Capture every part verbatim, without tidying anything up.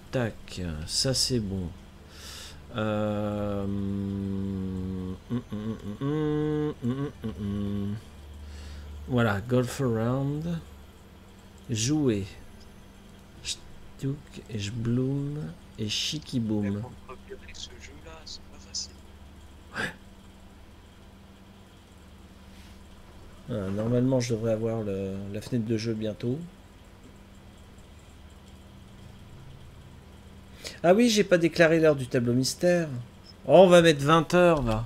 tac, ça c'est bon. Euh... Mm, mm, mm, mm, mm, mm, mm. Voilà, golf around. Jouer. Stuk et Jbloom et Chikiboom. Avec ce jeu-là, c'est pas facile. Ouais. Ah, normalement, je devrais avoir le, la fenêtre de jeu bientôt. Ah oui, j'ai pas déclaré l'heure du tableau mystère. Oh, on va mettre vingt heures, va.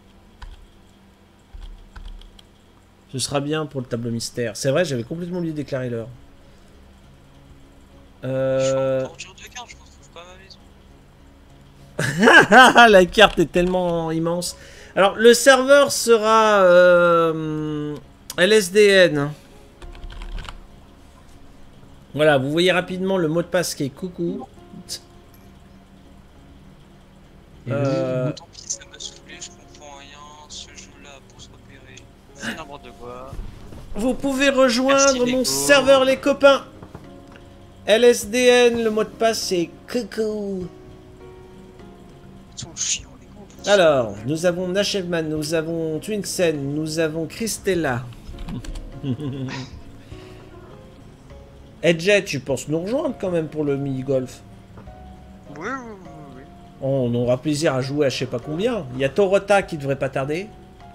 Ce sera bien pour le tableau mystère. C'est vrai, j'avais complètement oublié de déclarer l'heure. Euh... Je suis en de carte, je retrouve pas ma maison. La carte est tellement immense. Alors, le serveur sera euh, L S D N. Voilà, vous voyez rapidement le mot de passe qui est coucou. Euh... Tant pis, ça m'a saoulé, je comprends rien. Ce jeu-là, pour se repérer, c'est n'importe quoi. Vous pouvez rejoindre Merci, mon Lego. serveur, les copains. L S D N, le mot de passe c'est coucou. Ils sont chiants, les gars. Alors, nous avons Nashevman, nous avons Twinksen, nous avons Christella. Edjet, tu penses nous rejoindre quand même pour le mini-golf? Oui, oui, oui, oui. On aura plaisir à jouer à je sais pas combien. Il y a Torota qui devrait pas tarder.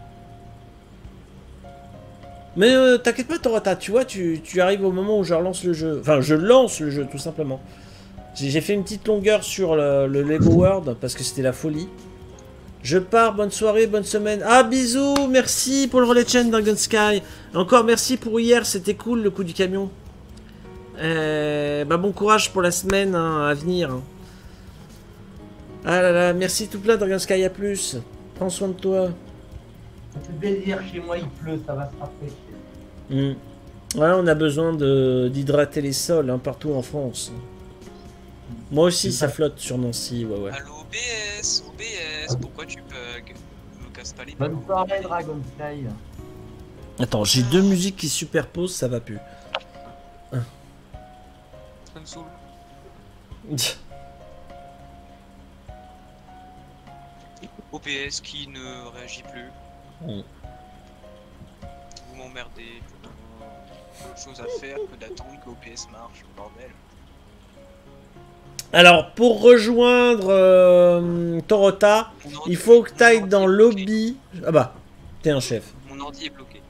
Mais euh, t'inquiète pas Torota, tu vois, tu, tu arrives au moment où je relance le jeu. Enfin, je lance le jeu tout simplement. J'ai fait une petite longueur sur le, le Lego World parce que c'était la folie. Je pars, bonne soirée, bonne semaine. Ah, bisous, merci pour le relais de chaîne Dragon Sky. Encore merci pour hier, c'était cool le coup du camion. Euh, bah bon courage pour la semaine hein, à venir. Ah là là, merci tout plein Dragon Sky, à plus. Prends soin de toi. Ça fait plaisir, chez moi il pleut, ça va se rafraîchir. Mmh. Ouais, on a besoin d'hydrater les sols hein, partout en France. Moi aussi ça flotte sur Nancy, ouais ouais. Allo O B S, O B S, pourquoi tu bugs? Me casse pas les Bonne mains. soirée Dragon Sky. Attends, j'ai deux musiques qui se superposent, ça va plus. Ça me saoule. O B S qui ne réagit plus. Mmh. Vous m'emmerdez. Autre chose à faire que d'attendre que O B S marche, bordel. Alors, pour rejoindre euh, Torota, il faut que tu ailles dans lobby. Ah bah, t'es un chef. Mon ordi est bloqué.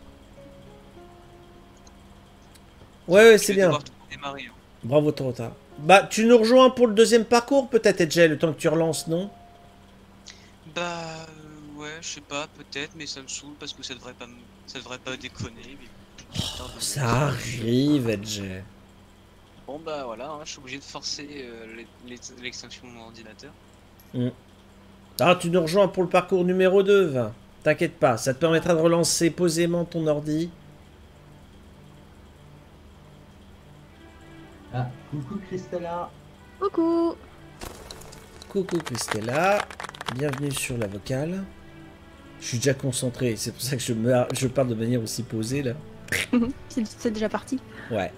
Ouais, ouais, c'est bien. Démarrer, hein. Bravo Torota. Bah, tu nous rejoins pour le deuxième parcours, peut-être, Edge, le temps que tu relances, non? Bah, euh, ouais, je sais pas, peut-être, mais ça me saoule parce que ça devrait pas, me... ça devrait pas déconner. Mais... Putain, Oh, ça arrive, Edge. Bon bah voilà, hein, je suis obligé de forcer euh, l'extinction de mon ordinateur. Mm. Ah, tu nous rejoins pour le parcours numéro deux, va. T'inquiète pas, ça te permettra de relancer posément ton ordi. Ah, coucou Christella. Coucou. Coucou Christella, bienvenue sur la vocale. Je suis déjà concentré, c'est pour ça que je, me... je parle de manière aussi posée là. C'est déjà parti. Ouais.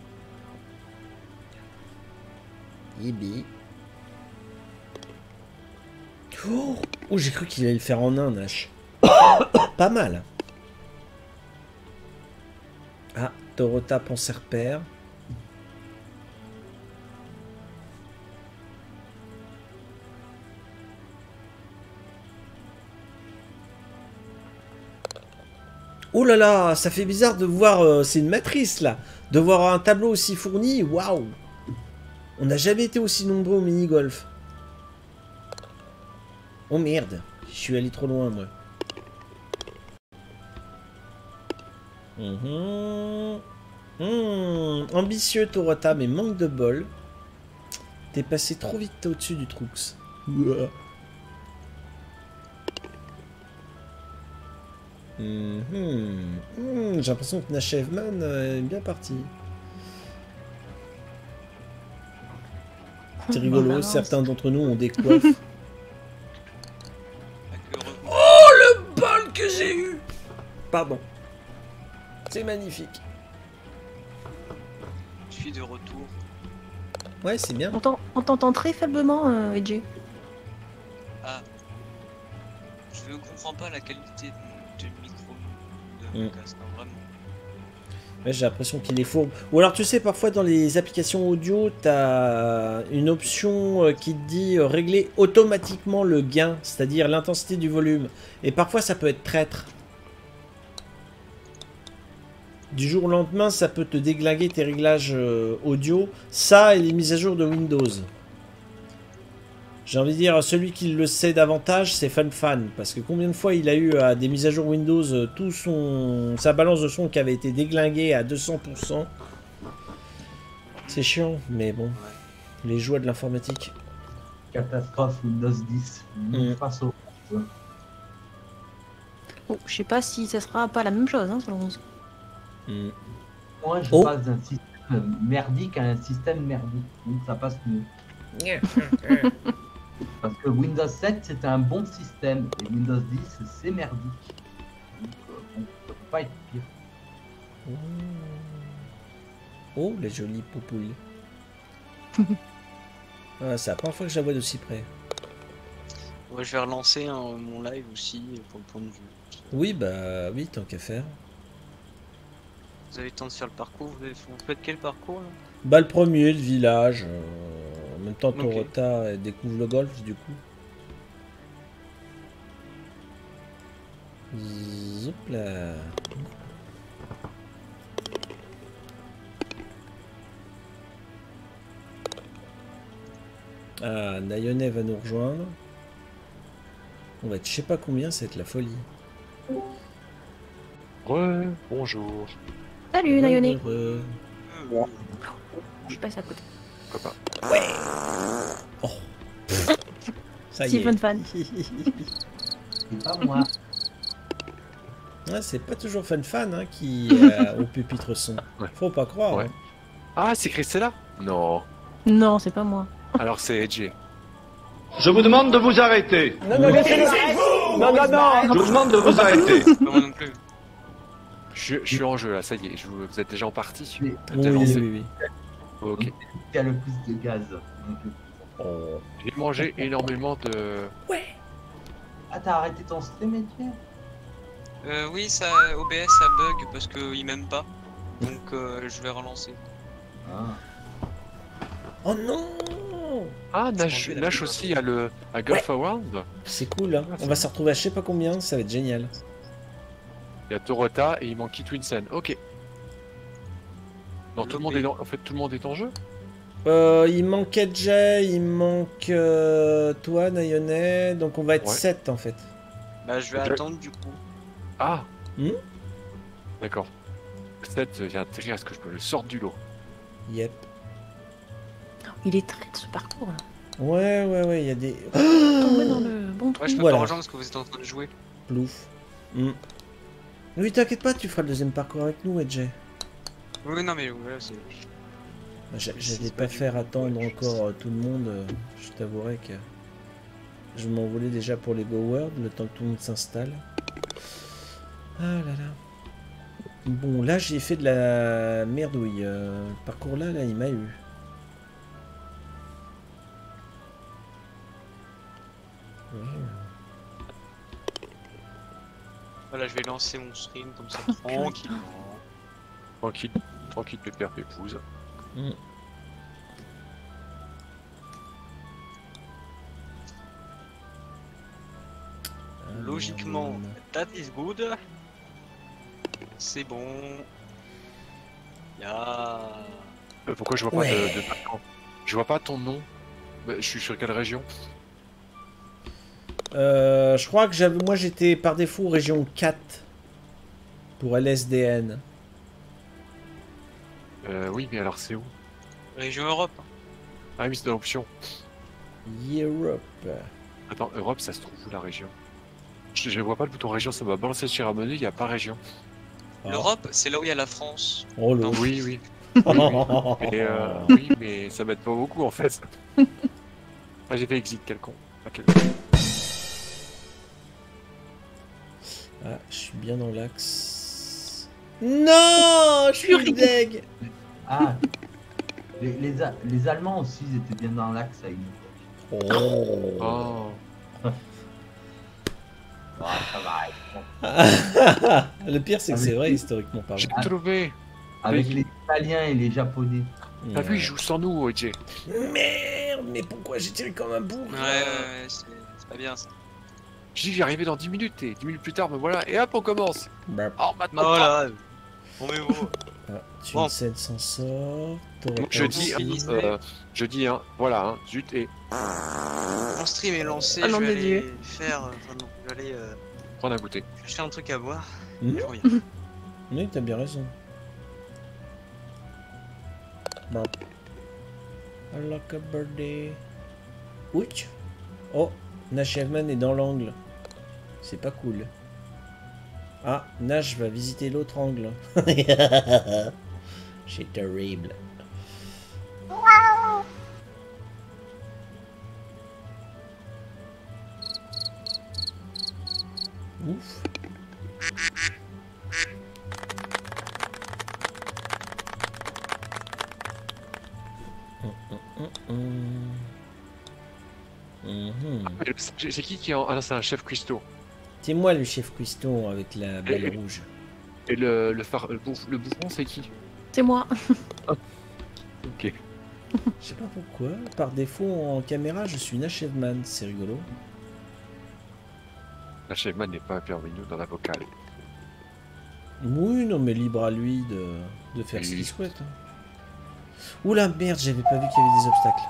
Ibi. Oh, oh j'ai cru qu'il allait le faire en un, Nash. Pas mal. Ah, Torota prend ses repères. Oh là là, ça fait bizarre de voir... Euh, c'est une matrice, là. De voir un tableau aussi fourni. Waouh. On n'a jamais été aussi nombreux au mini-golf. Oh merde. Je suis allé trop loin, moi. Mmh. Mmh. Ambitieux, Torota, mais manque de bol. T'es passé trop vite au-dessus du Trux. Ouah. Mmh. Mmh. J'ai l'impression que Nashevman est bien parti. C'est rigolo, certains d'entre nous ont des coiffes. Oh, le bol que j'ai eu! Pardon. C'est magnifique. Je suis de retour. Ouais, c'est bien. On t'en- on t'entend très faiblement, euh, Edge. Ah. Je ne comprends pas la qualité de, de micro de mon Mm. casque, hein, vraiment. Ouais, j'ai l'impression qu'il est fourbe. Ou alors, tu sais, parfois dans les applications audio, t'as une option euh, qui te dit euh, régler automatiquement le gain, c'est-à-dire l'intensité du volume. Et parfois, ça peut être traître. Du jour au lendemain, ça peut te déglinguer tes réglages euh, audio. Ça et les mises à jour de Windows. J'ai envie de dire, celui qui le sait davantage, c'est FunFan. Parce que combien de fois il a eu à des mises à jour Windows euh, tout son sa balance de son qui avait été déglinguée à deux cents pour cent. C'est chiant, mais bon. Les joies de l'informatique. Catastrophe Windows dix. Mm. Face au. Oh, je sais pas si ça sera pas la même chose, hein, sur le onze. Mm. Moi, je Oh. passe d'un système merdique à un système merdique. Donc ça passe mieux. Parce que Windows sept, c'était un bon système. Et Windows dix, c'est merdique. Donc, euh, bon, ça peut pas être pire. Oh. Oh, les jolies poupouilles. Ah, c'est la première fois que je la vois d'aussi près. Ouais, je vais relancer hein, mon live aussi pour le point de vue. Oui, bah oui, tant qu'à faire. Vous avez le temps de faire le parcours. Vous, avez... vous faites quel parcours là? Bah le premier, le village. euh, En même temps, Ok. Torota elle découvre le golf du coup. Zoup là. Ah, Nayone va nous rejoindre. On va être je sais pas combien, ça va être la folie. Re, bonjour. Salut, Nayone. Heureux. Euh, Je passe à côté. Copain. Ça y Si est. fun fan. C'est pas moi. Ah, c'est pas toujours Fun Fan hein, qui euh, au pupitre son. Ouais. Faut pas croire. Ouais. hein. Ah, c'est Christella? Non. Non, c'est pas moi. Alors c'est Edge. Je vous demande de vous arrêter. Non, non, laissez-le. Non, non, non. Je vous demande de vous arrêter. pas moi non plus. Je, je suis en jeu là, ça y est. Je, vous vous êtes déjà en partie. Mais Vous Oui, êtes oui, lancé. oui, oui. Ok. qui a le plus de gaz. Donc, Oh. J'ai mangé énormément de. ah, t'as arrêté ton stream, Etienne? Euh, oui, ça, O B S ça bug parce qu'il m'aime pas. Donc euh, je vais relancer. Ah. Oh non. Ah, Nash, enlevé la Nash pub. aussi à le à Golf Award. C'est cool, hein. On va se retrouver à je sais pas combien, ça va être génial. Il y a Torota et il manque Kit Winsen. Ok. Non, tout le monde est dans... En fait, tout le monde est en jeu. Euh, il manque Edge, il manque euh, toi, Nayone, donc on va être Ouais. sept en fait. Bah je vais Ok. attendre du coup. Ah. Hmm. D'accord. sept vient atterrir à ce que je me le sorte du lot. Yep. Il est très ce parcours là. Ouais, ouais, ouais, il y a des. Tombé dans le bon trou. Ouais, je peux Voilà. pas rejoindre parce que vous êtes en train de jouer. Plouf. Hmm. Oui, t'inquiète pas, tu feras le deuxième parcours avec nous, Edge. Oui, non mais voilà, c'est. Bah, j'a- C'est J'allais pas pas du- faire attendre ouais, je encore euh, tout le monde. euh, Je t'avouerai que je m'envolais déjà pour les Go World, le temps que tout le monde s'installe. Ah là là. Bon, là j'ai fait de la merdouille. euh, Le parcours là, là, il m'a eu. Ouais. Voilà, je vais lancer mon stream comme ça tranquillement. Tranquille. Tranquille, pépère, pépouse. Mm. Ah, Logiquement, merde. that is good. C'est bon. Ya. Euh, pourquoi je vois pas Ouais. de, de Balkan? Je vois pas ton nom. Bah, je suis sur quelle région? Euh, je crois que j'avais, moi j'étais par défaut région quatre pour L S D N. Euh, oui, mais alors c'est où? Région Europe. Ah oui, c'est dans l'option. Europe. Attends, Europe, ça se trouve où la région? Je, je vois pas le bouton région, ça m'a balancé sur un menu, il y a pas région. Ah. L'Europe, c'est là où il y a la France. Oh là. Non, Oui, oui. Et euh, oui, mais ça m'aide pas beaucoup en fait. Ah, j'ai fait exit, quel con. Ah, quel con. Ah, je suis bien dans l'axe. Non, je suis deg. Ah, Les, les, A- les Allemands aussi, ils étaient bien dans l'axe à une époque. Oh. Oh. Ah, ça va. Le pire, c'est que c'est vrai, historiquement parlant. J'ai trouvé. Avec les Italiens et les Japonais. T'as vu, il joue sans nous, O J. Merde, mais pourquoi j'ai tiré comme un bourg Ouais, ouais, ouais, c'est c'est pas bien ça. J'ai dit, j'y arrivais dans dix minutes et dix minutes plus tard, me voilà. Et hop, on commence. Bah, Oh, maintenant. Voilà. On met vous. ah, tu Bon. une scène s'en sort. Donc, je dis, Finissez. euh, je dis, hein, voilà, hein, zut, et Mon stream est lancé, Ah, je nom vais de aller Dieu. faire. euh, Enfin non, je vais aller euh, prendre un goûter. chercher un truc à boire. Mhm. Je reviens. Oui, t'as bien raison. Bon. I like a birthday. Ouch. Oh, Nashevman est dans l'angle. C'est pas cool. Ah, Nash va visiter l'autre angle. C'est terrible. Ouf. Hum, Mhm. C'est c'est qui qui est en... Ah non, c'est un chef cuistot. C'est moi le chef cuistot avec la balle rouge. Et le, le, phare, le, bouf- le bouffon, c'est qui? C'est moi. Ok. Je sais pas pourquoi. Par défaut, en caméra, je suis Nashevman. C'est rigolo. La chefman n'est pas parmi nous dans la vocale. Oui, non, mais libre à lui de, de faire ce Oui. qu'il souhaite. Oula, merde, j'avais pas vu qu'il y avait des obstacles.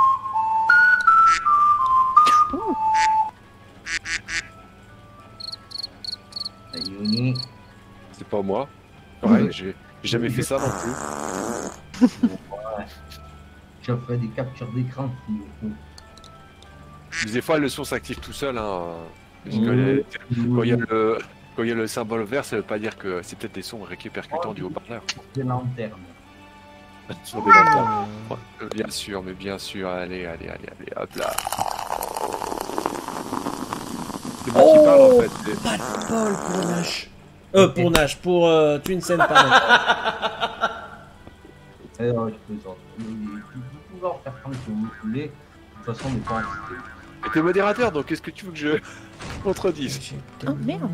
Ayuni. C'est pas moi. Ouais, j'ai j'ai jamais fait ça non plus. Tu as fait des captures d'écran. Des fois, le son s'active tout seul. Hein. Parce que Mhm. les- Quand il y a le, quand il y a le symbole vert, ça veut pas dire que c'est peut-être des sons répercutants du haut-parleur. Des lanternes. Sur des lanternes. Euh, Euh, Bien sûr, mais bien sûr. Allez, allez, allez, allez, hop là. C'est moi qui parle en fait. c'est- Pas de bol pour Nash. Euh, pour Nash, pour euh, Twinsen, pardon. Eh, ouais, je plaisante. Vous pouvez pouvoir faire comme vous voulez. De toute façon, on n'est pas en système. Et t'es modérateur, donc qu'est-ce que tu veux que je contredise? Oh, merde.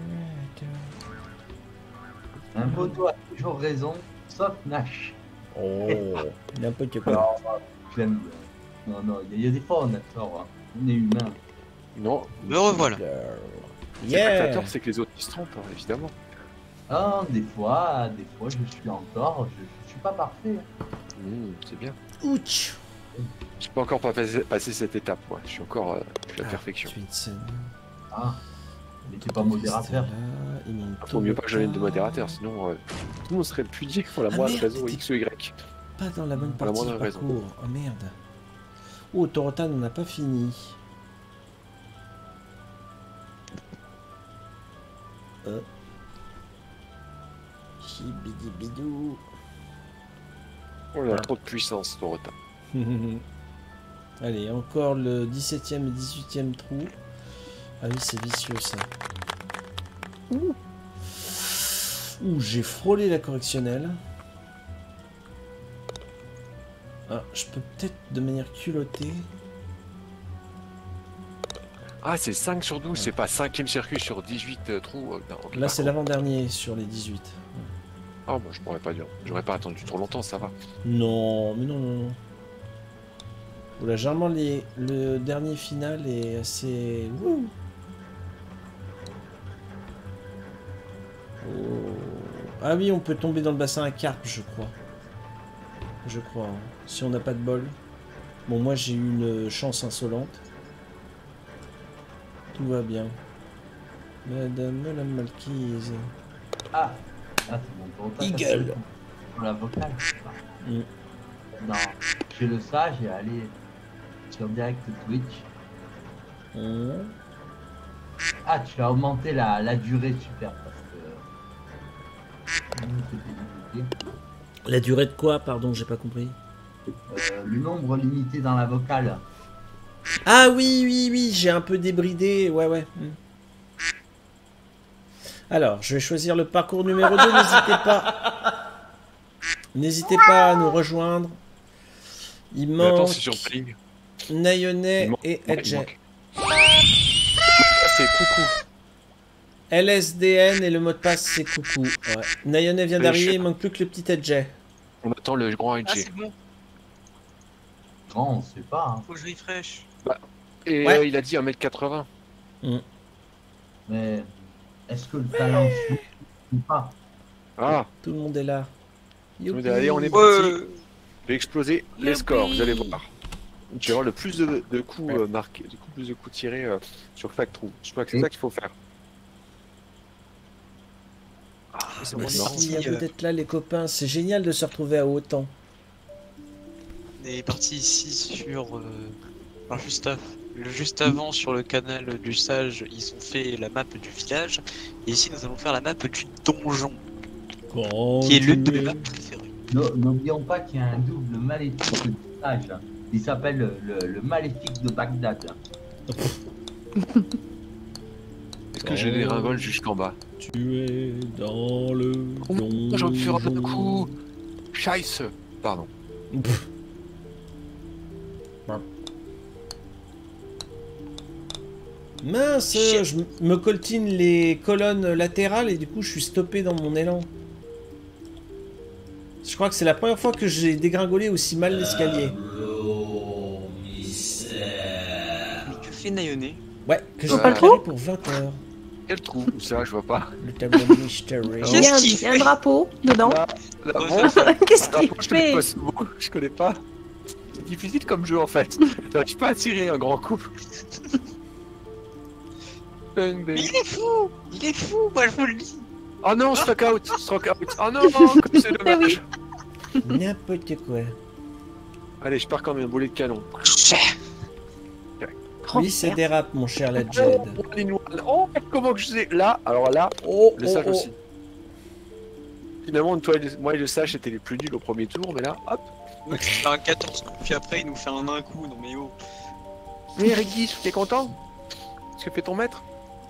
Un moto a toujours raison, sauf Nash. Oh, n'importe quoi. Alors, je l'aime bien. Non, non, il y, a- il y a des fois on a tort. Hein. On est humain. Non, Me revoilà. c'est pas que t'as Yeah. tort, c'est que les autres ils se trompent, hein, évidemment. Ah, des fois, des fois, je suis encore, je, je suis pas parfait. Mmh, c'est bien. Ouch. J'ai pas encore pas passé, passé cette étape, moi. Je suis encore euh, la Ah, perfection. Twinsen. Ah, mais t'es pas modérateur. Là, il manque Il vaut mieux pas que je vienne de Toyota. modérateur, sinon euh, tout le monde serait pudique pour la Ah, moindre merde, raison t'es- X ou Y. Pas dans la bonne Pour la partie du moindre raison. parcours. Oh merde. Oh, Toyota n'en a pas fini. Euh. Chibidibidou. Oh là, trop de puissance, ton retard. Allez, encore le dix-septième et dix-huitième trou. Ah oui, c'est vicieux ça. Ouh, Ouh, j'ai frôlé la correctionnelle. Ah, je peux peut-être de manière culottée. Ah, c'est cinq sur douze, c'est pas cinquième circuit sur dix-huit euh, trous. euh, non, ok, Là, par c'est contre. l'avant-dernier sur les dix-huit. Ah, moi je pourrais pas dire. J'aurais pas attendu trop longtemps, ça va. Non, mais non, non, non. Oula, généralement, les... le dernier final est assez... Wouh. Oh. Ah oui, on peut tomber dans le bassin à carpe, je crois. Je crois, hein. Si on n'a pas de bol. Bon, moi, j'ai eu une chance insolente. Tout va bien. Madame la Malquise. Ah, ah c'est bon. Pour toi, Eagle. pour la vocale. Mm. Non, j'ai le sage et aller sur direct Twitch. Mmh. Ah, tu as augmenté la, la durée, super, parce que... Mmh, c'était limité. La durée de quoi, pardon, j'ai pas compris. Euh, le nombre limité dans la vocale. Ah oui, oui, oui, j'ai un peu débridé, ouais, ouais. Hmm. Alors, je vais choisir le parcours numéro deux, n'hésitez pas. N'hésitez pas à nous rejoindre. Il Mais attends, manque c'est sur le ligne. Nayone Il manque- et ouais, il Edge. manque. Ah, c'est coucou. L S D N et le mot de passe c'est coucou. Ouais. Nayone vient Mais d'arriver, je- il manque plus que le petit Edge. On attend le grand Ah, Edge. c'est bon, Non, on sait pas. Hein. faut que je refresh. Et Ouais. euh, il a dit un mètre quatre-vingts. Mais est-ce que le talent suit ou pas? Ah, Tout le monde est là. Youpi. allez, on est Ouais. parti. Je vais exploser les Youpi. scores, vous allez voir. Je vais avoir le plus de, de coups euh, marqués, du coup, plus de coups tirés euh, sur chaque trou. Je crois que c'est Et- ça qu'il faut faire. Ah, c'est bon, Merci non. parti, à vous euh. d'être là les copains, c'est génial de se retrouver à autant. On est parti ici sur. Euh... enfin, juste, av- le- juste avant, sur le canal du Sage, ils ont fait la map du village. Et ici, nous allons faire la map du donjon, qui est l'une de mes maps préférées. No- N'oublions pas qu'il y a un double maléfique du sage. Hein. Il s'appelle le, le- le maléfique de Bagdad. Est-ce que je dégringole jusqu'en bas? Tu es dans le Oh, donjon. j'en suis un coup. Scheisse. Pardon. Mince, Shit. je m- me coltine les colonnes latérales et du coup je suis stoppé dans mon élan. Je crois que c'est la première fois que j'ai dégringolé aussi mal l'escalier. Mais que fait Nayone? Ouais, que j'ai Faut pas le préparé pour vingt heures. Quel trou? Où ça, je vois pas. Le tableau mystérieux. Il y, a Qu'est-ce un, qu'il il y a un fait drapeau dedans. Là, là, Ouais, bon, ça- Qu'est-ce alors, qu'il moi, je connais fait pas ce mot, je connais pas. C'est difficile comme jeu en fait. J'arrive pas à tirer un grand coup. Bang, Mais bang. il est fou! Il est fou, moi je vous le dis! Oh non, stock out, stock out. Oh non, comme c'est dommage. N'importe quoi. Allez, je pars comme un boulet de canon. Grand Oui, ça frère. dérape, mon cher Legend. Oh, one in one. Oh, comment que je sais? Là, alors là, Oh, le oh, sage oh. aussi. Finalement, toi et le- moi et le sage c'était les plus nuls au premier tour, mais là, hop. Donc, il fait un quatorze coups, puis après il nous fait un un coup, non mais oh! Mais Regis, t'es content? Ce que fait ton maître?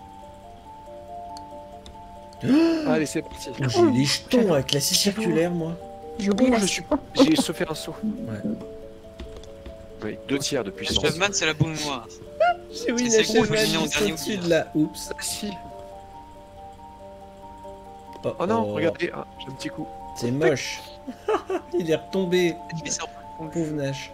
Allez, c'est parti. J'ai les jetons avec la scie circulaire, moi. J'ai oublié Oh, la je suis J'ai sauté un saut. Ouais. Oui, deux tiers de puissance. Chefman, c'est la boule noire. J'ai oui, C'est la gros, cheval je me suis mis en juste dernier au-dessus oublié. de la... Oups. Ah, si. Oh, Oh non, oh. regardez, ah, j'ai un petit coup. C'est moche. Il est retombé. Mais ça, Pauvre Nash.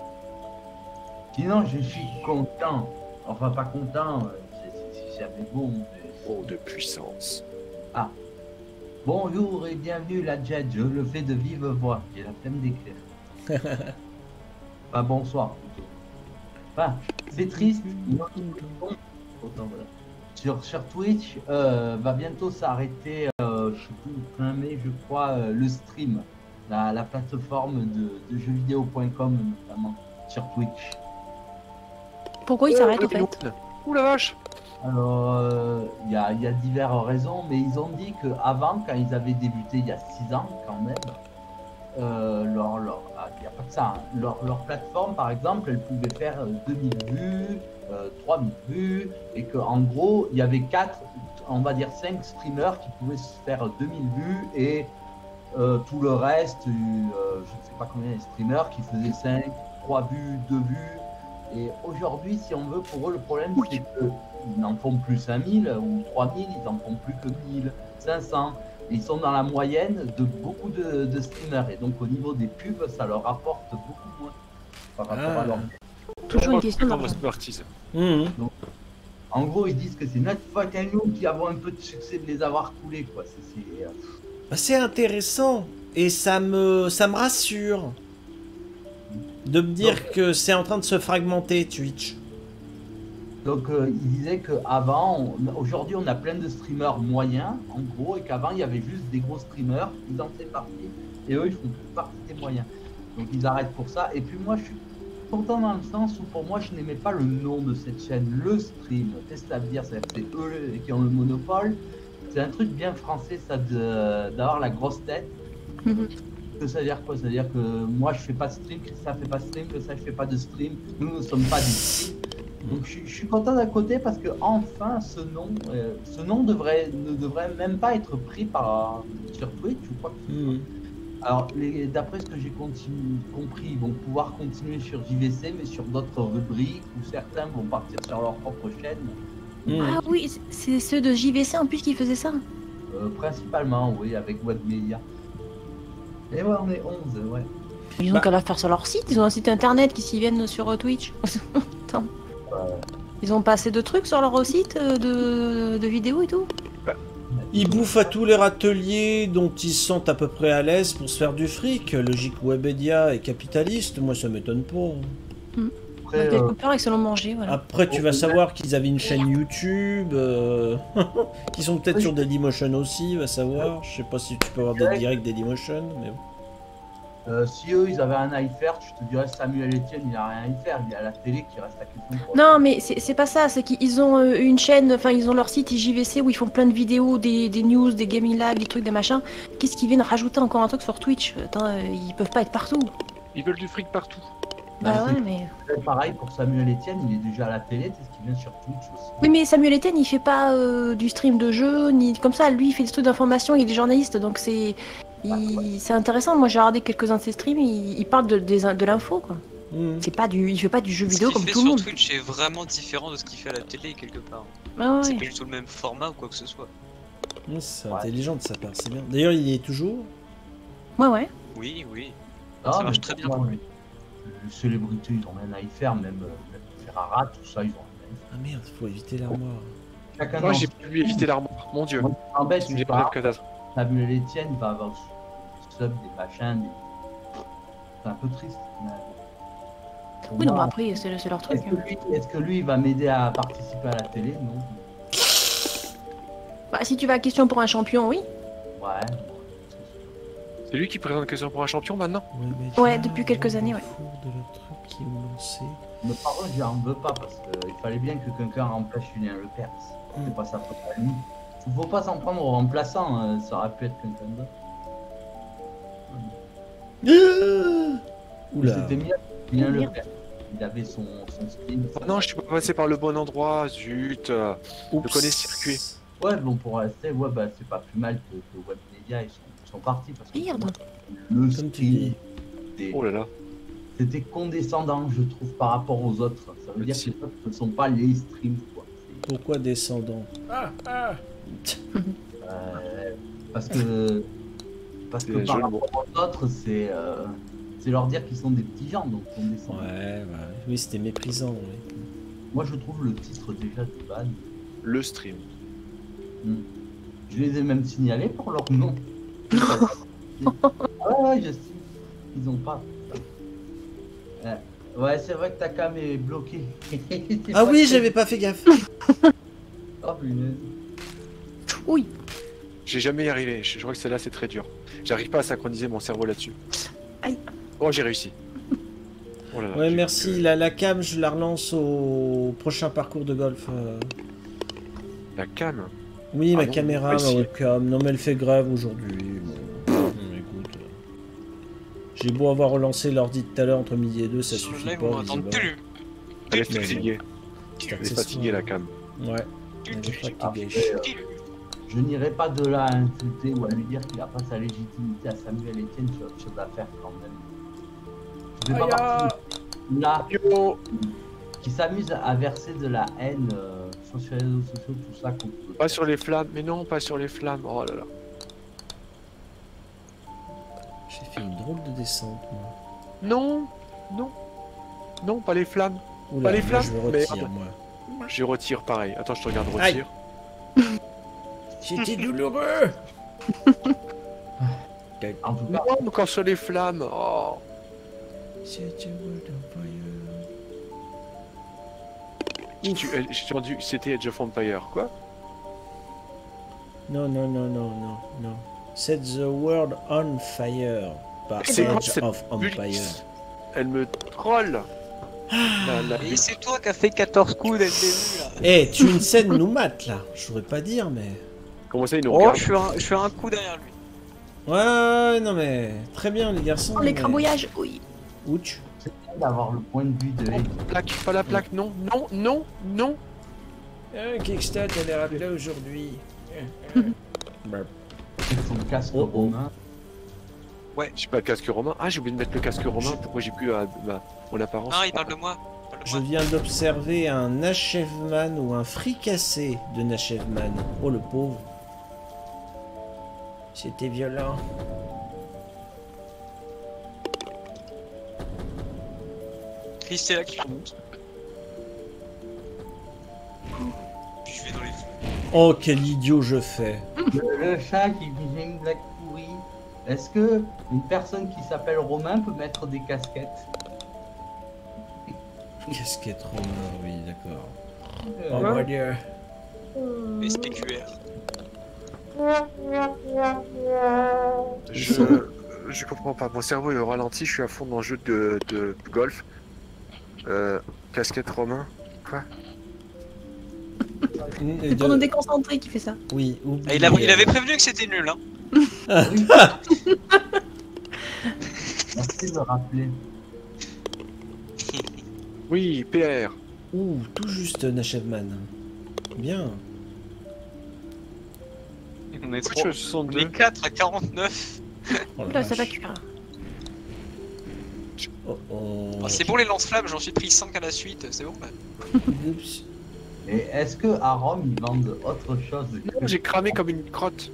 Sinon, je suis content. Enfin, pas content. euh, c'est- c'est- c'est jamais bon. mais- Oh, de puissance. Bonjour et bienvenue la Jet. Je le fais de vive voix. J'ai la flemme d'écrire. Enfin, bonsoir plutôt. Enfin, c'est triste. Moi, autant, voilà. Sur, sur Twitch, euh, va bientôt s'arrêter, euh, je sais plus, fin mai, je crois, euh, le stream. La, la plateforme de, de jeux vidéo point com, notamment, sur Twitch. Pourquoi il s'arrête au fait? Ouh la vache. Alors, il y, a, y a diverses raisons, mais ils ont dit qu'avant, quand ils avaient débuté il y a six ans quand même, euh, leur, leur, ah, y a pas que ça, hein, leur, leur plateforme par exemple, elle pouvait faire euh, deux mille vues, euh, trois mille vues, et qu'en gros, il y avait quatre, on va dire cinq streamers qui pouvaient se faire deux mille vues, et euh, tout le reste, euh, je ne sais pas combien de streamers qui faisaient cinq, trois vues, deux vues. Et aujourd'hui, si on veut, pour eux, le problème, c'est qu'ils n'en font plus cinq mille ou trois mille, ils en font plus que mille cinq cents. Et ils sont dans la moyenne de beaucoup de, de streamers. Et donc, au niveau des pubs, ça leur apporte beaucoup moins par rapport Ah. à leur... Toujours une question Comment d'argent. se partie Mhm. En gros, ils disent que c'est notre faute à nous qui avons un peu de succès de les avoir coulés, quoi. C'est... c'est, euh, Bah, c'est intéressant. Et ça me, ça me rassure. De me dire que c'est en train de se fragmenter, Twitch. Donc euh, il disait qu'avant, aujourd'hui on a plein de streamers moyens en gros, et qu'avant il y avait juste des gros streamers, ils en faisaient partie, et eux ils font plus partie des moyens. Donc ils arrêtent pour ça, et puis moi je suis content dans le sens où pour moi je n'aimais pas le nom de cette chaîne, le stream, qu'est-ce que ça veut dire? C'est-à-dire que c'est eux qui ont le monopole, c'est un truc bien français ça de- d'avoir la grosse tête. Mhm. Que ça veut dire quoi? Ça veut dire que moi je fais pas de stream, que ça fait pas de stream, que ça je fais pas de stream, nous ne sommes pas des streams. Donc je, je suis content d'un côté parce que enfin ce nom, euh, ce nom devrait ne devrait même pas être pris par sur Twitch ou quoi que ce soit. Mhm. Alors, les- d'après ce que j'ai continu- compris, ils vont pouvoir continuer sur J V C, mais sur d'autres rubriques, où certains vont partir sur leur propre chaîne. Mmh. Ah oui, c'est ceux de J V C en plus qui faisaient ça. Euh, principalement, oui, avec Webmedia. Et ouais, on est onze, ouais. Ils ont Bah. qu'à la faire sur leur site, ils ont un site internet qui s'y viennent sur euh, Twitch. Attends. Ils ont pas assez de trucs sur leur site euh, de, de vidéos et tout. Ils bouffent à tous les râteliers dont ils se sentent à peu près à l'aise pour se faire du fric. Logique Webedia est capitaliste, moi ça m'étonne pas. Après, Quelque euh, part, ils se l'ont mangé, voilà. Après, tu vas savoir qu'ils avaient une chaîne YouTube, euh, qu'ils sont peut-être sur Dailymotion aussi, va savoir. Je sais pas si tu peux avoir des directs Dailymotion, mais bon. euh, si eux, ils avaient un à y faire, je te dirais Samuel Etienne, il a rien à y faire. Il y a la télé qui reste à question. pour- Non, mais c'est c'est pas ça, c'est qu'ils ont euh, une chaîne, enfin ils ont leur site J V C où ils font plein de vidéos, des, des news, des gaming live, des trucs, des machins. Qu'est-ce qu'ils viennent rajouter encore un truc sur Twitch? Attends, euh, ils peuvent pas être partout. Ils veulent du fric partout. Bah Bah, ouais, c'est- mais... C'est pareil pour Samuel Etienne, il est déjà à la télé, c'est ce qui vient sur Twitch aussi. Oui, mais Samuel Etienne, il fait pas euh, du stream de jeu, ni comme ça. Lui, il fait des trucs d'information, il est journaliste, donc c'est il- c'est intéressant. Moi, j'ai regardé quelques-uns de ses streams, il, il parle de, des- de l'info, quoi. Mmh. C'est pas du, il fait pas du jeu Ce vidéo qu'il comme fait tout le sur monde. Twitch est vraiment différent de ce qu'il fait à la télé quelque part. Ah C'est ouais. pas du tout le même format ou quoi que ce soit. Mmh, c'est Ouais. intelligent de sa part, c'est bien. D'ailleurs, il y est toujours. Ouais, ouais. Oui, oui. Ah, Ça mais marche très bien moi, pour lui. Les célébrités, ils ont rien à y faire, même, euh, même Ferrara, tout ça, ils ont rien à y faire. Ah merde, faut éviter l'armoire. Chacun Moi, dans j'ai son- pu lui éviter l'armoire. Mon dieu. Moi, en bête, C'est une c'est vraie pas catastrophe. Samuel Etienne, il va avoir des subs, des machins, des... C'est un peu triste. mais- Pour Oui, non, mais moi, après, c'est c'est leur truc. Est-ce que, hein. lui, est-ce que lui, il va m'aider à participer à la télé? Non. Bah, si tu vas à question pour un champion, oui. Ouais. C'est lui qui présente Question pour un champion maintenant. mais Ouais, déjà, depuis quelques années, ouais. au four de leur truc qu'ils ont lancé. Mais par contre, j'en veux pas parce qu'il fallait bien que quelqu'un remplace Julien Lepers. C'est pas sa faute à lui. Faut pas s'en prendre au remplaçant, euh, ça aurait pu être quelqu'un d'autre. Oula. C'était bien, Julien Lepers. Il avait son, son stream. Ah non, je suis pas passé par le bon endroit. Zut. euh, Oups. Je connais ce circuit. Ouais, bon, pour rester, ouais, bah, c'est pas plus mal que, que Webmedia, ils sont, ils sont partis parce que Merde. le Comme tu stream, dis. c'était- Oh là là. c'était condescendant, je trouve, par rapport aux autres. Ça veut dire que Si. les autres ne sont pas les streams, quoi. C'est- Pourquoi descendant? Euh, parce que parce que C'est par joli mot. rapport aux autres, c'est euh, c'est leur dire qu'ils sont des petits gens, donc on descend. Ouais, bah, oui, c'était méprisant. Oui. Moi, je trouve le titre déjà de ban. Le stream. Hmm. Je les ai même signalés pour leur nom. Ah ouais, je sais. Ils ont pas. Ouais, ouais, c'est vrai que ta cam est bloquée. C'est Ah pas oui, que- j'avais pas fait gaffe. Oh, punaise. Oui. J'ai jamais y arrivé. Je je crois que celle-là, c'est très dur. J'arrive pas à synchroniser mon cerveau là-dessus. Aïe. Oh, j'ai réussi. Oh là là, Ouais, j'ai- merci. La, la cam, je la relance au prochain parcours de golf. euh. La cam. Oui, Ah ma non, caméra, ouais, ma si. webcam. Non, mais elle fait grève aujourd'hui. Bon, hum, écoute. euh, J'ai beau avoir relancé l'ordi de tout à l'heure entre midi et deux, ça Sur le suffit live, pas. on m'entend visiblement. plus. Elle est Mais fatiguée. C'est Elle est accessoire. fatiguée, la cam. Ouais, elle est fatiguée. Après, euh, je n'irai pas de là à insulter ou à lui dire qu'il n'a pas sa légitimité à Samuel Etienne sur autre chose à faire quand même. Je vais pas partir là Yo. qui s'amuse à verser de la haine euh, sur les réseaux sociaux, tout ça contre. Pas sur les flammes. Mais non, pas sur les flammes. Oh là là. J'ai fait une drôle de descente, moi. Non. Non. Non, pas les flammes. Oula, les moi, flammes, je me mais- retire, moi. Je retire pareil. Attends, je te regarde Aïe. retire. C'était douloureux. En tout cas, Non, encore sur les flammes. Oh. C'était World of Fire. Tu- euh, J'ai entendu, c'était Edge of Empire. Quoi? Non, non, non, non, non, non. Set the world on fire. Par C'est quoi Edge cette of Empire. Bulix. Elle me troll. La- la- Et c'est toi qui as fait quatorze coups dès le début là. Eh, tu une scène nous mate là. Je voudrais pas dire, mais. Comment ça, ils nous Oh, regardent? je suis un, je suis un coup derrière lui. Ouais, ouais, non mais. Très bien, les garçons. Oh, les mais- crabouillages, oui. Ouch. c'est bien d'avoir le point de vue de Eddie. Plaque, pas la plaque, non, non, non, non. Un kickstart, elle est rappelée aujourd'hui. Avec son casque Oh, oh. romain. Ouais. J'ai pas le casque romain. Ah, j'ai oublié de mettre le casque romain. Pourquoi j'ai plus euh, ma... mon apparence? Non, il parle de moi. Il parle de Je moi. viens d'observer un achievement ou un fricassé de Nacheveman. Oh le pauvre. C'était violent. Christella qui remonte. Puis je vais dans les fous. Oh quel idiot je fais. Le, le chat qui vit une blague pourrie. Est-ce que une personne qui s'appelle Romain peut mettre des casquettes? Casquette Romain, oui d'accord. Euh, Oh mon dieu. S P Q R. Je... je comprends pas. Mon cerveau est au ralenti. Je suis à fond dans le jeu de, de golf. Euh, casquette romain. Quoi? Et C'est pour de- nous déconcentrer qui fait ça. Oui, oublie, Ah, il, a- il euh, avait prévenu que c'était nul, hein. oui. Merci de rappeler. Oui, P R. Ouh, tout juste Nacheveman. Bien. On est Pourquoi trois. je suis à On soixante-deux? est quatre à quarante-neuf. Oh, la Là, ça va vache. cuire. Oh, oh. Oh, c'est bon les lance-flammes, j'en suis pris cinq à la suite, c'est bon. Bah. Oups. Et est-ce que à Rome ils vendent autre chose que J'ai cramé comme une crotte.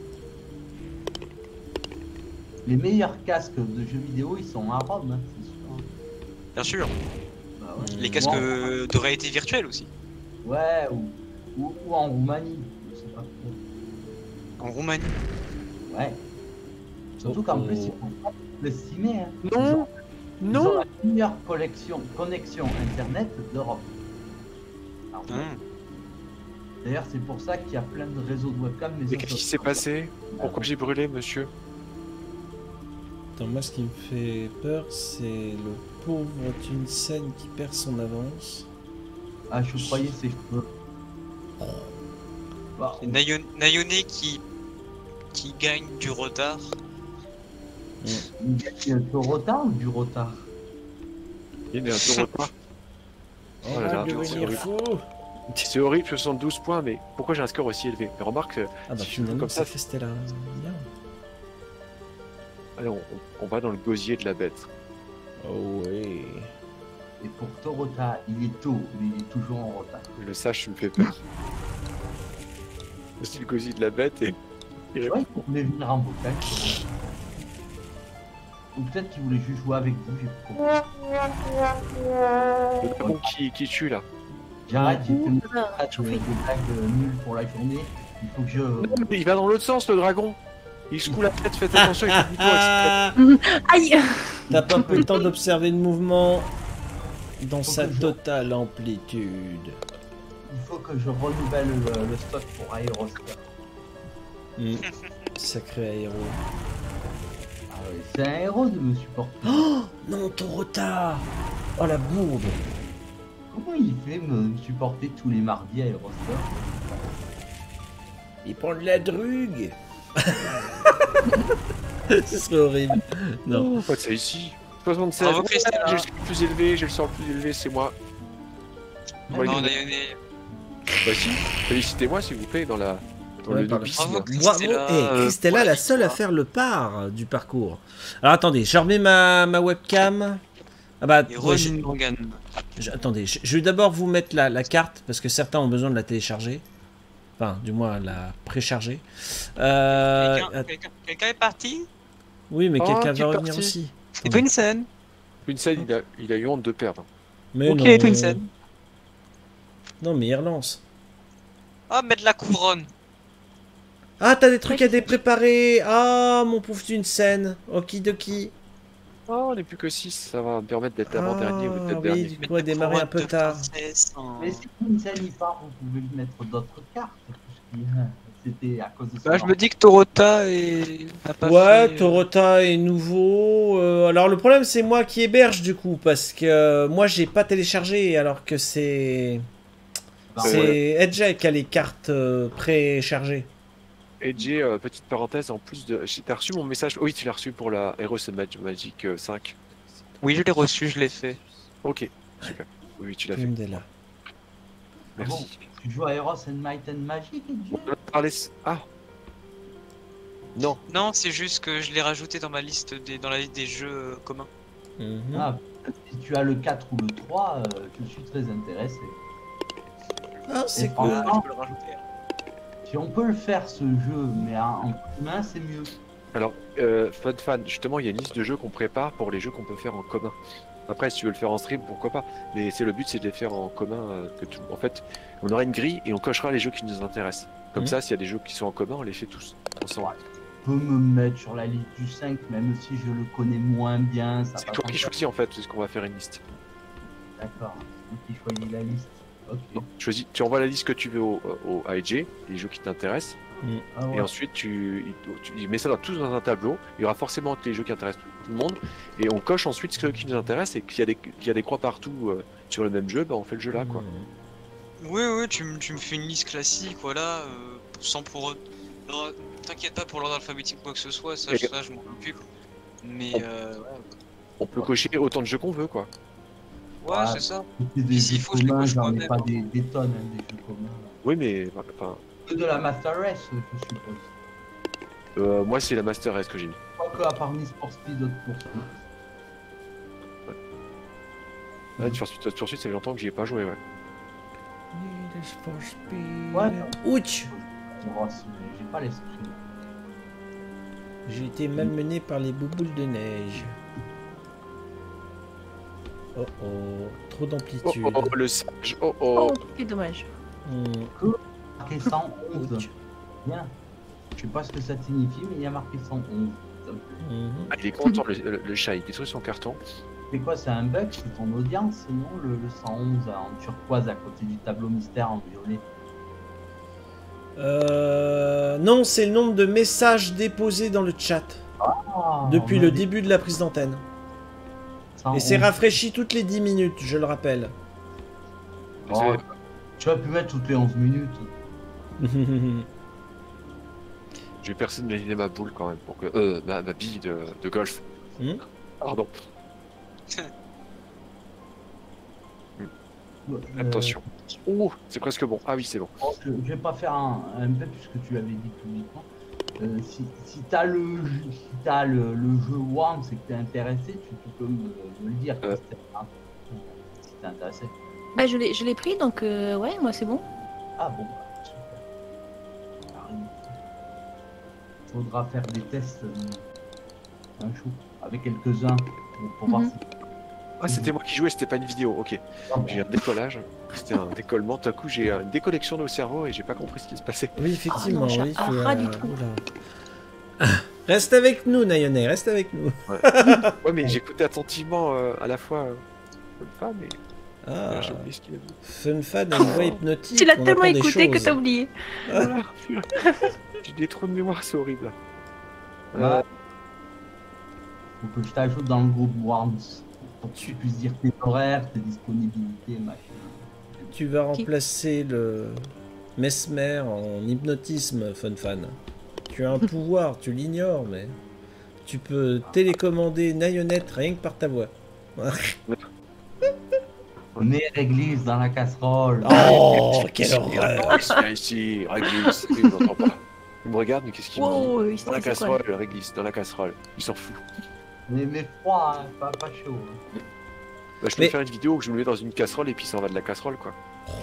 les meilleurs casques de jeux vidéo? Ils sont à Rome, hein, c'est sûr. Bien sûr. Bah ouais. Les casques Bon, euh, de réalité virtuelle aussi. Ouais, ou, ou, ou en Roumanie, je sais pas trop. En Roumanie. Ouais. Surtout qu'en Oh, plus, oh. ils font pas le ciné. Hein. Ils Non, ont, ils ont non. la meilleure collection, connexion internet d'Europe. Alors, Hum. D'ailleurs, c'est pour ça qu'il y a plein de réseaux de webcam. Mais Mais qu'est-ce qui s'est passé? Pourquoi j'ai brûlé, monsieur? Attends, moi ce qui me fait peur, c'est le pauvre Tunsen qui perd son avance. Ah, je croyais ses cheveux. Bah, C'est Nayon- Nayone qui... qui gagne du retard. il y a du retard ou du retard? Il est un peu retard. On Oh là va là, c'est devenir horrible. fou. C'est horrible, soixante-douze points, mais pourquoi j'ai un score aussi élevé? Mais remarque, euh, Ah bah si je joue finalement comme ça ça, fait Stella. Bien. allez, on, on- on va dans le gosier de la bête. Oh ouais. Et pour Torota, il est tôt, mais il est toujours en retard. Le sage, tu me fais peur. C'est le gosier de la bête et... Ouais, il voulait venir en vocal. Ou peut-être qu'il voulait juste jouer avec vous, j'ai pas compris. Le dragon qui, qui tue là. J'arrête, j'ai fait une Ah, traite de chauffé. blagues euh, nulles pour la journée. Il faut que je. Il va dans l'autre sens, le dragon. Il secoue la tête, faites attention avec le bouton exprès. Ah, Aïe. t'as pas pris le temps d'observer le mouvement dans Faut sa que je- totale amplitude. Il faut que je renouvelle le, le stock pour Aerostar. Hmm. Sacré héros. Ah ouais, c'est un héros de me supporter. Oh non, ton retard. Oh la bourde. Comment il fait me supporter tous les mardis à Aerostar? Il prend de la drugue. Ce serait horrible. Non. Oh, pas de ça ici. soixante-seize. Bravo, Christella. J'ai le score le plus élevé, j'ai le sort le plus élevé, c'est moi. Non, Voilà, Nayone. Bah si, félicitez-moi s'il vous plaît dans la dans Ouais, le pardon. noobisme. Bravo. Bravo. Christella, Eh, euh, Christella, pour la la seule à victoire. faire le part euh, du parcours. Alors attendez, je remets ma, ma webcam. Ah bah, Et ouais, Roger j'ai- Morgan. je- attendez, je, je vais d'abord vous mettre la, la carte parce que certains ont besoin de la télécharger. Enfin, du moins la précharger. Euh, Quelqu'un att- quelqu'un- quelqu'un est parti? oui, mais Oh, quelqu'un qui va est revenir parti aussi. C'est pas une scène. Une scène, il a, il a eu honte de perdre. Mais Ok, non. Twin scène. Non, mais il relance. Ah, mettre la couronne. Ah, t'as des trucs à dépréparer. Ah, mon pauvre d'une scène. Okidoki. Oh, on n'est plus que six, ça va me permettre d'être avant-dernier ou Ah, d'être oui, dernier. du Mettre coup, a la démarré un couronne peu de tard. princesse, hein. Mais si Vincent il part, vous pouvez lui mettre d'autres cartes. puisqu'il- C'était à cause de ça. Bah, je me dis que Torota est... n'a pas Ouais, fait, euh, Torota est nouveau. euh, alors le problème c'est moi qui héberge du coup parce que euh, moi j'ai pas téléchargé alors que c'est Bah, c'est ouais. Edge qui a les cartes euh, préchargées. Et j'ai, euh, petite parenthèse, en plus de... j'ai- T'as reçu mon message? Oui, tu l'as reçu pour la Heroes Mag- Magic euh, cinq. Oui, je l'ai reçu, je l'ai fait. Ok, super. Oui, oui, tu l'as fait. Mandela. Ah bon, Merci. tu joues à Heroes and Might and Magic, Edgy? On en a parlé... Ah Non. Non, c'est juste que je l'ai rajouté dans ma liste des, dans la liste des jeux euh, communs. Mhm. Ah, si tu as le quatre ou le trois, euh, je suis très intéressé. Ah, c'est Et cool. Euh, franchement, je peux le rajouter. hein. si on peut le faire ce jeu, mais en, en commun, c'est mieux. Alors, euh, Fun Fan, justement, il y a une liste de jeux qu'on prépare pour les jeux qu'on peut faire en commun. Après, si tu veux le faire en stream, pourquoi pas. Mais c'est le but, c'est de les faire en commun. euh, que tout... En fait, on aura une grille et on cochera les jeux qui nous intéressent. Comme Mhm. ça, s'il y a des jeux qui sont en commun, on les fait tous ensemble. Je peux me mettre sur la liste du cinq, même si je le connais moins bien. Ça C'est va toi pas qui faire- choisis en fait, c'est ce qu'on va faire une liste. D'accord, c'est moi qui choisis la liste. Ok. Non, choisis, tu envoies la liste que tu veux au, au I G, les jeux qui t'intéressent, Ah ouais. et ensuite tu, tu, tu mets ça dans, tous dans un tableau. Il y aura forcément que les jeux qui intéressent tout le monde, et on coche ensuite ceux qui nous intéressent, et qu'il y a des, qu'il y a des croix partout euh, sur le même jeu, bah on fait le jeu là quoi. Oui, oui, tu, me- tu me fais une liste classique, voilà, euh, sans pour. Alors, t'inquiète pas pour l'ordre alphabétique ou quoi que ce soit, ça, Et- ça je m'en occupe. Mais euh, On peut cocher autant de jeux qu'on veut quoi. ouais, Ouais. c'est ça. C'est des Puis s'il jeux faut, je les communs, coche j'en ai moi-même. pas des, des tonnes, hein, des jeux communs. Oui mais enfin, Que de la Master Race, je suppose. euh, moi c'est la Master Race que j'ai mis. Je crois que à part Need for Speed, autre course. Ouais, Need for Speed, Need for Speed, ça fait longtemps que j'y ai pas joué ouais. Ouais. Ouch! Oh, c'est- j'ai pas l'esprit. J'ai été malmené par les bouboules de neige. Oh oh, trop Oh d'amplitude. oh, le sage, oh oh. Oh, quel dommage. Hmm. Marqué cent onze. Ouch. Bien. Je sais pas ce que ça signifie, mais il y a marqué cent onze. Ça me plaît. Mhm. Ah, il est content le, le, le chat, il détruit son carton. C'est quoi, c'est un bug? C'est ton audience, non? Le, le cent onze en turquoise à côté du tableau mystère en violet. Euh, non, c'est le nombre de messages déposés dans le chat Ah, depuis on le a dit début de la prise d'antenne. cent Et c'est onze. rafraîchi toutes les dix minutes, je le rappelle. Oh, tu vas pu mettre toutes les onze minutes. Je vais personnaliser ma boule quand même, pour que, euh, ma, ma bille de, de golf. Hmm. Pardon, Euh, attention. Oh, c'est presque bon. Ah oui, c'est bon. bon, je, je vais pas faire un, un bug puisque tu l'avais dit publiquement. Euh, si si t'as le, jeu- si t'as le, le jeu Worms et que t'es intéressé, tu, tu peux me, me le dire. Euh. Christelle, hein, si t'es intéressé. Bah, je l'ai je l'ai pris, donc euh, ouais, moi c'est bon. Ah bon, bah, super. Arrive. Faudra faire des tests euh, un jour avec quelques-uns pour, pour voir Mhm. si. Ah, c'était moi qui jouais, c'était pas une vidéo. Ok. J'ai eu un décollage. C'était un décollement. Tout à coup, j'ai une déconnexion de au cerveau et j'ai pas compris ce qui se passait. Oui, effectivement. Ah non, j'ai oui, un tu, rat euh, du tout. oula. Reste avec nous, Nayone, reste avec nous. Ouais, mais j'écoutais attentivement euh, à la fois euh, le fan et Ah, j'ai oublié ce qu'il a dit. Fun Fan a une voix hypnotique. Tu l'as on tellement apprend des écouté que choses. t'as oublié. Voilà. J'ai des trous de mémoire, c'est horrible. Ouais. Euh, Faut que je t'ajoute dans le groupe Worms pour que tu puisses dire tes horaires, tes disponibilités, machin. Tu vas remplacer le Mesmer en hypnotisme, Fun Fan. Tu as un pouvoir, tu l'ignores, mais tu peux télécommander Nayonette rien que par ta voix. On est réglisse dans la casserole. Oh, quelle ici, horreur! Réglisse, viens ici, réglisse. Il m'entend pas. Il me regarde, mais qu'est-ce qu'il me dit Wow, il Dans la c'est quoi casserole, réglisse, dans la casserole. Il s'en fout. Mais, mais froid, hein, pas, pas chaud. hein. Bah, je peux Mais- faire une vidéo où je me mets dans une casserole et puis ça en va de la casserole, quoi.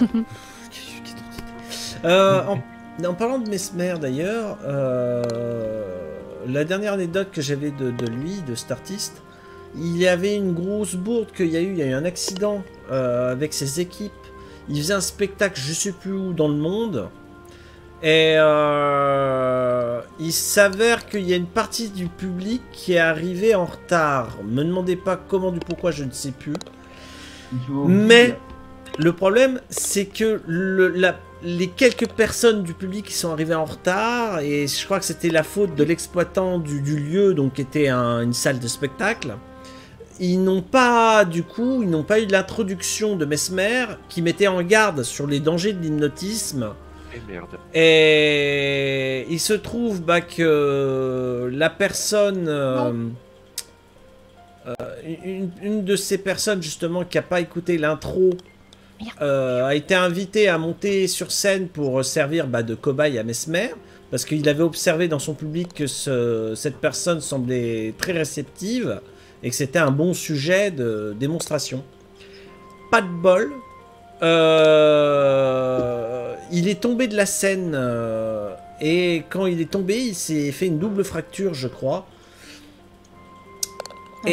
Euh, en, en parlant de Mesmer d'ailleurs, euh, la dernière anecdote que j'avais de, de lui, de Startist, il y avait une grosse bourde qu'il y a eu, il y a eu un accident euh, avec ses équipes. Il faisait un spectacle, je sais plus où, dans le monde. Et euh, il s'avère qu'il y a une partie du public qui est arrivée en retard. Me demandez pas comment, du pourquoi, je ne sais plus. Tu vois, Mais le problème, c'est que le, la, les quelques personnes du public qui sont arrivées en retard, et je crois que c'était la faute de l'exploitant du, du lieu, donc qui était un- une salle de spectacle, ils n'ont pas, du coup, ils n'ont pas eu l'introduction de Mesmer qui mettait en garde sur les dangers de l'hypnotisme. Et merde. Et il se trouve bah, que la personne, euh, euh, une, une de ces personnes justement qui n'a pas écouté l'intro, euh, a été invitée à monter sur scène pour servir bah, de cobaye à Mesmer, parce qu'il avait observé dans son public que ce, cette personne semblait très réceptive et que c'était un bon sujet de démonstration. Pas de bol. Euh, il est tombé de la scène euh, et quand il est tombé, il s'est fait une double fracture, je crois. Mhm.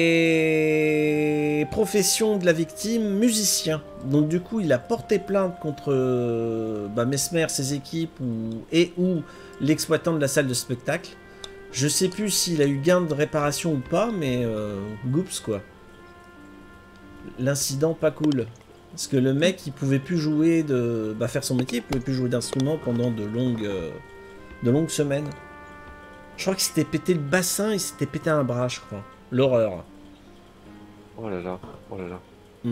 Et profession de la victime, musicien. Donc du coup, il a porté plainte contre euh, bah, Mesmer, ses équipes ou, et ou l'exploitant de la salle de spectacle. Je sais plus s'il a eu gain de réparation ou pas, mais euh, goops quoi. L'incident pas cool. Parce que le mec, il pouvait plus jouer de, bah, faire son métier, il pouvait plus jouer d'instrument pendant de longues, euh, de longues semaines. Je crois qu'il s'était pété le bassin, il s'était pété un bras, je crois. L'horreur. Oh là là, oh là là. Mm.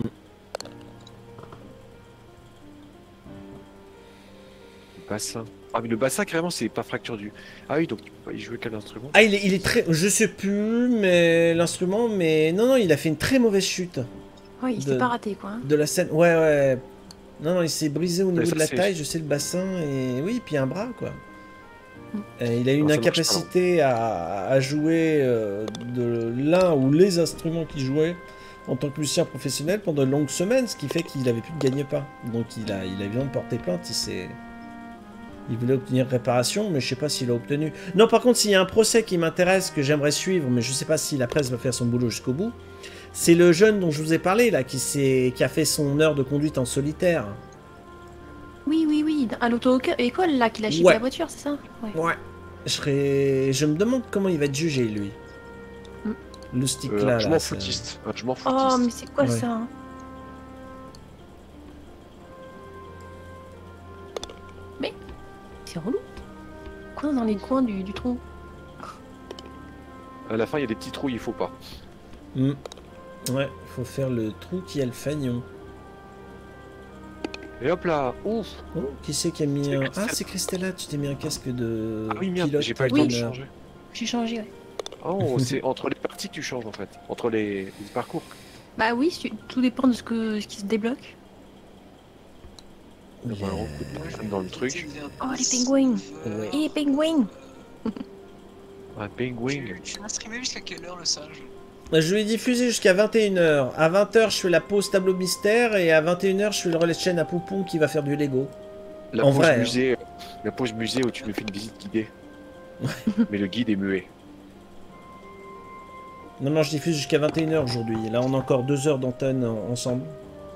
Le bassin. Ah mais le bassin carrément c'est pas fracture du... Ah oui donc il jouait quel instrument? Ah, il est, il est très... Je sais plus, mais l'instrument, mais... Non, non, il a fait une très mauvaise chute Ouais, il De- s'est pas raté quoi. hein. de la scène. Ouais, ouais. Non, non, il s'est brisé au niveau ça, de la c'est- taille, je sais, le bassin, et oui, puis un bras, quoi. Mm. Euh, il a eu une Non, ça marche incapacité à, à jouer euh, de l'un ou les instruments qu'il jouait en tant que musicien professionnel pendant de longues semaines, ce qui fait qu'il avait plus de gagne-pain. Donc il a, il a évidemment porté plainte, il s'est... Il voulait obtenir réparation, mais je sais pas s'il a obtenu. Non, par contre, s'il y a un procès qui m'intéresse, que j'aimerais suivre, mais je sais pas si la presse va faire son boulot jusqu'au bout, c'est le jeune dont je vous ai parlé, là, qui, s'est... qui a fait son heure de conduite en solitaire. Oui, oui, oui, à l'auto-école là, qu'il a chié Ouais. la voiture, c'est ça? Ouais. Ouais. Je, serais... je me demande comment il va être jugé, lui. Mm. Le stick Euh, là, je là, m'en ça- foutiste. Un je m'en Oh, foutiste. mais c'est quoi Ouais. ça? hein Mais c'est relou. Quoi dans les coins du, du trou? À la fin il y a des petits trous, il faut pas. Mm. Ouais, faut faire le trou qui a le fagnon. Et hop là, ouf. Oh, qui c'est qui a mis C'est un... Christella. Ah, c'est Christella, tu t'es mis un casque de Ah oui merde, pilote. j'ai pas eu le Oui. temps de d'honneur. changer. J'ai changé, ouais. Oh, c'est entre les parties que tu changes en fait. Entre les, les parcours. Bah oui, su- tout dépend de ce, que, ce qui se débloque. On va un coup de poing dans le truc. Oh, les pingouins. Ouais. Et pingouins. Un penguin. Tu vas streamer jusqu'à quelle heure le sage? Je vais diffuser jusqu'à vingt et une heures. À vingt heures, je fais la pause tableau mystère et à vingt et une heures, je fais le relais de chaîne à Poupon qui va faire du Lego. La En pause vrai, hein. musée, la pause musée où tu me fais une visite guidée. Mais le guide est muet. Non, non, je diffuse jusqu'à vingt et une heures aujourd'hui. Là, on a encore deux heures d'antenne en- ensemble.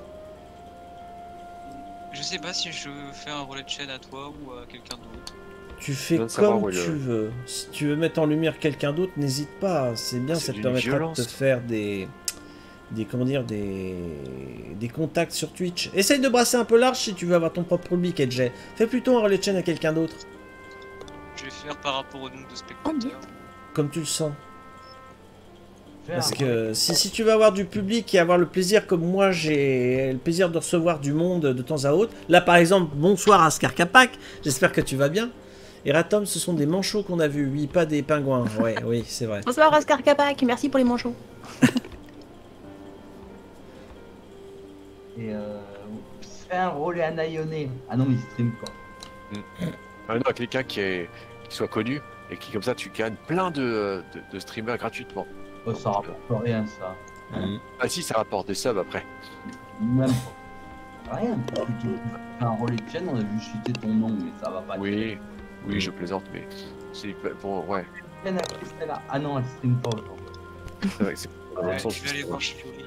Je sais pas si je fais un relais de chaîne à toi ou à quelqu'un d'autre. Tu fais Je viens de savoir comme où est tu le- veux. Si tu veux mettre en lumière quelqu'un d'autre, n'hésite pas. C'est bien, C'est ça te d'une permettra violence. de te faire des... Des, comment dire, des... Des contacts sur Twitch. Essaye de brasser un peu large si tu veux avoir ton propre public, Edge. Fais plutôt un relais de chaîne à quelqu'un d'autre. Je vais faire par rapport au nombre de Oh, spectateurs. Comme tu le sens. Faire Parce un- que si, si tu veux avoir du public et avoir le plaisir comme moi j'ai le plaisir de recevoir du monde de temps à autre, là par exemple, bonsoir Ascar Capac, j'espère que tu vas bien. Et Ratom, ce sont des manchots qu'on a vus, oui, pas des pingouins. Ouais, oui, c'est vrai. Bonsoir Ascar Capac, merci pour les manchots. Et euh, fais un relais à Naïoné. Ah non, mais il stream quoi. Ah non, quelqu'un qui, est, qui soit connu et qui comme ça tu gagnes plein de, de, de streamers gratuitement. Oh, ça rapporte rien ça. Mm. Ah si, ça rapporte des subs après. Même pas. Rien. Tu, tu fais un relais de chaîne, on a vu chuter ton nom, mais ça va pas. Oui, oui, je plaisante, mais c'est pas- bon, ouais. Chaîne à Christella. Ah non, elle stream pas aujourd'hui. C'est vrai que c'est dans le Ouais, sens tu où vas aller c'est- voir Fury.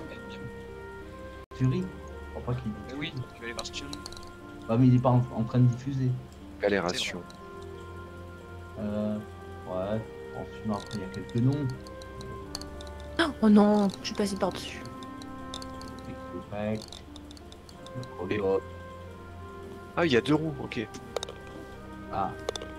Fury. Je crois pas qu'il. Eh oui, tu vas aller voir Fury. Bah, mais il est pas en, en train de diffuser. Galération. Euh. Ouais. Bon, sinon après, il y a quelques noms. Oh non, je suis passé par-dessus. Québec. Le Colo. Ah, il y a deux roues, ok. Et Ah.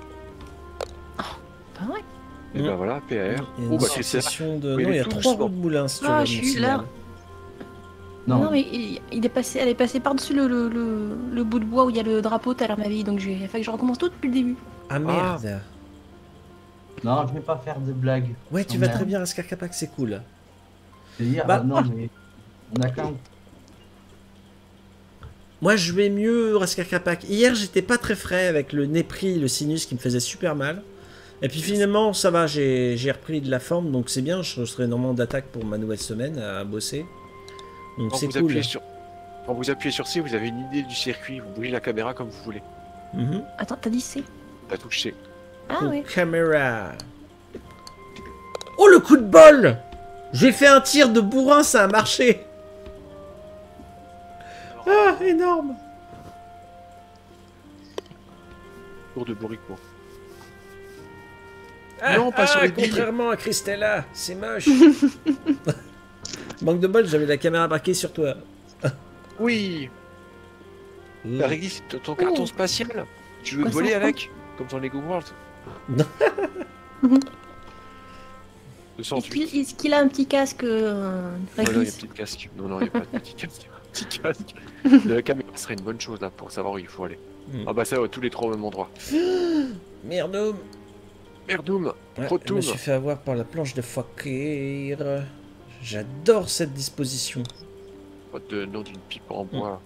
Pas vrai. Mm. ben voilà, P R. Il y a Oh une bah c'est ça. succession de... Mais Non, il il y est a tout trois doucement. roues de moulin, si tu Ah, veux, je mon suis signal. là. Non. Non, mais il, il est passé, elle est passée par-dessus le, le, le, le bout de bois où il y a le drapeau tout à l'heure ma vie, donc j'ai- il a fallu que je recommence tout depuis le début. Ah merde. Non, je vais pas faire de blagues. Ouais, tu Non, vas merde. très bien, Ascar Capac, c'est cool. C'est-à-dire, Bah, euh, non, mais on a qu'un. Moi, je vais mieux, Rascarcapac. Hier, j'étais pas très frais avec le nez pris, le sinus qui me faisait super mal. Et puis finalement, ça va, j'ai repris de la forme, donc c'est bien. Je serai normalement d'attaque pour ma nouvelle semaine à bosser. Donc c'est cool. Appuyez sur... Quand vous appuyez sur C, vous avez une idée du circuit. Vous bougez la caméra comme vous voulez. Mm-hmm. Attends, t'as dit C? La touche C. Ah oui. Caméra. Oh, le coup de bol! J'ai fait un tir de bourrin, ça a marché. Ah, énorme. Tour de bourricot. Ah, non, pas ah, sur les billes. contrairement à Christella, c'est moche. Manque de bol, j'avais la caméra braquée sur toi. Oui. Mmh. La Régis, c'est ton carton spatial. Tu veux Quoi, voler ça, avec? Comme dans Lego World. Non. deux cent Est-ce huit. qu'il est qu'il a un petit casque euh, Non, non, il y a Régis? un petit casque. Non, non, il n'y a pas de petit casque. Petit casque. La caméra serait une bonne chose là pour savoir où il faut aller. Mm. Ah bah ça, ouais, tous les trois au même endroit. Merde. Merdoum. Ouais, Trop je me suis fait avoir par la planche de Fakir. J'adore cette disposition. Pas de nom d'une pipe en bois.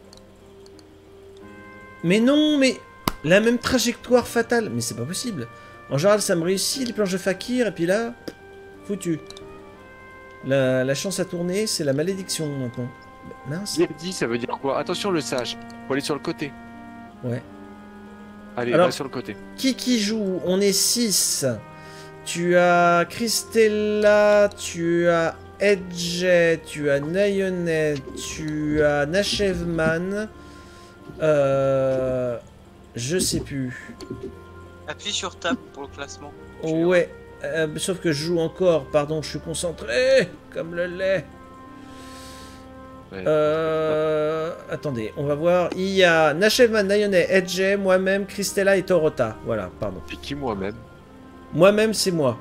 Mais non, mais la même trajectoire fatale. Mais c'est pas possible. En général, ça me réussit les planches de Fakir, et puis là, foutu. La, la chance à tourner, c'est la malédiction maintenant. Mince. D F D, ça veut dire quoi? Attention le sage. Faut aller sur le côté. Ouais. Allez, Alors- va sur le côté. Qui qui joue? On est six. Tu as Christella, tu as Edge, tu as Nayonet, tu as Nashevman. Euh... Je sais plus. Appuie sur Tab pour le classement. Tu Ouais. Euh, sauf que je joue encore, pardon, je suis concentré, comme le lait. Ouais. Euh... Attendez, on va voir. Il y a Nashevman, Nayonet, Edge, moi-même, Christella et Torota. Voilà, pardon. Et qui moi-même? Moi-même, c'est moi.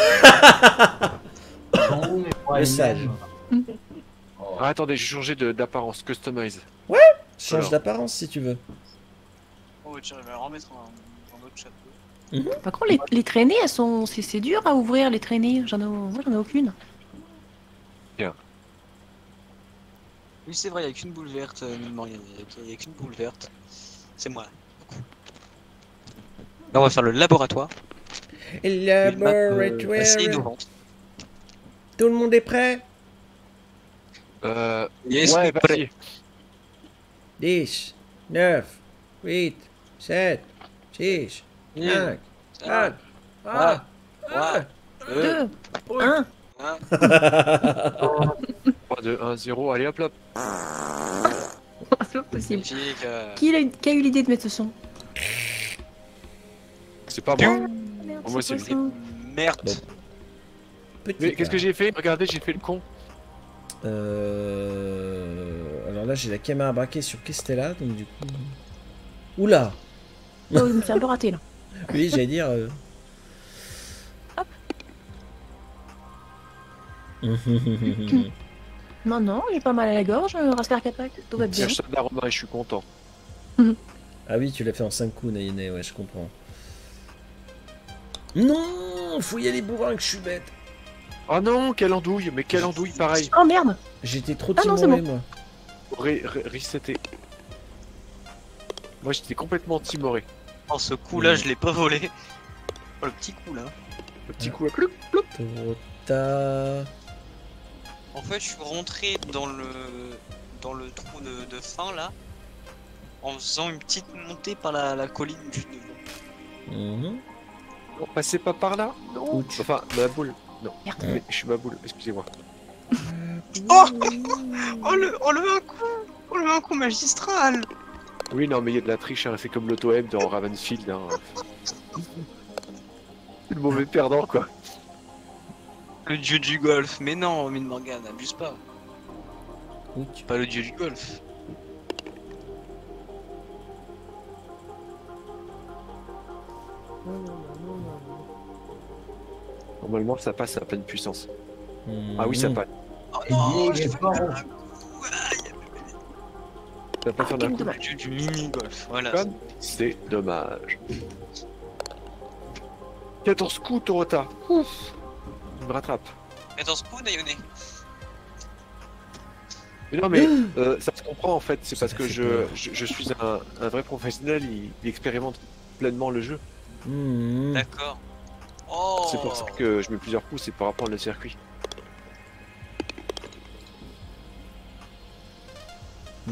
Bon, mais moi, Le les sage. mêmes. Oh. Ah, attendez, j'ai changé de- d'apparence. Customize. Change Alors. d'apparence si tu veux. Oh, tiens, je vais remettre un, un autre chapeau. Par contre, les, les traînées, elles sont, c'est c'est dur à ouvrir les traînées. J'en ai, moi, j'en ai aucune. Oui, c'est vrai, il n'y a qu'une boule verte, euh, mine de rien, il n'y a qu'une boule verte. C'est moi. Là, on va faire le laboratoire. Une map, euh, assez innovante. Tout le monde est prêt? Euh... Yes, ouais, oui, vas-y. dix, neuf, huit, sept, six, cinq, quatre, trois, un. deux, Deux, un. un. trois, deux, un, zéro. Allez, hop, hop. C'est pas possible. Magnifique, euh, Qui a, qui a eu l'idée de mettre ce son? C'est pas moi. Merde, Moi, c'est c'est quoi lui. ça? Merde. Bon. Petit Mais qu'est-ce que j'ai fait? Regardez, j'ai fait le con. Euh... Alors là, j'ai la caméra braquée sur Christella, donc du coup... Oula! Oh, je me suis un peu raté là. Oui, j'allais dire... euh. Non, non, j'ai pas mal à la gorge, Rascarcapac, tout va bien. Cherche soldat romain et je suis content. Ah oui, tu l'as fait en cinq coups, Nayene, ouais, je comprends. Non! Faut y aller bourrin que je suis bête! Oh non, quelle andouille. Mais quelle andouille, pareil. Oh merde! J'étais trop Ah non, timoré, c'est bon. moi. Ré, ré, resetter. Moi, j'étais complètement timoré. Oh, ce coup-là, je l'ai pas volé. Oh, le petit coup là. Le petit coup à cloup. Torota... En fait, je suis rentré dans le dans le trou de, de fin là, en faisant une petite montée par la, la colline du devant. Mhm. Non, passez pas par là. Non. Ouch. Enfin, ma boule. Non. Merde. Mais je suis ma boule, excusez-moi. Oh, oh le oh le un coup, oh le un coup magistral. Oui, non, mais il y a de la triche, hein. C'est comme l'auto-aim dans Ravenfield. Hein. C'est le mauvais perdant, quoi. Le dieu du golf, mais non, Mine Morgan, abuse pas. Ouch. Pas le dieu du golf. Normalement, ça passe à pleine puissance. Mhm. Ah oui, ça passe. Oh Et non, bien, j'ai il est fait fort. un coup. Aïe. Ça va pas faire d'un Quel coup. dommage. Le dieu du mini golf, voilà. Comme c'est dommage. quatorze coups, Torota. Ouf. Il me rattrape. quatorze coups, Nayone. Mais non, mais euh, ça se comprend en fait. C'est Ça parce que fait je, peur. je, je suis un, un vrai professionnel. Il, il expérimente pleinement le jeu. Mmh. D'accord. Oh. C'est pour ça que je mets plusieurs coups. C'est par rapport au circuit. Mmh.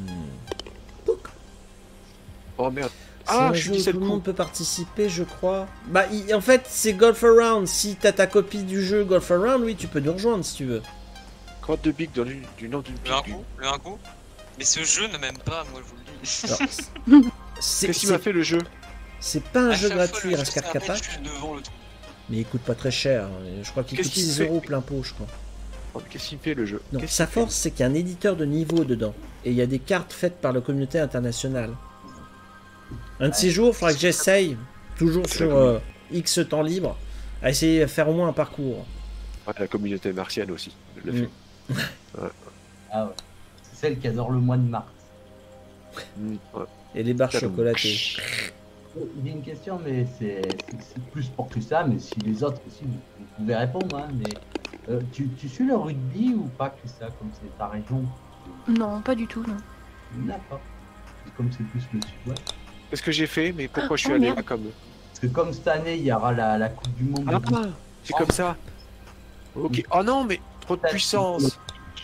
Oh merde. C'est Ah, un je jeu suis où dix-sept tout le coups. monde peut participer, je crois. Bah, il- en fait, c'est Golf Around. Si t'as ta copie du jeu Golf Around, oui, tu peux nous rejoindre si tu veux. Crotte de bique dans du, du nom d'une Le un pique. coup, le un coup. Mais ce jeu ne m'aime pas, moi je vous le dis. Alors, c'est Qu'est-ce qu'il m'a c'est- fait le jeu? c'est pas un À jeu chaque fois, gratuit, le jeu Rascar s'arrête Kapak, juste devant le truc. mais il coûte pas très cher. Je crois qu'il Qu'est-ce coûte qu'il six fait euros plein pot, je crois. Oh, mais Qu'est-ce qu'il me fait le jeu? Non, Qu'est-ce sa qu'il fait force, c'est qu'il y a un éditeur de niveau dedans. Et il y a des cartes faites par la communauté internationale. Un de ces jours, il faudra que j'essaye, toujours C'est la sur euh, X temps libre, à essayer de faire au moins un parcours. Ouais, la communauté martienne aussi le Mm. fait. Ah ouais. C'est celle qui adore le mois de mars. Mm, ouais. Et les barres Tadam. chocolatées. J'ai une question, mais c'est c'est- c'est plus pour que ça, mais si les autres aussi, vous, vous pouvez répondre. Hein, mais euh, tu, tu suis le rugby ou pas que ça, comme c'est ta région? Non, pas du tout, non. D'accord. Comme c'est plus le sud-ouest. Qu'est-ce que j'ai fait? Mais pourquoi je suis Oh, allé merde. là comme. Parce que comme cette année, il y aura la, la Coupe du Monde. Ah, de rugby. c'est comme ça. Ok. Oh non, mais trop de puissance.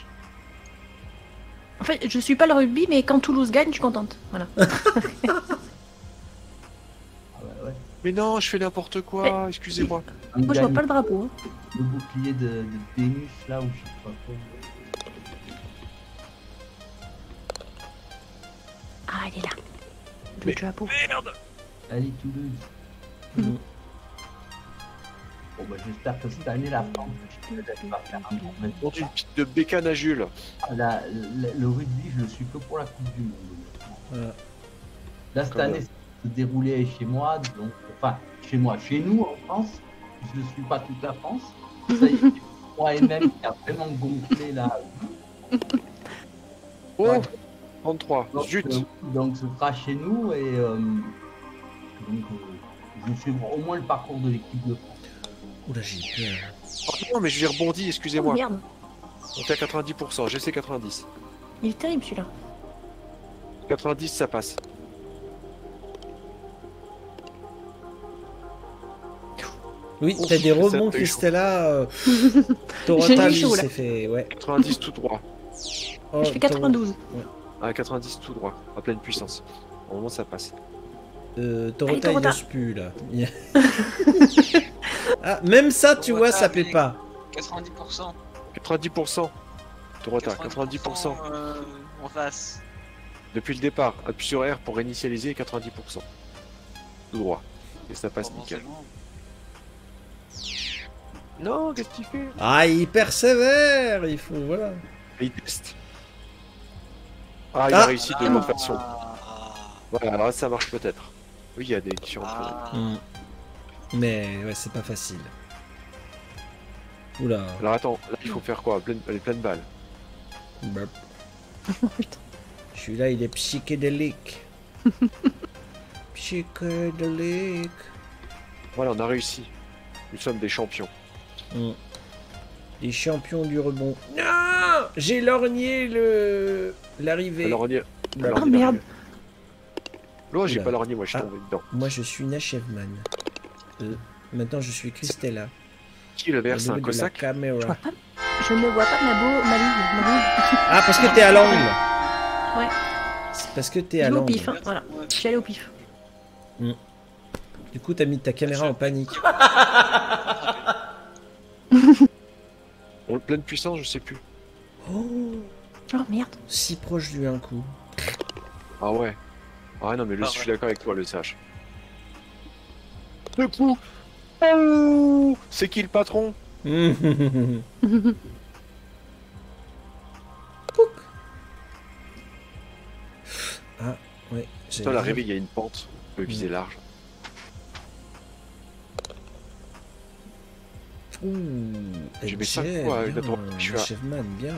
En fait, je suis pas le rugby, mais quand Toulouse gagne, je suis contente. Voilà. Ah ouais, ouais. Mais non, je fais n'importe quoi. Excusez-moi. On Moi, je vois gagne pas le drapeau. hein. le bouclier de, de Bénus là, ou je sais pas quoi. Ah, il est là. Le Mais- drapeau. Merde. Allez, Toulouse. Mhm. Bon, bah, j'espère que cette année, la France va faire un bon match. Monte une petite de bécane à Jules. La- la- le rugby, je le suis que pour la Coupe du Monde. Voilà. Là, cette Comment année, ça se déroulait chez moi, donc, enfin, chez moi, chez nous en France. Je ne suis pas toute la France. Ça y est, moi et même qui a vraiment gonflé là. Oh, Ouais. trente-trois. Donc, Zut. euh, donc, ce sera chez nous et euh, donc, euh, je suivrai au moins le parcours de l'équipe de France. Oula, j'ai peur. Oh non, mais je l'ai rebondi, Oh, excusez-moi. merde. On fait à quatre-vingt-dix pour cent. J'ai sais quatre-vingt-dix. Il est terrible celui-là. quatre-vingt-dix, ça passe. Oui, Ouf, t'as des ça rebonds, fait chaud. Christella. Euh... J'ai Torata, eu lui, chaud, là. s'est fait. Ouais. quatre-vingt-dix tout droit. Oh, Je fais quatre-vingt-douze. À quatre-vingt-dix tout droit. À pleine puissance. Au moment, ça passe. Euh, Torota, Allez, il Torota. n'ose plus là. Ah, même ça, tu vois, ça paie pas. quatre-vingt-dix pour cent. quatre-vingt-dix pour cent. Torota, quatre-vingt-dix pour cent. euh, en face. Depuis le départ. Appuie sur R pour réinitialiser quatre-vingt-dix pour cent. Tout droit. Et ça passe Bon, nickel. c'est bon. Non, qu'est-ce qu'il fait? Ah, il persévère. Il faut, voilà. Et il teste. Ah, il Ah. a réussi de bonne façon. Ah. Voilà, alors ça marche peut-être. Oui, il y a des différentes. Ah. Hmm. Mais ouais, c'est pas facile. Oula. Alors attends, là il faut faire quoi? Pleine, les pleines balles. Bah, Oh, putain. celui-là, il est psychédélique. Psychédélique. Voilà, on a réussi. Nous sommes des champions. Hmm. Les champions du rebond. Non, j'ai lorgné le l'arrivée. Alors on y est. Bah, alors, Oh, on y est merde. arrivé. Non, j'ai Oula. pas lorgné, moi je suis Ah. tombé dedans. Moi, je suis Nashevman. Euh, maintenant, je suis Christella. Qui le vert, c'est Au un niveau de la cossack? Je vois caméra. pas. Je ne vois pas ma beau, ma ligne, ma ligne. Ah, parce que t'es à l'angle. Ouais. C'est parce que t'es Je à vais au l'angle. pif, hein. Voilà. Je suis allé au pif. Du coup, t'as mis ta caméra en panique. En pleine puissance, je sais plus. Oh, Oh merde. si proche du un coup. Ah ouais. Ah non, mais le, Ah je suis ouais. d'accord avec toi, le sage. Le coup. Oh, c'est qui le patron? Ah, ouais. j'ai- Putain, l'arrivée, il y a une pente. On peut viser large. Ouh, J'ai mis cinq Edge, coups à une bien, droite. Je suis à- Nashevman, bien.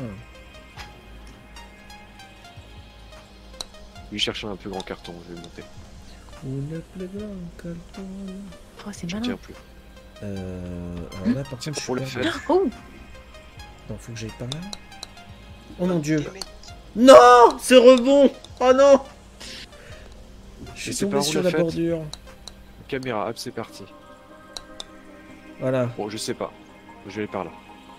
Lui chercher un peu grand carton, je vais monter. On a plus grand carton. Oh, c'est Je malin. tiens plus. Euh, alors là, par C'est contre, je pour suis le perdu. faire. Oh. Attends, faut que j'aille par là. Oh mon dieu. Non, c'est rebond. Oh non. Je suis Et c'est tombé par où sur le la fait bordure. Caméra, hop, c'est parti. Voilà. Bon, je sais pas. Je vais aller par là.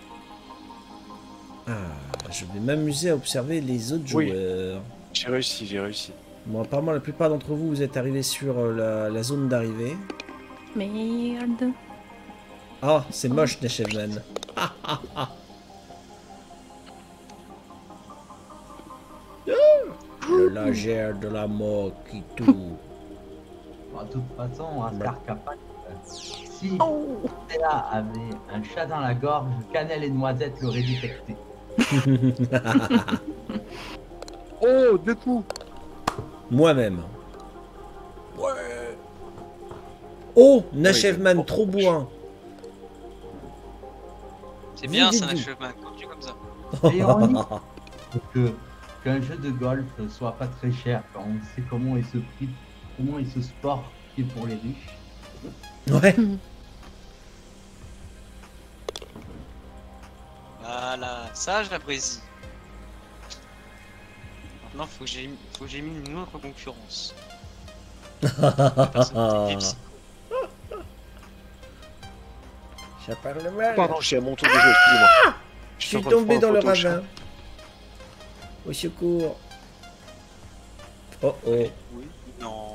Ah, je vais m'amuser à observer les autres Oui. joueurs. J'ai réussi, j'ai réussi. Bon, apparemment, la plupart d'entre vous, vous êtes arrivés sur euh, la, la zone d'arrivée. Merde. Ah, c'est moche, Neshevman. Ah, ah, ah. Le lagère de la mort qui tout. Bon, de toute façon, Ascar Capac, euh, si Oh. Stella avait un chat dans la gorge, Cannelle et Noisette l'auraient détecté. Oh, deux coups. Moi-même. Ouais. Oh, Nashevman, Oui, trop oh, bourrin. C'est bien, Dis, c'est un dis, dis. achèvement. Continue comme ça. Et on dit que qu'un jeu de golf soit pas très cher quand on sait comment est ce prix, comment est ce sport qui est pour les riches. Ouais. Voilà, ça je l'apprécie. Maintenant, faut que j'ai faut que j'élimine une autre concurrence. Personne qui fait Ça parle mal. Pardon, je suis à mon tour de jeu, excusez-moi. Je suis en train de tombé dans prendre le photo, je- ravin. Au secours. Oh oh. Oui. Non.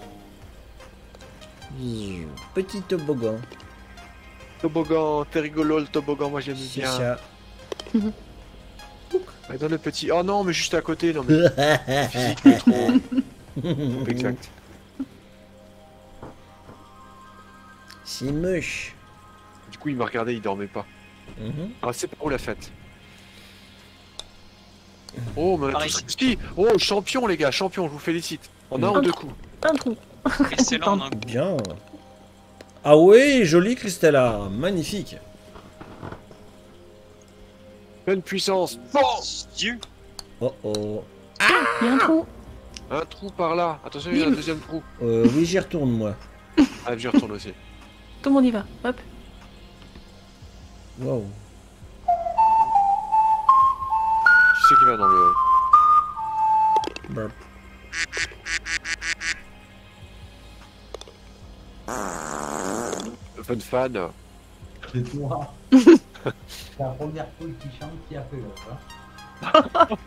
Zzz, Petit toboggan. Toboggan, t'es rigolo le toboggan, moi j'aime C'est bien. ça. Ah, dans le petit. Oh non, mais juste à côté, non mais. Physique, mais trop. Exact. C'est moche. Du coup, il m'a regardé, il dormait pas. Mhm. Ah, c'est par où la fête? Oh, mais on a Par tous ici. réussi. Oh, champion, les gars, champion, je vous félicite. En un ou deux coups. Un trou. Excellent. hein. Bien. Ah oui, joli Christella. Magnifique. Pleine puissance. Dieu. Oh oh. Il y a un trou. Un trou par là. Attention, il y a un deuxième trou. Euh, oui, j'y retourne moi. Ah, j'y retourne aussi. Tout le monde y va. Hop. Wow. Qui c'est qui va dans le. Burp. le Fun fan. C'est toi. C'est la première poule qui chante qui a fait le ça.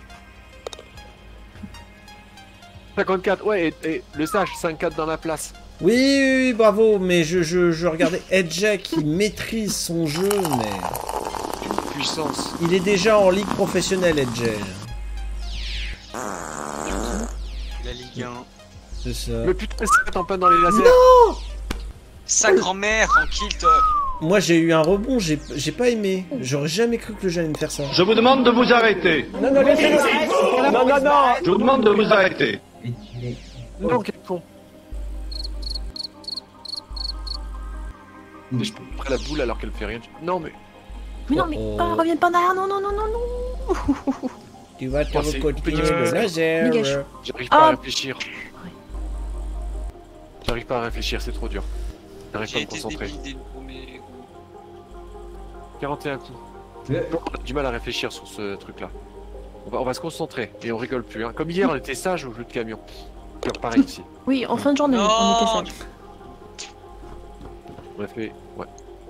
cinquante-quatre, ouais, et, et le sage, cinq quatre dans la place. Oui, oui, oui, bravo, mais je, je, je regardais Edge qui maîtrise son jeu, mais Puissance. il est déjà en ligue professionnelle, Edge. La Ligue un. C'est ça. Mais putain, c'est en plein dans les lasers. Sa grand-mère en kilt. Moi, j'ai eu un rebond, j'ai j'ai pas aimé. J'aurais jamais cru que le jeu allait me faire ça. Je vous demande de vous arrêter. Non, non, laissez-le. Non, non, non. Je vous demande de vous arrêter. Et tu es. Non, quel con. Mais je peux prendre la boule alors qu'elle fait rien. Non, mais. Mais non, mais Oh, oh. ah, reviens pas en arrière. Non, non, non, non, non. Tu vas te Oh, c'est recotier compliqué. le laser. Dégage. J'arrive pas Ah. à réfléchir. J'arrive pas à réfléchir, c'est trop dur. J'arrive pas J'ai à me été concentrer. débile des premiers coups. quarante et un coups. Mais- On a du mal à réfléchir sur ce truc-là. On va, on va se concentrer et on rigole plus. Hein. Comme hier, on était sage au jeu de camion. Alors pareil ici. Oui, en fin de journée, on Non. était sage. On a fait. Ouais.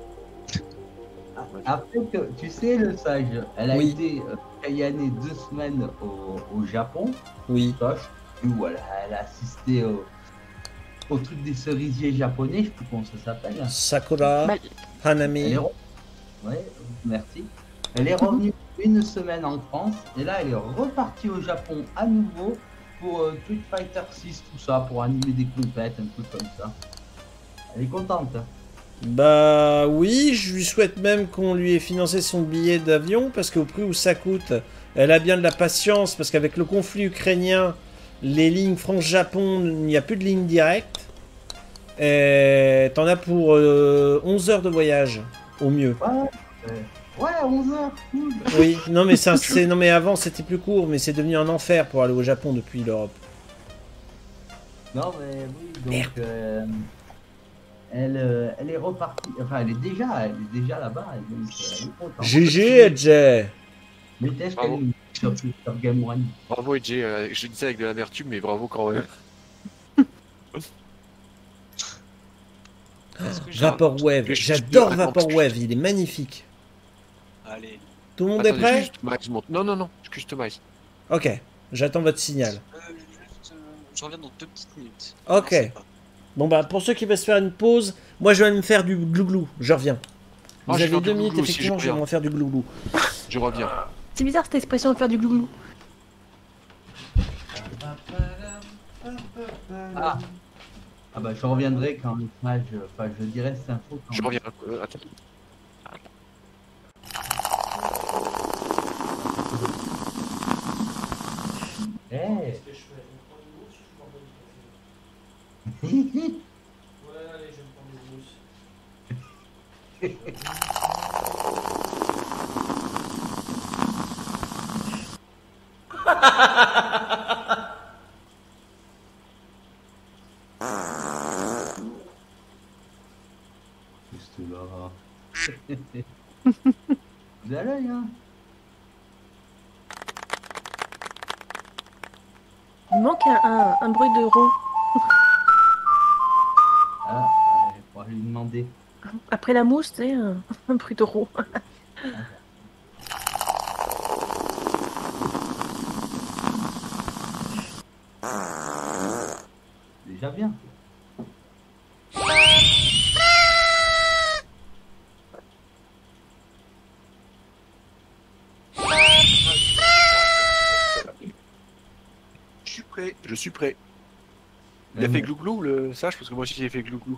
Après, que- tu sais, le sage, elle a Oui. été euh, caillanée deux semaines au, au Japon, Oui. Tosh, où elle a, elle a assisté au, au truc des cerisiers japonais, je sais plus comment ça s'appelle. Sakura, Bah, Elle Hanami. est re- Ouais, merci. Elle est revenue une semaine en France, et là, elle est repartie au Japon à nouveau pour euh, Street Fighter six, tout ça, pour animer des compètes, un peu comme ça. Elle est contente. hein. Bah oui, je lui souhaite même qu'on lui ait financé son billet d'avion parce qu'au prix où ça coûte, elle a bien de la patience parce qu'avec le conflit ukrainien, les lignes France-Japon, il n'y a plus de ligne directe. Et t'en as pour euh, onze heures de voyage, au mieux. Ouais, euh, ouais, onze heures, cool. Oui, non mais, ça, c'est, non mais avant c'était plus court, mais c'est devenu un enfer pour aller au Japon depuis l'Europe. Non, mais oui, donc euh, elle, euh, elle est repartie, enfin elle est déjà, elle est déjà là-bas, elle, donc, euh, elle est contente. G G, Edge. Mais qu'est-ce Bravo. qu'elle sur, sur Game One. Bravo Edge, euh, je dis ça avec de l'amertume, mais bravo quand même. Est-ce que j'ai un- Vaporwave, Je- je- j'adore je- Vaporwave, il est magnifique. Allez. Tout le monde est Attendez, prêt? juste customise mon- Non, non, non, je customise. Ok, j'attends votre signal. Euh, juste, euh, je reviens dans deux petites minutes. Ok. Non, c'est pas. Bon bah pour ceux qui veulent se faire une pause, moi je vais aller me faire du glouglou, je reviens. Vous Ah, je vais avez faire deux du minutes, glouglou aussi, effectivement, je je vais reviens. m'en faire du glouglou. Je reviens. C'est bizarre cette expression de faire du glouglou. Ah. Ah bah je reviendrai quand enfin, je, enfin, je dirai cette info quand Je reviens. Euh, attends. Eh. Juste là. Vous avez l'œil, hein? Il manque un, un, un bruit de roue. Ah, il faudra lui demander. Après la mousse, tu sais, un, un bruit de roue. Déjà bien. Je suis prêt. Je suis prêt. Il a Même- fait glouglou le sage parce que moi aussi j'ai fait glouglou.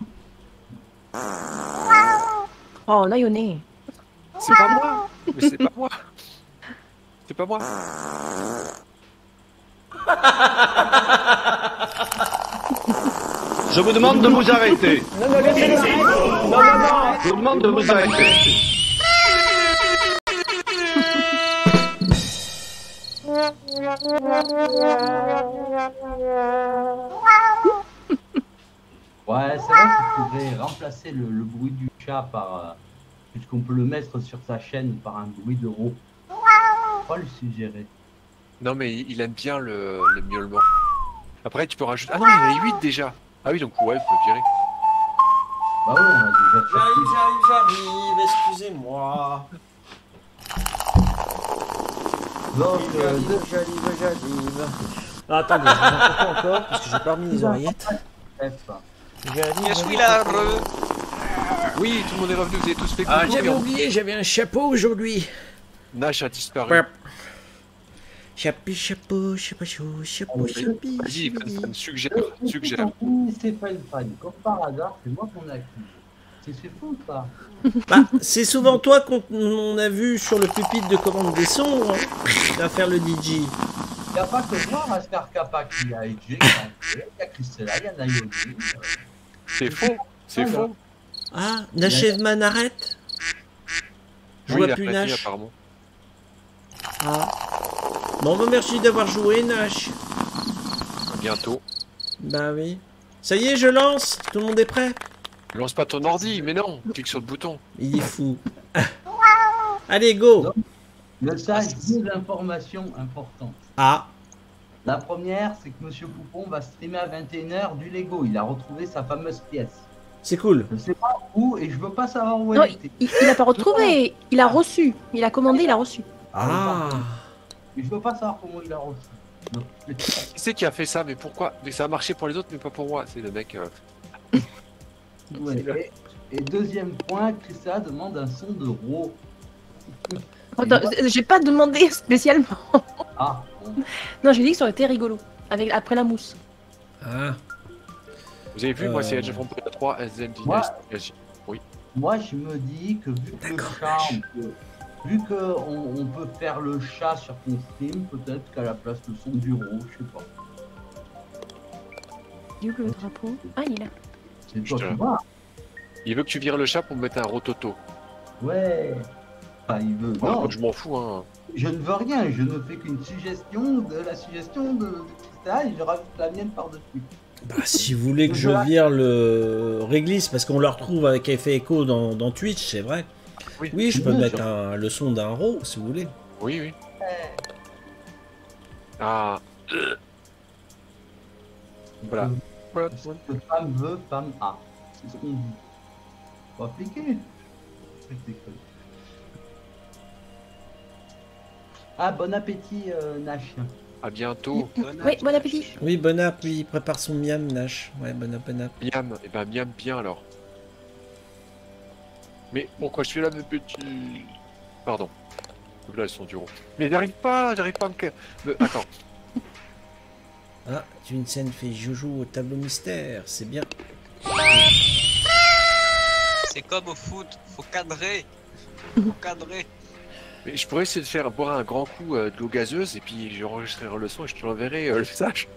Oh, là, il est. C'est pas moi. Mais c'est pas moi. C'est pas moi. Je vous demande de vous arrêter. Non, non, laissez-le. Non, non, non. Je vous demande de vous arrêter. Ouais, c'est vrai qu'il pourrait remplacer le, le bruit du chat par. Euh, puisqu'on peut le mettre sur sa chaîne par un bruit de roue. Pas le suggérer. Non mais il il aime bien le, le miaulement. Après tu peux rajouter. Ah non, il y en a huit déjà. Ah oui donc ouais, il peut virer. Bah ouais, on a déjà fait. J'arrive, j'arrive, j'arrive, excusez-moi. Donc, euh, J'arrive, j'arrive, j'arrive. Ah, attendez, je vais un peu encore parce que j'ai pas remis les oreillettes. F. J'arrive, Je suis j'arrive. là, re. Oui, tout le monde est revenu, vous avez tous fait Ah, glouglou. j'avais et on- oublié, j'avais un chapeau aujourd'hui. Nash a disparu. Ouais. Chapeau, chapeau, chapeau, chapeau, chapeau, chapeau. Vas-y, Fan, suggère, suggère. Oui, c'est pas une fan. Comme par hasard, c'est moi qu'on accuse. C'est c'est fou ça. Bah, c'est souvent toi qu'on on a vu sur le pupitre de commande des sons hein, à faire le D J. Il n'y a pas que moi, Ascar Kapak, il y a Edge, il y a Christella, il y a Nayomi. C'est faux, c'est Ah, faux. Ah, Nachevman arrête. Je Oui, vois il a plus arrêté, Nash. apparemment. Ah. Bon, bah merci d'avoir joué, Nash. À bientôt. Bah oui. Ça y est, je lance. Tout le monde est prêt? Lance pas ton ordi, mais non, clique sur le bouton. Il est fou. Allez, go. Le sage, deux informations importantes. Ah. La première, c'est que Monsieur Poupon va streamer à vingt et une heures du Lego. Il a retrouvé sa fameuse pièce. C'est cool. Je sais pas où et je veux pas savoir où Non, elle était. il, il a pas retrouvé, il a reçu. Il a commandé, il a reçu. Ah. Mais je veux pas savoir comment il a reçu. Donc, Qui c'est qui a fait ça? Mais pourquoi? Mais ça a marché pour les autres, mais pas pour moi. C'est le mec. euh, ouais. et, et deuxième point, Christella demande un son de Ro. Attends, j'ai pas demandé spécialement. Ah, bon. Non, j'ai dit que ça aurait été rigolo. Avec, après la mousse. Ah. Vous avez vu, Euh. moi c'est Edge of Empire trois, S D N Ouais. Dynasty. Moi, je me dis que vu que le D'accord. chat, on peut, vu qu'on on peut faire le chat sur ton stream, peut-être qu'à la place le son du Ro, je sais pas. Du le drapeau. Ah, il est là. C'est toi Je te- qui vois. Il veut que tu vires le chat pour me mettre un rototo. Ouais. Enfin, il veut. Moi, Non, je m'en fous, hein. je ne veux rien. Je ne fais qu'une suggestion de la suggestion de, de Christella et je rajoute la mienne par-dessus. Bah, si vous voulez que je vire le réglisse, parce qu'on le retrouve avec effet écho dans, dans Twitch, c'est vrai. Oui. Oui, je peux Bien mettre sûr. un, le son d'un ro, si vous voulez. Oui, oui. Ah. Voilà. Voilà. Ce que femme veut, femme a. C'est ce qu'on dit. Faut appliquer. Ah, bon appétit, euh, Nash. À bientôt. Oui, bon appétit. Oui, bon app, oui, il prépare son miam, Nash. Ouais, bon app, bon app. Miam, et ben miam bien alors. Mais pourquoi je suis là, mes petits... Pardon. Là, ils sont durs. Mais j'arrive pas, j'arrive pas à me... me- Attends. Ah, Vincent fait joujou au tableau mystère, c'est bien. C'est comme au foot, faut cadrer. Faut cadrer. Mais je pourrais essayer de faire boire un grand coup euh, de l'eau gazeuse et puis j'enregistrerai le son et je te l'enverrai euh, le message.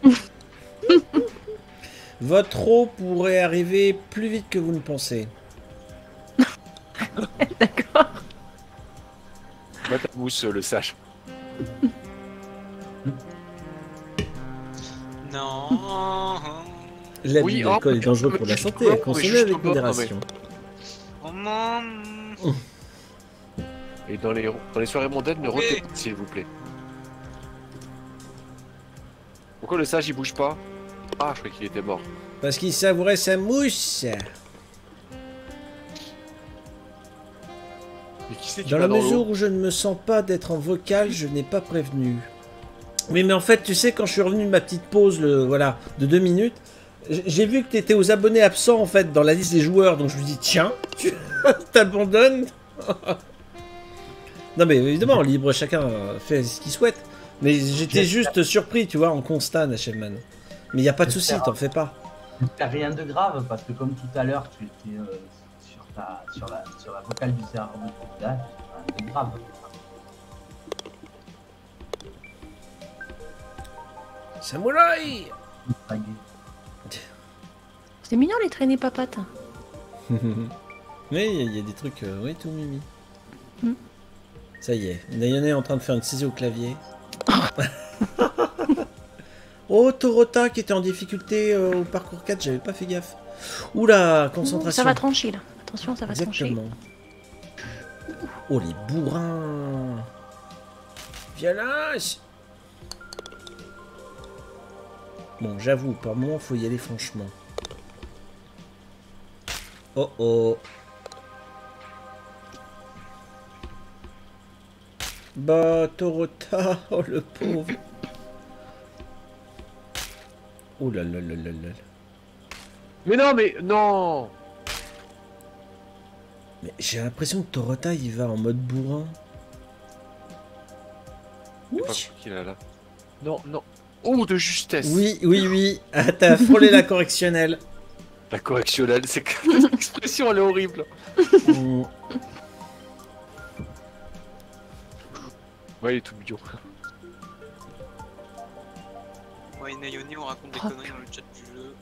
Votre eau pourrait arriver plus vite que vous ne pensez. D'accord. Moi, ta mousse, euh, le sage. Non. L'abus Oui, d'alcool oh, est dangereux pour la juste santé, au à bord, consommer mais juste avec au bord, modération. Oh non. Et dans les, dans les soirées mondaines, ne Oui. rotez pas, s'il vous plaît. Pourquoi le sage il bouge pas? Ah, je croyais qu'il était mort. Parce qu'il savourait sa mousse. Mais qui c'est qui Dans va la dans l'eau? mesure où je ne me sens pas d'être en vocal, je n'ai pas prévenu. Oui, mais en fait, tu sais, quand je suis revenu de ma petite pause, le, voilà, de deux minutes, j- j'ai vu que tu étais aux abonnés absents, en fait, dans la liste des joueurs. Donc je me dis, tiens, tu t'abandonnes. Non, mais évidemment, libre, chacun fait ce qu'il souhaite. Mais j'étais juste surpris, tu vois, en constat, Nachevman. Mais il n'y a pas de souci, t'en fais pas. T'as rien de grave parce que comme tout à l'heure, tu étais euh, sur, ta, sur, la, sur la vocale du serveur de là, rien de grave. Samouraï. Pas gay. C'est mignon les traînées papates. Oui, il y, a des trucs, euh, oui, tout mimi. Hmm. Ça y est, Nayane est en train de faire une saisie au clavier. Oh, Torota qui était en difficulté euh, au parcours quatre, j'avais pas fait gaffe. Oula, concentration. Ça va trancher là. Attention, ça va Exactement. Oh, les bourrins. Violence. Bon, j'avoue, par moment, faut y aller franchement. Oh oh. Bah, Torota, oh le pauvre. Oh là là là là là. Mais non, mais non. Mais j'ai l'impression que Torota, il va en mode bourrin. C'est pas qu'il a là. Non, non. Oh, de justesse. Oui, oui, oui. Ah, t'as frôlé la correctionnelle. La correctionnelle, c'est que l'expression elle est horrible. Mm. Ouais, il est tout mignon. Ouais, Nayone, on raconte des Propre. conneries dans le chat du jeu.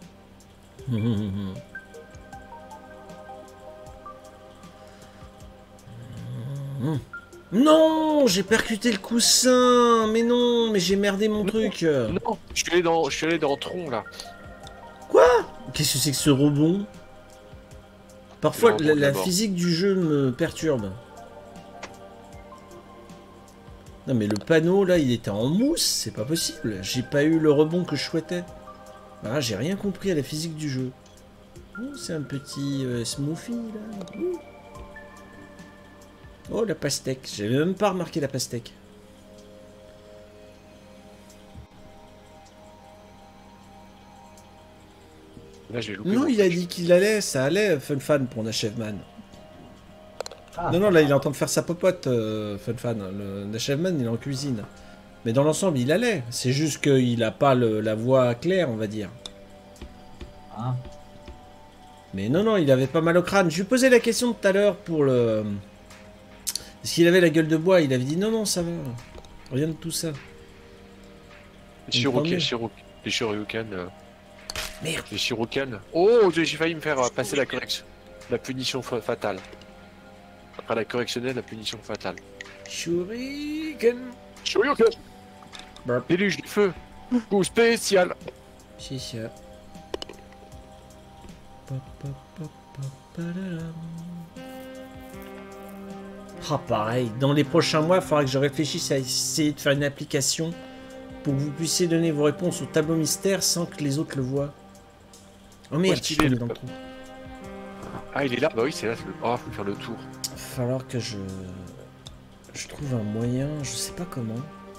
Non, j'ai percuté le coussin. Mais non, mais j'ai merdé mon Non. truc. Non, je suis allé dans, je suis allé dans Tron là. Quoi? Qu'est-ce que c'est que ce rebond? Parfois, Le la, rebond la d'abord. physique du jeu me perturbe. Non, mais le panneau là, il était en mousse. C'est pas possible. J'ai pas eu le rebond que je souhaitais. Ah, j'ai rien compris à la physique du jeu. Oh, c'est un petit euh, smoothie là. Ouh. Oh, la pastèque. J'avais même pas remarqué la pastèque. Là, j'ai loupé. Non, mon il a truc. dit qu'il allait, ça allait, Fun Fan pour Nachevman. Ah, Non, non, là, il est en train de faire sa popote, euh, Fun Fan. Le Nachevman, il est en cuisine. Mais dans l'ensemble, il allait. C'est juste qu'il a pas le- la voix claire, on va dire. hein. Mais non, non, il avait pas mal au crâne. Je lui posais la question tout à l'heure pour le... Est-ce qu'il avait la gueule de bois? Il avait dit non, non, ça va. Rien de tout ça. Les Shiroken, les Shiro- les Shoryuken. euh, Merde. Les Shiroken. Oh, j'ai failli me faire euh, passer la correction. La punition fa- fatale. Après la correctionnelle, la punition fatale. Shuriken. Shoryuken. Burp. Déluge du feu. Coup spécial. Si, si. Pa, pa, pa, pa, pa, la, la. Ah, pareil. Dans les prochains mois, il faudra que je réfléchisse à essayer de faire une application pour que vous puissiez donner vos réponses au tableau mystère sans que les autres le voient. Oh Où merde, est-ce je qu'il suis est, tombé le dans le trou. Ah, il est là. Bah oui, c'est là. Le... Oh, faut faire le tour. Il va falloir que je... Je trouve un moyen, je sais pas comment.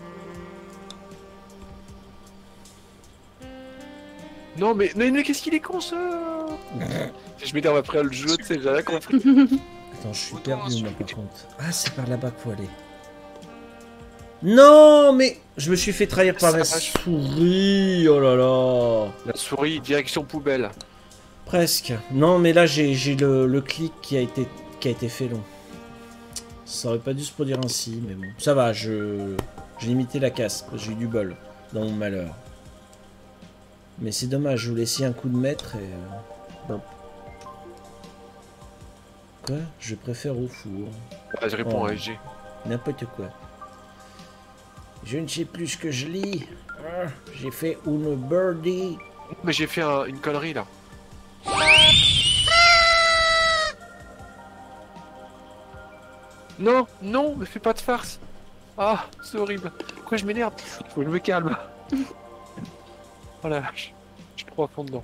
Non, mais, mais, mais qu'est-ce qu'il est con, ça. Je m'énerve après le jeu, tu sais, j'ai rien compris. Attends, je suis perdu, moi, par contre. Ah, c'est par là-bas qu'il faut aller. Non, mais... Je me suis fait trahir par la souris, oh là là. La souris, direction poubelle. Presque. Non, mais là, j'ai j'ai le, le clic qui a, été, qui a été fait long. Ça aurait pas dû se produire ainsi, mais bon. Ça va, je j'ai limité la casse. J'ai eu du bol dans mon malheur. Mais c'est dommage, je voulais essayer un coup de maître et... euh, Bon. Quoi? Je préfère au four. Ah, je réponds Oh. à S G. N'importe quoi. Je ne sais plus ce que je lis. Ah, j'ai fait une birdie. Mais j'ai fait un- une connerie, là. Non, non, mais fais pas de farce. Ah, c'est horrible. Pourquoi je m'énerve? Faut que je me calme. Oh la vache. Je suis trop à fond dedans.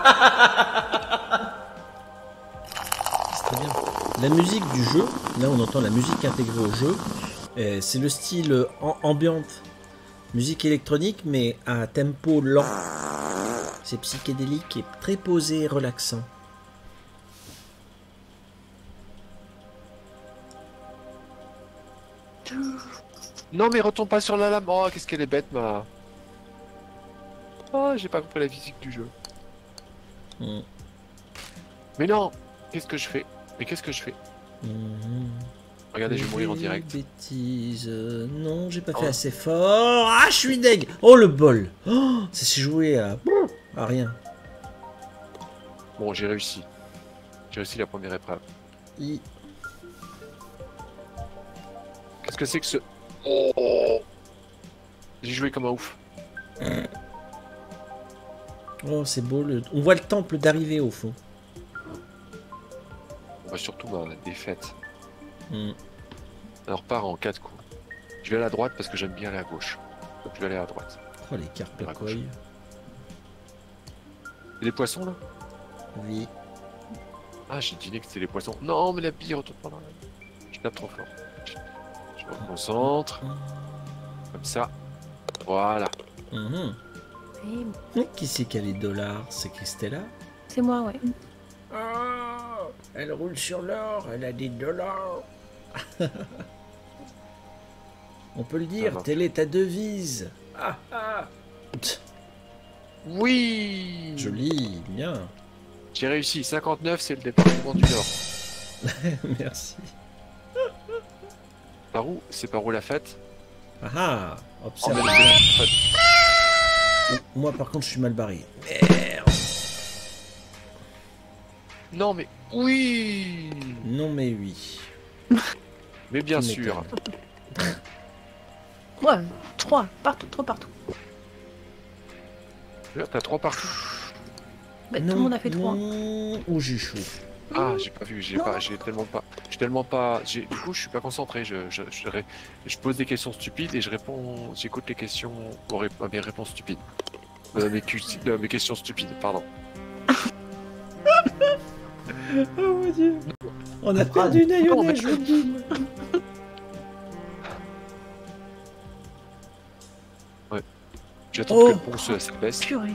C'est très bien. La musique du jeu, là on entend la musique intégrée au jeu. euh, C'est le style euh, am- ambiante. Musique électronique mais à tempo lent. C'est psychédélique et très posé et relaxant. Non, mais retombe pas sur la lame. Oh, qu'est-ce qu'elle est bête, ma. Oh, j'ai pas compris la physique du jeu. Mm. Mais non, qu'est-ce que je fais? Mais qu'est-ce que je fais? Mhm. Regardez, je vais mourir en Des direct. Bêtises. Euh, Non, j'ai pas Oh. fait assez fort. Ah, je suis deg. Oh, le bol. Oh, ça s'est joué à... à rien. Bon, j'ai réussi. J'ai réussi la première épreuve. I- Qu'est-ce que c'est que ce... Oh, j'ai joué comme un ouf. Oh, c'est beau. Le... On voit le temple d'arrivée au fond. On va surtout ma défaite. Mm. Alors, part en quatre coups. Je vais à la droite parce que j'aime bien aller à gauche. Donc, je vais aller à droite. Oh, les carpes À gauche. coy. Et les poissons, là? Oui. Ah, j'ai deviné que c'était les poissons. Non, mais la bille retourne pas dans la... Je tape trop fort. Je me concentre. Comme ça. Voilà. Mhm. Eh, Qui c'est qui a les dollars? C'est Christella? C'est moi, ouais. Oh, elle roule sur l'or, elle a des dollars. On peut le dire, va. telle est ta devise. Ah, ah. Tch, Oui. joli, bien. J'ai réussi. cinquante-neuf, c'est le département du Nord. Merci. Par où? C'est par où la fête? Ah ah, Oh, observe. mais le département- Moi par contre je suis mal barré. Merde. Non, mais oui. Non mais oui. Mais bien Tu sûr. m'étonnes. Ouais, trois, partout, trop partout. Là, t'as trois partout. Bah, tout Non, le monde a fait trois. non. Ouh j'ai chaud. Ah, j'ai pas vu, j'ai pas, j'ai tellement pas, j'ai tellement pas, j'ai, du coup, je suis pas concentré. Je, je, je, ré- je pose des questions stupides et je réponds, j'écoute les questions aux rép- à mes réponses stupides, euh, mes, cu- euh, mes questions stupides, pardon. Oh mon dieu. On a Ah, perdu une non, mais- aïonnage au Doom. J'attends Oh. que le pont se s'abaisse. Purée.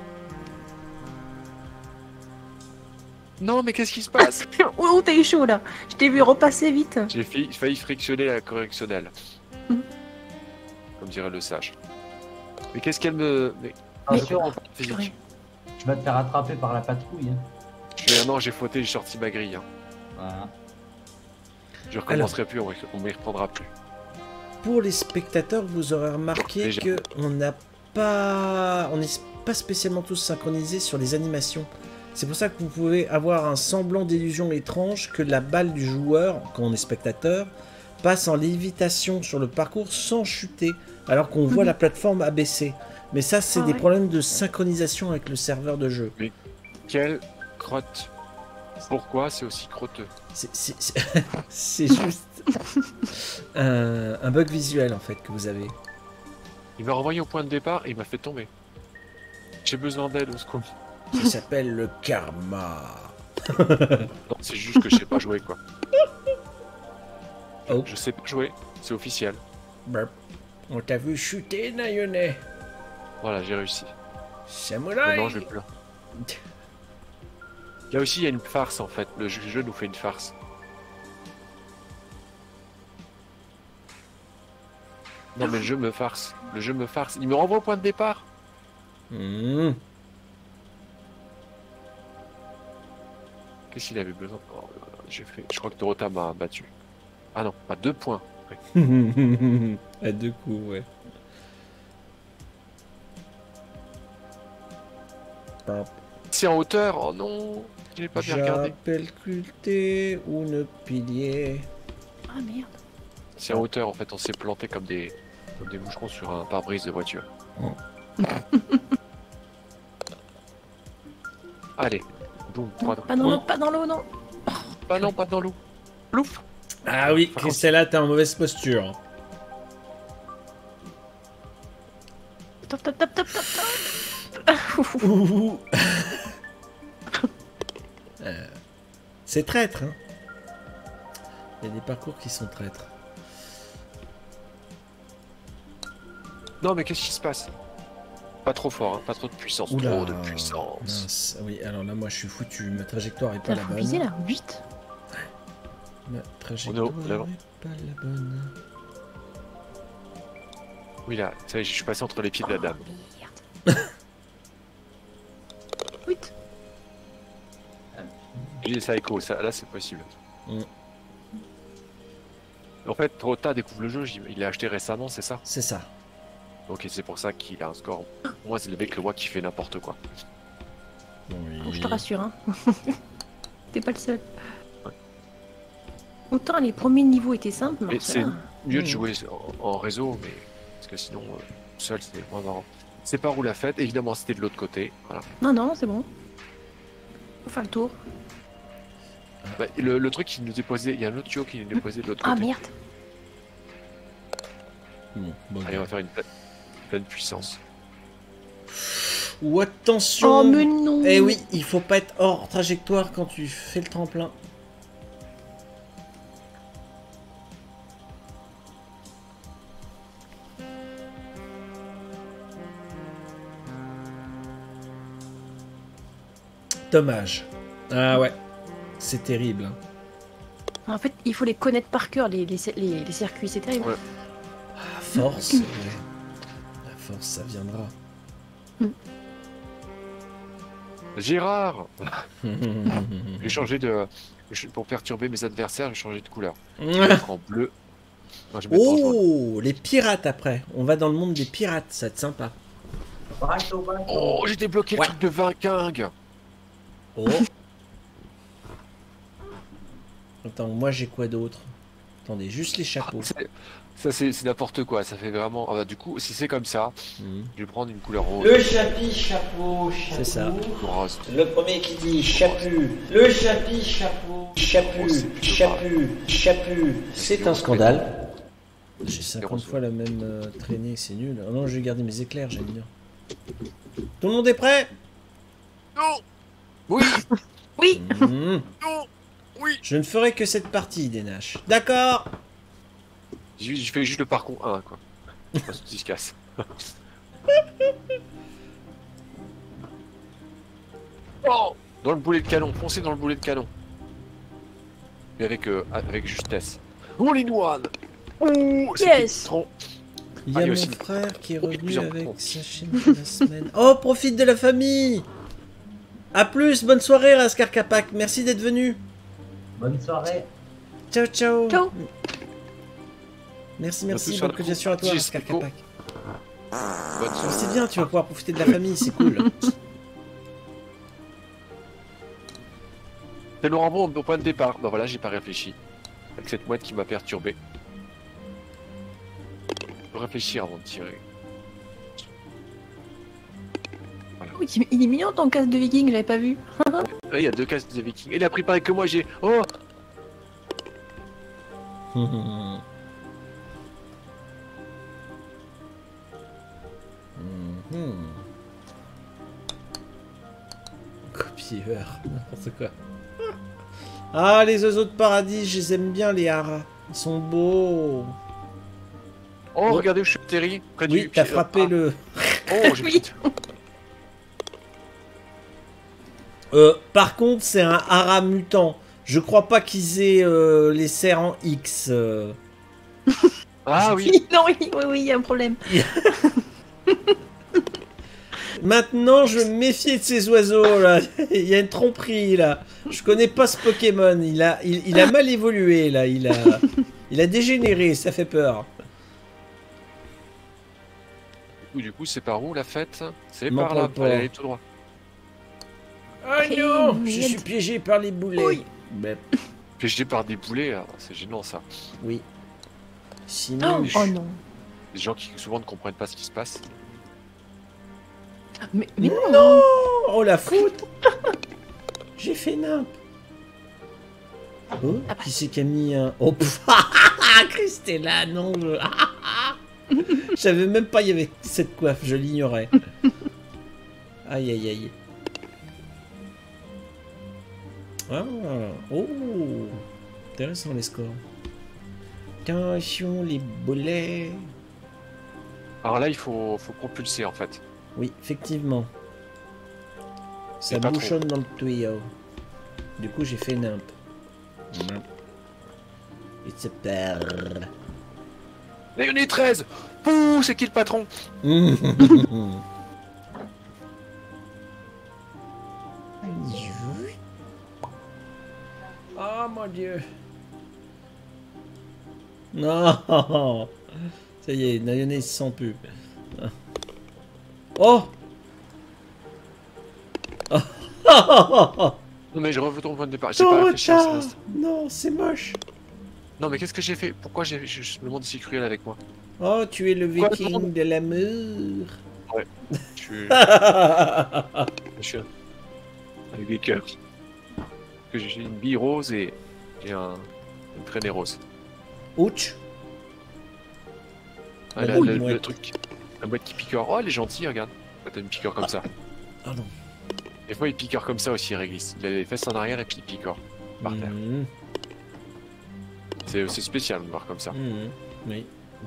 Non, mais qu'est-ce qui se passe? Où, où t'as eu chaud là? Je t'ai vu repasser vite. J'ai failli, failli frictionner la correctionnelle, Mhm. comme dirait le sage. Mais qu'est-ce qu'elle me, mais, Attention, physique. Purée. tu vas te faire attraper par la patrouille. Hein. Je vais- non, j'ai fauté, j'ai sorti ma grille. Hein. Voilà. Je recommencerai plus, on m'y- on m'y reprendra plus. Pour les spectateurs, vous aurez remarqué Déjà. que on n'a pas, on n'est pas spécialement tous synchronisés sur les animations. C'est pour ça que vous pouvez avoir un semblant d'illusion étrange que la balle du joueur, quand on est spectateur, passe en lévitation sur le parcours sans chuter, alors qu'on voit Mhm. la plateforme abaisser. Mais ça, c'est Ah des ouais. problèmes de synchronisation avec le serveur de jeu. Quelle crotte. Pourquoi c'est aussi crotteux? C'est- C'est c'est- c'est juste un, un bug visuel en fait que vous avez. Il m'a renvoyé au point de départ et il m'a fait tomber. J'ai besoin d'aide au secours. Ça s'appelle le karma. Non, c'est juste que je sais pas jouer quoi. Oh. Je sais pas jouer, c'est officiel. Burp. On t'a vu chuter, Nayone. Voilà, j'ai réussi. Samouraï. Maintenant, je vais plus. Il y a aussi il y a une farce en fait. Le jeu, le jeu nous fait une farce. Non mais le jeu me farce. Le jeu me farce. Il me renvoie au point de départ. Mmh. Qu'est-ce qu'il avait besoin? Oh, j'ai fait. Je crois que Dorota m'a battu. Ah non, pas deux points. À deux coups, ouais. Burp. C'est en hauteur. Oh non, je l'ai pas bien regardé. J'appelle culté ou ne pilier. Ah merde. C'est en hauteur en fait. On s'est planté comme des comme des moucherons sur un pare-brise de voiture. Oh. Allez, boum, trois. Pas dans l'eau, pas dans l'eau, non. Pas non, pas dans l'eau. Plouf. Ah oui, Christella, t'es en mauvaise posture. Top, top, top, top, top, top. Ouh. Euh, C'est traître, hein. Il y a des parcours qui sont traîtres. Non mais qu'est-ce qui se passe? Pas trop fort, hein, pas trop de puissance. Oula. Trop de puissance. Mince. Oui, alors là, moi, je suis foutu. Ma trajectoire est pas T'as la faut bonne. viser là, vite. Ma trajectoire Oh no, là-bas. est pas la bonne. Oui là, ça y est, je suis passé entre les pieds de la dame. Merde. Vite. J'ai ça écho, ça, là c'est possible. Mm. En fait, Rota découvre le jeu, il l'a acheté récemment, c'est ça? C'est ça. Ok, c'est pour ça qu'il a un score moins élevé que le roi qui fait n'importe quoi. Oui. Bon, je te rassure, hein. T'es pas le seul. Ouais. Autant les premiers niveaux étaient simples, mais Mais c'est ceux-là, mieux de Mm. jouer en, en réseau, mais parce que sinon, euh, seul c'est moins marrant. C'est par où la fête, évidemment c'était de l'autre côté. Voilà. Non, non, c'est bon. Faut faire le tour. Bah, le, le truc qui nous est posé, il y a un autre tuyau qui nous est posé de l'autre Ah côté. merde. Bon, bon. Allez, on va faire une pleine, pleine puissance. Ou attention. Oh mais non. Eh oui, il faut pas être hors trajectoire quand tu fais le tremplin. Dommage. Ah ouais, c'est terrible. En fait, il faut les connaître par cœur, les, les, les, les circuits, c'est terrible. Ouais. À force, ouais. À force, ça viendra. Gérard, j'ai changé de pour perturber mes adversaires, j'ai changé de couleur. Je vais mettre en bleu. Non, je vais mettre en jaune. Oh, les pirates après. On va dans le monde des pirates, ça va être sympa. Bravo, bravo. Oh, j'ai débloqué Ouais. le truc de Viking. Oh. Attends, moi j'ai quoi d'autre? Attendez, juste les chapeaux. C'est- Ça c'est c'est n'importe quoi, ça fait vraiment. Ah bah, du coup, si c'est comme ça, Mhm. je vais prendre une couleur rose. Le chapi chapeau, chapeau. C'est ça. Rose. Le premier qui dit chapu. Le chapi chapeau, chapu, Oh, c'est plutôt chapu, chapu. C'est un scandale. J'ai cinquante fois la même euh, traînée, c'est nul. Oh non, je vais garder mes éclairs, j'aime bien. Tout le monde est prêt? Non. Oui. Oui. Mhm. Non. Oui. Je ne ferai que cette partie, Denash. D'accord. Je, je fais juste le parcours un quoi. Parce qu'il se casse. Oh, dans le boulet de canon, foncez dans le boulet de canon. Mais avec, euh, avec justesse. Oh les noix. Oh, c'était Yes. trop. Il y Ah, a il y a mon aussi- frère qui est Oh, il y a revenu plusieurs avec pompes. sa chaîne de la semaine. Oh, profite de la famille. A plus, bonne soirée, Raskar Kapak. Merci d'être venu. Bonne soirée. Ciao, ciao. Ciao. Merci, À merci. tous, Bonne à la continuation à toi, prochaine. Raskar Kapak. Bonne Oh, soirée. c'est bien, tu vas pouvoir profiter de la famille, c'est cool. C'est le renvoi au point de départ. Bah voilà, j'ai pas réfléchi. Avec cette mouette qui m'a perturbé. Faut réfléchir avant de tirer. Oui, il est mignon ton casque de viking, j'avais pas vu. Ah, il y a deux cases de vikings. Il a pris pareil que moi, j'ai. Oh. Mhm. Copieur, n'importe quoi. Ah, les oiseaux de paradis, je les aime bien, les haras. Ils sont beaux. Oh, Oh. regardez où je suis atterri. Près Oui, du t'as pied- frappé ah. le... Oh, j'ai Oui. Euh, par contre, c'est un hara mutant. Je crois pas qu'ils aient euh, les serres en X. euh. Ah oui. non, oui, oui, oui, il y a un problème. Maintenant, je me méfier de ces oiseaux, là. Il y a une tromperie, là. Je connais pas ce Pokémon. Il a, il, il a mal évolué, là. Il a, il a dégénéré, ça fait peur. Du coup, du coup, c'est par où la fête? C'est M'en par là, parle pas. allez, allez tout droit. Oh Hey, non, je merde. suis piégé par les boulets. Oui. Ben, Piégé par des boulets, là. C'est gênant ça. oui. Sinon, Oh, oh non. Des gens qui souvent ne comprennent pas ce qui se passe. Mais, mais non. non, oh la faute. J'ai fait nimp. Oh, Ah bah. qui c'est qui a mis un... Oh, pff, Christella, non, je... Je savais même pas il y avait cette coiffe, je l'ignorais. Aïe, aïe, aïe. Ah, oh, intéressant les scores. Attention, les boulets. Alors là, il faut, faut propulser en fait. Oui, effectivement. Ça pas bouchonne dans le tuyau. Du coup, j'ai fait nimp. Nimp. It's a pair. Là, on est treize. Pouh, c'est qui le patron? Oh mon dieu. Non. Ça y est, Nayoné se sent plus. Oh. Non mais je reviens au point de départ. J'ai pas réfléchi à Torota. ça. Non, c'est moche. Non mais qu'est-ce que j'ai fait? Pourquoi j'ai je, je- le monde est si cruel avec moi? Oh, tu es le Quoi, viking non de l'amour. Je suis, je suis un- avec des cœurs. Que j'ai une bille rose et, et un, une traînée rose. Ouch. Ah, La la- boule la- mouette. le truc, la boîte qui picore. Oh, elle est gentille, regarde. Quand t'as une piqueur comme ça. Ah non. Des fois, il picore comme ça aussi, Réglisse. Il a les fesses en arrière et puis il picore par terre. Mhm. C'est c'est spécial de voir comme ça. Mhm. Oui.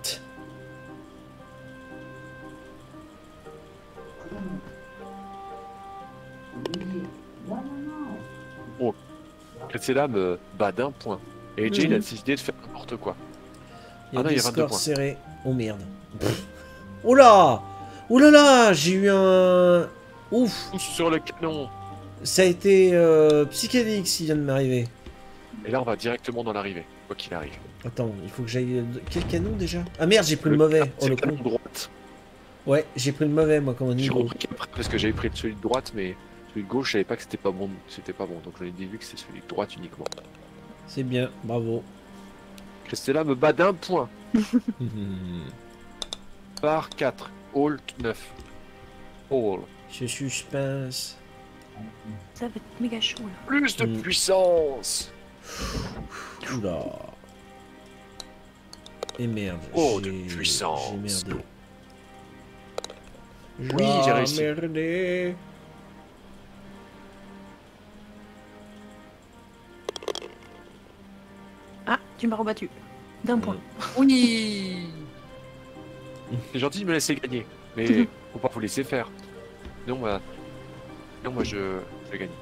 C'est là me bat d'un point. Et Jay, il a décidé de faire n'importe quoi. Il y a Ah non, des il y a vingt-deux scores points. serrés. Oh merde. Oh là. Oh là là, j'ai eu un... Ouf. Pousse sur le canon. Ça a été euh, psychédélique s'il vient de m'arriver. Et là, on va directement dans l'arrivée, quoi qu'il arrive. Attends, il faut que j'aille... Quel canon déjà? Ah merde, j'ai pris le, Le- mauvais. Oh C'est le le canon con. de droite. Ouais, j'ai pris le mauvais moi comme on dit. J'ai compris qu'après, parce que j'avais pris celui de droite, mais celui de gauche, je savais pas que c'était pas bon. C'était pas bon, donc j'en ai déduit que c'est celui de droite uniquement. C'est bien, bravo. Christella me bat d'un point. Par quatre. All neuf. All. Je suspense. Ça va être méga chaud là. Plus de Mm. puissance. Oula. Et merde. Oh, de j'ai- puissance. J'ai merdé. Oui, j'ai réussi. merdé. Ah, tu m'as rebattu. D'un point. Oui. C'est gentil de me laisser gagner, mais faut pas vous laisser faire. Non, moi, non, moi je, je gagne.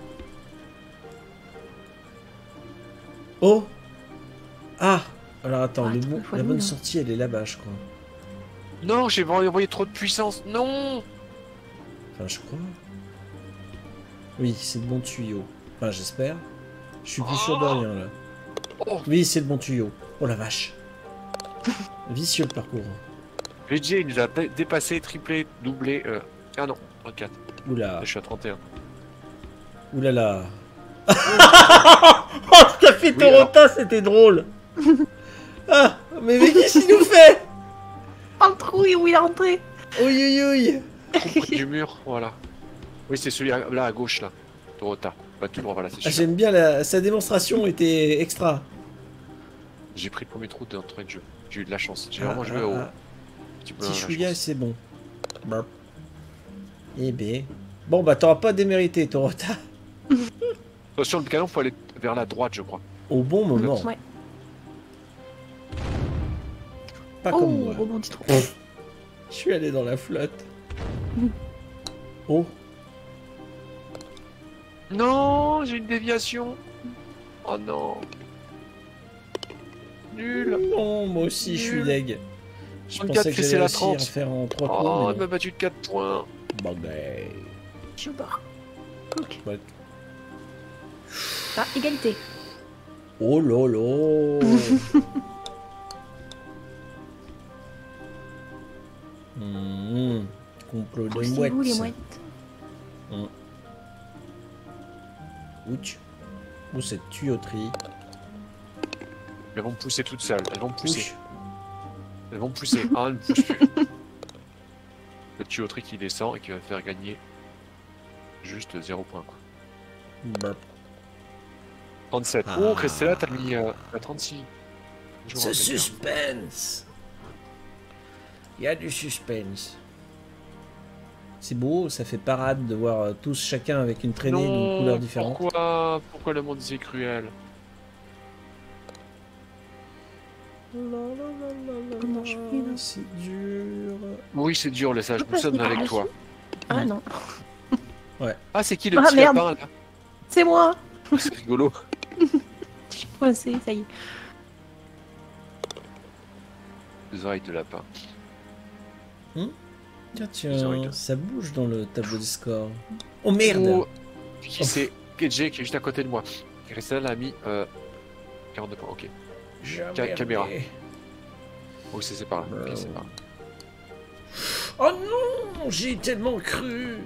Oh. Ah. Alors attends, Ah, le attends, bon- il faut la aller bonne là. sortie elle est là-bas je crois. Non, j'ai envoyé trop de puissance. Non. Enfin je crois. Oui, c'est le bon tuyau. Enfin j'espère. Je suis plus sûr de rien là. Oh, Oui, c'est le bon tuyau. Oh la vache. Vicieux le parcours. V J il nous a dé- dépassé, triplé, doublé. Euh... Ah non, trente-quatre. Oula. Je suis à trente et un. Oulala. Oh, ce qu'a fait Oui, Torota, c'était drôle. Ah, mais, mais qu'est-ce qu'il nous fait? Pas le trou où il est rentré. Oui, oui, oui. Près du mur, voilà. Oui, c'est celui à- là à gauche là. Dorota. Pas tout droit, voilà, c'est Ah, celui-là. j'aime bien la... sa démonstration était extra. J'ai pris le premier trou d'entrée de jeu. J'ai eu de la chance. J'ai Ah, vraiment joué ah, au ah. petit peu Petit à la chouïa, chance. c'est bon. Burp. Eh ben. Bon, bah, t'auras pas démérité, Torota. Attention, le canon, faut aller vers la droite, je crois. Au bon moment. Ouais. Pas Oh, comme moi. rebondis trop. Je suis allé dans la flotte. Oh. Non, j'ai une déviation. Oh non. Nul. Non, moi aussi, je suis Nul. deg. Je vingt-quatre, pensais que c'est j'allais la réussir à trente. faire en trois Oh, coups, elle mais m'a battu de quatre points. bon, ben... Je barre. Cook. Ouais. Ah, égalité. Oh lolo. Mmh, complot de Poussez-vous les mouettes. mouettes. Ouch. Où cette tuyauterie. Elles vont me pousser toutes seules. Elles vont me pousser. Ouch. Elles vont me pousser. Ah, elles me poussent plus. Le tuyauterie qui descend et qui va faire gagner juste zéro point. Quoi. Burp. trente-sept. Ah. Oh, Crestella, t'as mis euh, à trente-six. Je Ce vois, suspense. Il y a du suspense. C'est beau, ça fait parade de voir euh, tous chacun avec une traînée d'une non, couleur différente. Pourquoi Pourquoi le monde c'est cruel? Comment je fais là? C'est dur. Oui, c'est dur, le sage. Pourquoi Nous sommes c'est avec pas toi. Ah non. Ah, c'est qui le Ah, petit merde. lapin là? C'est moi. C'est rigolo. Je suis coincée, ça y est. Les oreilles de lapin. Tiens, Les oreilles tiens, de- ça bouge dans le tableau des scores. Oh merde. Oh, qui c'est Kedje qui est juste à côté de moi. Crestella a mis euh, quarante-deux points. Ok. J'ai Ca- merdé. caméra. Oh, c'est c'est par là. Ok, Euh. c'est par là. Oh non, j'ai tellement cru.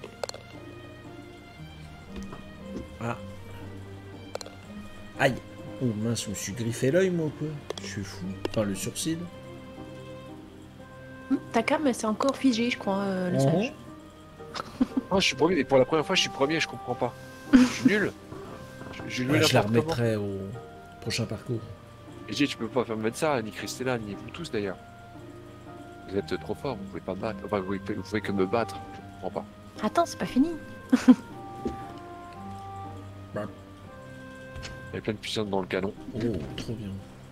Ah. Aïe. Oh mince, je me suis griffé l'œil moi ou quoi? Je suis fou. Enfin le sourcil. Hum, Ta cam, c'est encore figé, je crois, euh, le Mhm. sage. Oh, je suis premier. Et pour la première fois, je suis premier. Je comprends pas. Je suis nul. Je, je suis nul Ouais, je la n'importe comment. remettrai au prochain parcours. Et j'ai, tu peux pas faire mettre ça, ni Cristella, ni vous tous d'ailleurs. Vous êtes trop forts, vous pouvez pas me battre. Enfin, vous pouvez, vous pouvez que me battre. Je comprends pas. Attends, c'est pas fini. Il y a plein de puissance dans le canon. Oh, trop bien.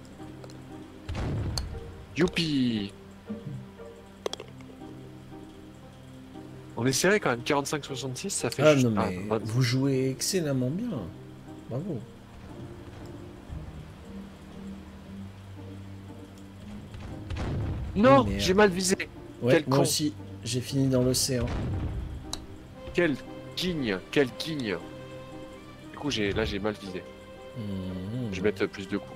Youpi! On est serré quand même, quarante-cinq soixante-six, ça fait Ah juste non un- mais un- vous jouez excellemment bien. Bravo. Non, merde. j'ai mal visé. Ouais, Quel moi con. aussi, j'ai fini dans l'océan. Quel quigne, quel quigne. Du coup, j'ai, là, j'ai mal visé. Mhm. Je vais mettre plus de coups.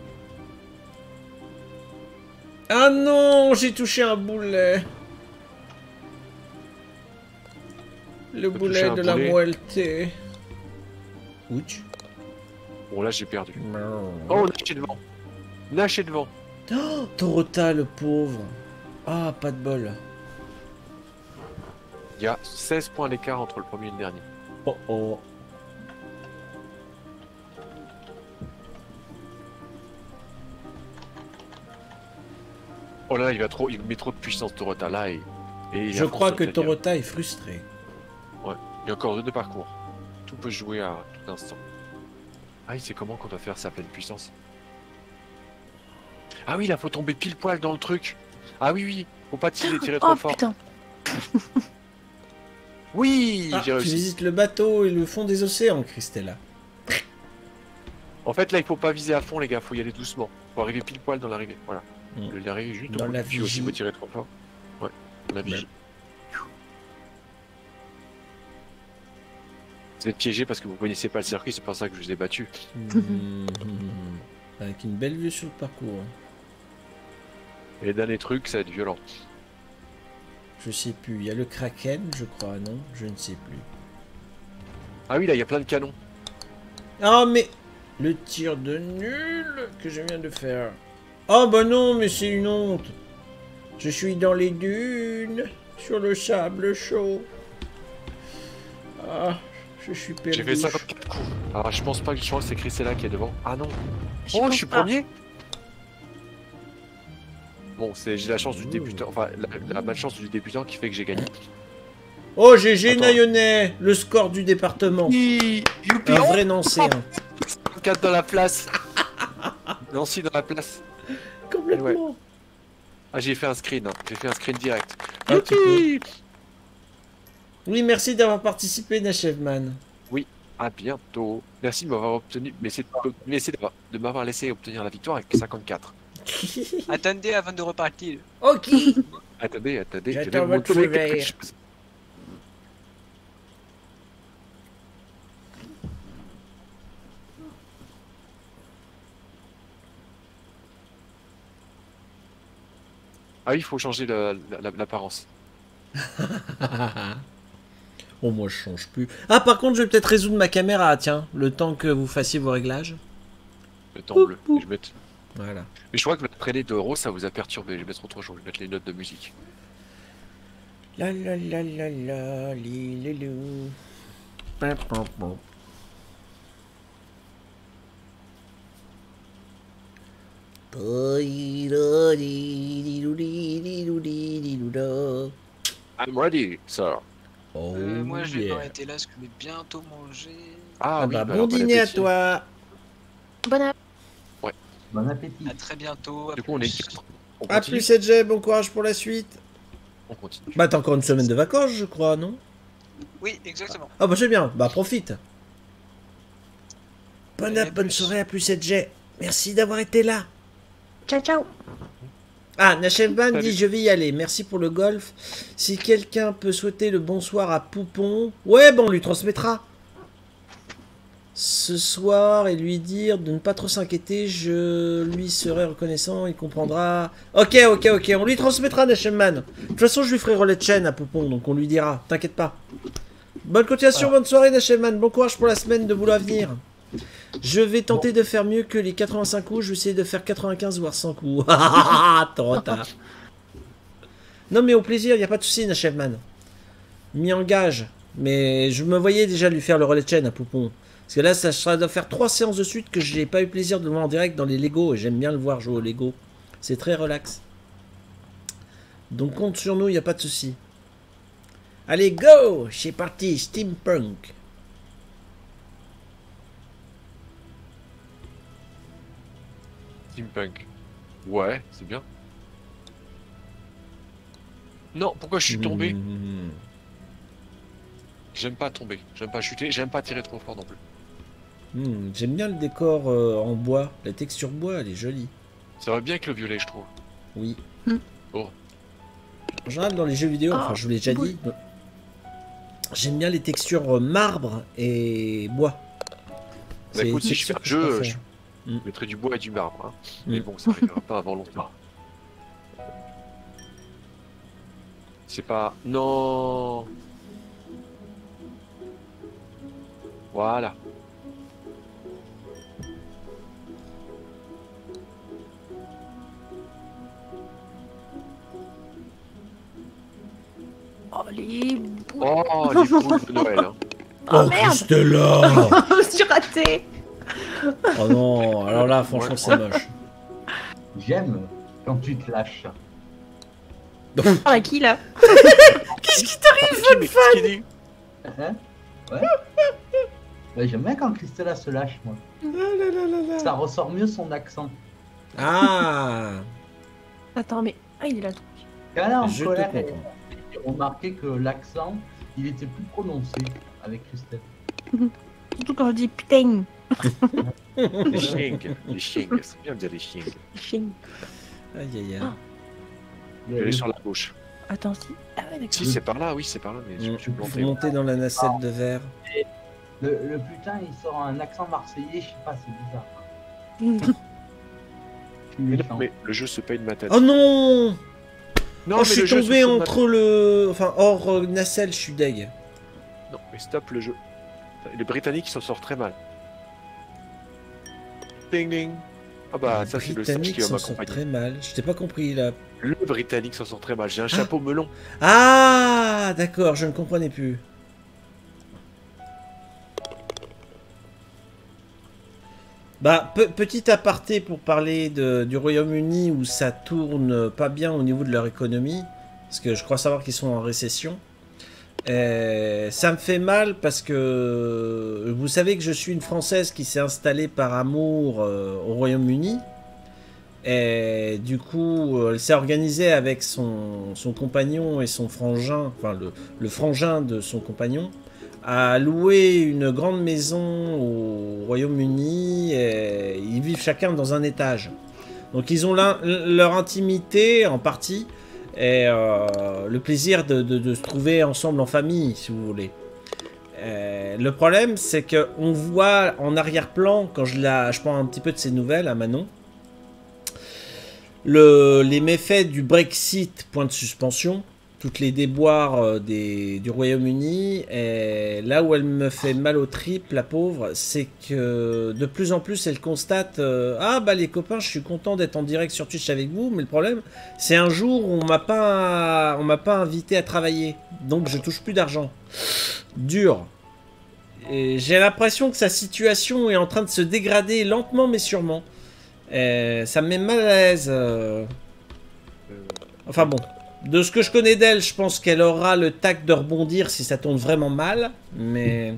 Ah non, j'ai touché un boulet. Le T'as boulet touché un de la boulet. moelleté. Ouch. Bon, là, j'ai perdu. Oh, Naché devant. Naché devant. Oh, Torota, le pauvre. Ah, pas de bol. Il y a seize points d'écart entre le premier et le dernier. Oh oh. Oh là, il va trop, il met trop de puissance, Torota, là, et... et il Je avance crois sur que le Tania. Torota est frustré. Il y a encore deux de parcours. Tout peut se jouer à tout instant. Ah, il sait comment qu'on doit faire sa pleine puissance. Ah oui, là, faut tomber pile poil dans le truc. Ah oui, oui, faut pas tirer, tirer trop Oh fort. putain. Oui, Ah, j'ai tu réussi. visites le bateau et le fond des océans, Christella. En fait, là, il faut pas viser à fond, les gars, faut y aller doucement. Faut arriver pile poil dans l'arrivée. Voilà. Mm. Le l'arrivée juste Dans au bout la du tuyau, si vigie. vous tirez trop fort. Ouais, la vigie. Vous êtes piégé parce que vous connaissez pas le circuit, c'est pour ça que je vous ai battu. Mhm. Avec une belle vue sur le parcours. Et les derniers trucs, ça va être violent. Je sais plus. Il y a le Kraken, je crois, non? Je ne sais plus. Ah oui, là, il y a plein de canons. Ah, mais le tir de nul que je viens de faire. Oh, bah non, mais c'est une honte. Je suis dans les dunes, sur le sable chaud. Ah, je suis perdu. J'ai fait cinquante-quatre coups. Alors, je pense pas que je pense que c'est Cristella qui est devant. Ah non. J'y Oh, pense je suis pas. premier. Bon, c'est j'ai la chance du débutant, enfin la, la malchance du débutant qui fait que j'ai gagné. Oh, G G Attends. Naïonnet, le score du département. Youpi. Un vrai Nancéen. quatre dans la place. Nancy dans la place. Complètement. Ah, j'ai fait un screen, hein. J'ai fait un screen direct. Ah, tu Youpi. Oui, merci d'avoir participé, Nachevman. À bientôt. Merci de m'avoir obtenu, mais c'est de, d'avoir- de m'avoir laissé obtenir la victoire avec cinquante-quatre. Attendez avant de repartir. Ok. Attendez, attendez, je vais J'attends vous votre montrer feu quelque vert. chose. Ah oui, il faut changer le- la- la- l'apparence. Oh, moi, je change plus. Ah, par contre, je vais peut-être résoudre ma caméra, tiens, le temps que vous fassiez vos réglages. Le temps bleu. Je vais mettre- Voilà. Mais je crois que le trailer de rose, ça vous a perturbé. Je vais mettre autre chose. Je vais mettre les notes de musique. La la la la la, li li lou. Pam, pam, pam. I'm ready, sir. Oh, Euh, moi je vais yeah. m'arrêter là parce que je vais bientôt manger. Ah, Ah oui, bah, bah bon alors, dîner à appétit. toi. Bon app. Bon appétit. À très bientôt. à Du coup, on est plus. quatre. On A continue. plus, C J, bon courage pour la suite. On continue. Bah, t'as encore une semaine de vacances, je crois, non? Oui, exactement. Ah bah, c'est bien, bah, profite. Bonne Et app, bonne plus. soirée, à plus, C J. Merci d'avoir été là. Ciao, ciao. Ah, Nachevman Salut. dit je vais y aller, merci pour le golf. Si quelqu'un peut souhaiter le bonsoir à Poupon, ouais, bon, on lui transmettra. Ce soir et lui dire de ne pas trop s'inquiéter, je lui serai reconnaissant, il comprendra. Ok, ok, ok, on lui transmettra, Nachevman. De toute façon, je lui ferai relais de chaîne à Poupon, donc on lui dira, t'inquiète pas. Bonne continuation, bonne soirée, Nachevman, bon courage pour la semaine de boulot à venir. Je vais tenter de faire mieux que les quatre-vingt-cinq coups, je vais essayer de faire quatre-vingt-quinze voire cent coups. Trop tard. Non mais au plaisir, y a pas de souci, Nachevman. M'y engage. Mais je me voyais déjà lui faire le relais de chaîne à Poupon. Parce que là, ça, ça doit faire trois séances de suite que j'ai pas eu plaisir de le voir en direct dans les Lego. Et j'aime bien le voir jouer au Lego. C'est très relax. Donc compte sur nous, y a pas de souci. Allez, go! C'est parti, Steampunk. Steampunk. Ouais, c'est bien. Non, pourquoi je suis tombé? Mmh. J'aime pas tomber, j'aime pas chuter, j'aime pas tirer trop fort non plus. Mmh, j'aime bien le décor euh, en bois. La texture bois, elle est jolie. Ça va bien avec le violet, je trouve. Oui. Hmm. Oh. En général, dans les jeux vidéo, enfin, Oh, je vous l'ai déjà oui. dit, j'aime bien les textures euh, marbre et bois. Bah écoute, les si je fais textures un que jeu, préfère. je Mm. mettrai du bois et du marbre. Hein. Mais Mm. bon, ça n'arrivera pas avant longtemps. C'est pas... Non. Voilà. Oh, les boules. Oh, les poules de Noël. Hein. Oh, merde. Stella. Je suis raté. Oh non, alors là, franchement, c'est moche. J'aime quand tu te lâches. Oh, à qui là? Qu'est-ce qui t'arrive? Mais qu'est-ce qu'il dit? Hein Ouais. Ouais, j'aime bien quand Christella se lâche, moi. Ah là là là là. Ça ressort mieux son accent. Ah, Attends, mais. Ah, il est là. Quand elle est en je te colère, elle- comprends. j'ai remarqué que l'accent, il était plus prononcé avec Christelle. Surtout quand je dis putain. Les chiens. Les chiens. C'est bien de dire les chiens. Chien. Aïe aïe aïe. Il y Je a vais le- sur la gauche. Attends, si. Ah ouais, d'accord. Si, c'est par là, oui, c'est par là, mais je me suis Faut planté. monter dans la nacelle de verre. Le, le putain, il sort un accent marseillais, je sais pas, c'est bizarre. Je suis Mais, non, méchant. mais le jeu se paye de ma tête. Oh non, non, oh, mais je suis le jeu se tombé fout de ma entre le... Enfin, hors euh, nacelle, je suis deg. tête. Non, mais stop le jeu. Les Britanniques s'en sortent très mal. Ding ding. Ah bah, ça c'est le sage Britannique qui va s'en sort m'accompagner. très mal. Je t'ai pas compris là. Le Britannique s'en sort très mal. J'ai un chapeau melon. Ah, d'accord, je ne comprenais plus. Bah, pe- petit aparté pour parler de, du Royaume-Uni où ça tourne pas bien au niveau de leur économie, parce que je crois savoir qu'ils sont en récession. Et ça me fait mal parce que vous savez que je suis une Française qui s'est installée par amour euh, au Royaume-Uni. Et du coup, elle s'est organisée avec son, son compagnon et son frangin, enfin le, le frangin de son compagnon, à louer une grande maison au Royaume-Uni. Et ils vivent chacun dans un étage. Donc ils ont la, leur intimité en partie. Et euh, le plaisir de, de, de se trouver ensemble en famille, si vous voulez. Et le problème, c'est qu'on voit en arrière-plan, quand je, la, je prends un petit peu de ses nouvelles à Manon, le, les méfaits du Brexit, point de suspension, toutes les déboires euh, des, du Royaume-Uni, et là où elle me fait mal aux tripes, la pauvre, c'est que de plus en plus elle constate euh, ah bah les copains, je suis content d'être en direct sur Twitch avec vous, mais le problème c'est un jour où on m'a pas on m'a pas invité à travailler, donc je touche plus d'argent. Dur. Et j'ai l'impression que sa situation est en train de se dégrader lentement mais sûrement. Et ça me met mal à l'aise. Euh... Enfin bon. De ce que je connais d'elle, je pense qu'elle aura le tact de rebondir si ça tourne vraiment mal. Mais...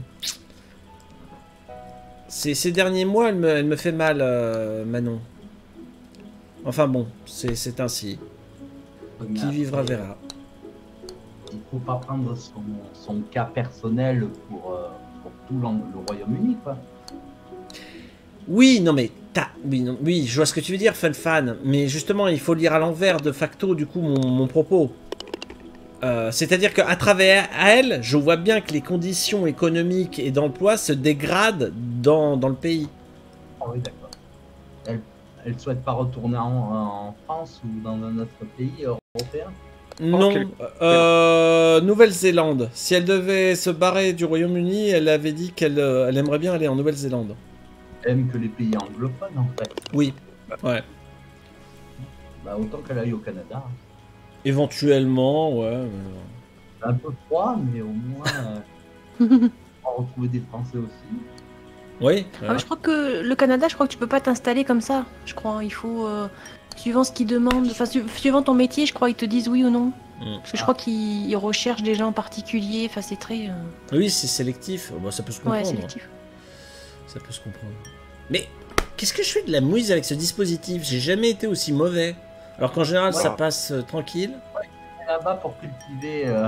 Ces, ces derniers mois, elle me, elle me fait mal, euh, Manon. Enfin bon, c'est ainsi. Mais Qui vivra après, verra. Il faut pas prendre son, son cas personnel pour, euh, pour tout le Royaume-Uni, quoi. Oui, non mais... Oui, non, oui, je vois ce que tu veux dire, Fun Fan. Mais justement, il faut lire à l'envers, de facto, du coup, mon, mon propos. Euh, C'est-à-dire qu'à travers elle, je vois bien que les conditions économiques et d'emploi se dégradent dans, dans le pays. Ah oui, d'accord. Elle, elle souhaite pas retourner en, en France ou dans un autre pays européen? Non, quel- euh, Nouvelle-Zélande. Si elle devait se barrer du Royaume-Uni, elle avait dit qu'elle euh, elle aimerait bien aller en Nouvelle-Zélande. Même que les pays anglophones, en fait. Oui, ouais. Bah, autant qu'elle aille au Canada. Éventuellement, ouais. mais- C'est un peu froid, mais au moins, euh, on va retrouver des Français aussi. Oui, Ah, mais je crois que le Canada, je crois que tu peux pas t'installer comme ça. Je crois, il faut, euh, suivant ce qu'ils demandent, enfin, su- suivant ton métier, je crois ils te disent oui ou non. Mm. Parce que je crois qu'ils ils recherchent des gens particuliers. Enfin, c'est très. euh, oui, c'est sélectif. Bon, ça peut se comprendre. Ouais, sélectif. Ça peut se comprendre. Mais qu'est-ce que je fais de la mouise avec ce dispositif? J'ai jamais été aussi mauvais. Alors qu'en général, Ouais. ça passe euh, tranquille. Là-bas pour cultiver euh,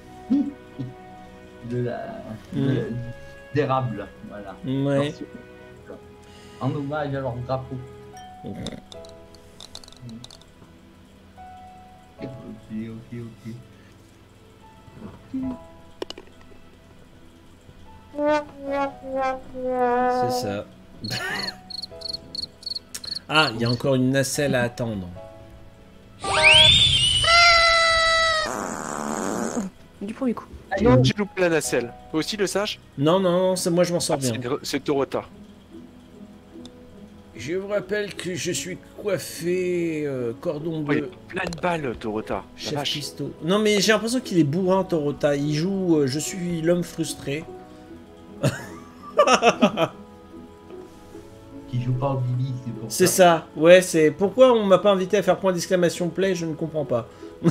de la Mm. de- d'érable, voilà. Ouais. En hommage à leur drapeau. Mm. Ok, ok, ok. C'est ça. Ah, il y a encore une nacelle à attendre. Du premier coup. Non, j'ai loupé la nacelle. Toi aussi le sache? Non, non, non, c'est moi je m'en sors Ah, bien. c'est- C'est Dorota. Je vous rappelle que je suis coiffé euh, cordon Oh, il y a bleu, plein de balles, Dorota. La chef vache. pisto. Non mais j'ai l'impression qu'il est bourrin, Torota. Il joue euh, je suis l'homme frustré. Qui joue pas au Bibi, c'est pour C'est ça. Ouais, c'est pourquoi on m'a pas invité à faire point d'exclamation play, je ne comprends pas.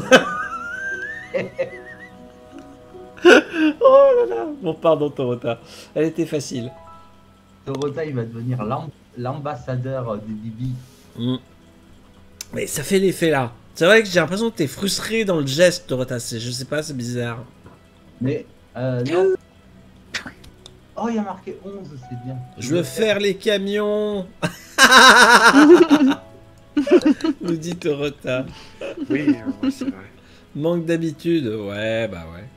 Oh là là. Bon, pardon, Torota. Elle était facile. Dorota, il va devenir l'am- l'ambassadeur des Bibi. Mm. Mais ça fait l'effet là. C'est vrai que j'ai l'impression que t'es frustré dans le geste, Torota. C'est- Je sais pas, c'est bizarre. Mais, euh, non. Oh, il y a marqué onze, c'est bien. Je veux faire les camions. Nous dit Torota. Oui, euh, c'est vrai. Manque d'habitude. Ouais, bah ouais.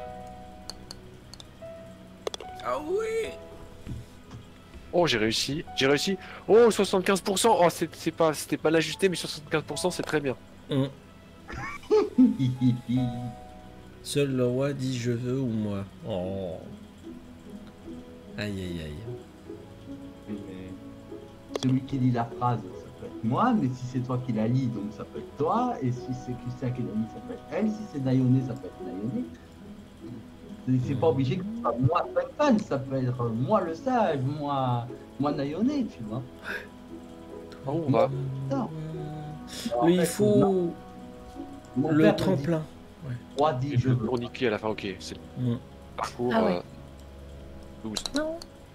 Ah oui. Oh, j'ai réussi. J'ai réussi. Oh, soixante-quinze pour cent. Oh, c'est c'est pas, c'était pas l'ajusté, mais soixante-quinze pour cent, c'est très bien. Mm. Seul le roi dit je veux ou moi. Oh. Aïe aïe aïe. Celui qui lit la phrase, ça peut être moi, mais si c'est toi qui la lis, donc ça peut être toi, et si c'est Christian qui la lit, ça peut être elle, si c'est Nayoné, ça peut être Nayoné. C'est- C'est pas obligé que ce soit moi fan, ça peut être moi le sage, moi, moi Nayoné, tu vois. Oh, on va. Non. Lui, En il fait, faut mon le père me dit- tremplin. Ouais. trois dix, Et je le veux. tourniquet à la fin, ok. C'est le Mm. parcours Ah ouais. euh, douze. Non.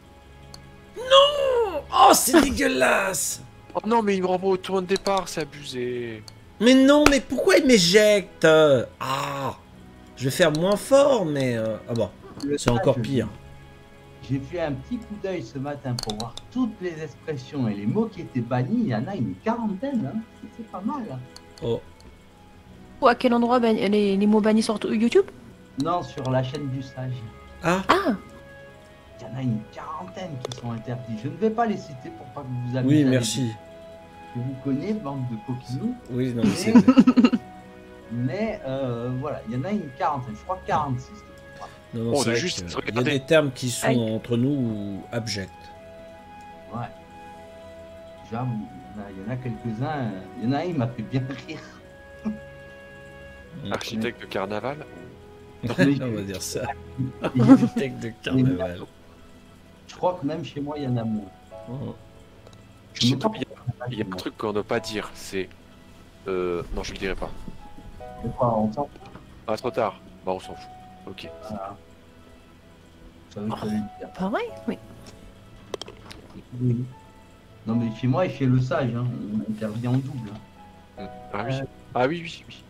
Oh, c'est dégueulasse! Oh non, mais il me renvoie au tour de départ, c'est abusé. Mais non, mais pourquoi il m'éjecte? Ah! Je vais faire moins fort, mais... euh, Ah bon, Le c'est encore stage, pire. J'ai fait un petit coup d'œil ce matin pour voir toutes les expressions et les mots qui étaient bannis. Il y en a une quarantaine, hein. C'est pas mal. Hein. Oh. Ou à quel endroit ban- les, les mots bannis sur YouTube? Non, sur la chaîne du sage. Ah! Ah. Il y en a une quarantaine qui sont interdits. Je ne vais pas les citer pour pas que vous vous amusiez. Oui, avec merci. Je vous connais, bande de coquinous. Oui, non, mais c'est... Mais euh, voilà, il y en a une quarantaine. Je crois quarante-six. Non, non, Oh, c'est on a vrai juste que, il y a regardé. des termes qui sont Aïe. entre nous abjects. Ouais. J'avoue, il y en a- il y en a quelques-uns. Il y en a un, il m'a fait bien rire. Architecte de carnaval. Non, mais On va dire ça. je- Architecte de carnaval. Je crois que même chez moi, il y en a moins. Oh. Je sais pas, il y a- il y a un truc qu'on ne doit pas dire, c'est... Euh... Non, je le dirai pas. Je crois, on s'en Ah, trop tard. Bah, on s'en fout. Ok. Voilà. Je savais que j'allais le dire. Pas vrai? Oui. Oui. Non, mais chez moi et chez le sage, hein, on intervient en double. hein. Ah oui. Ah oui, oui, oui.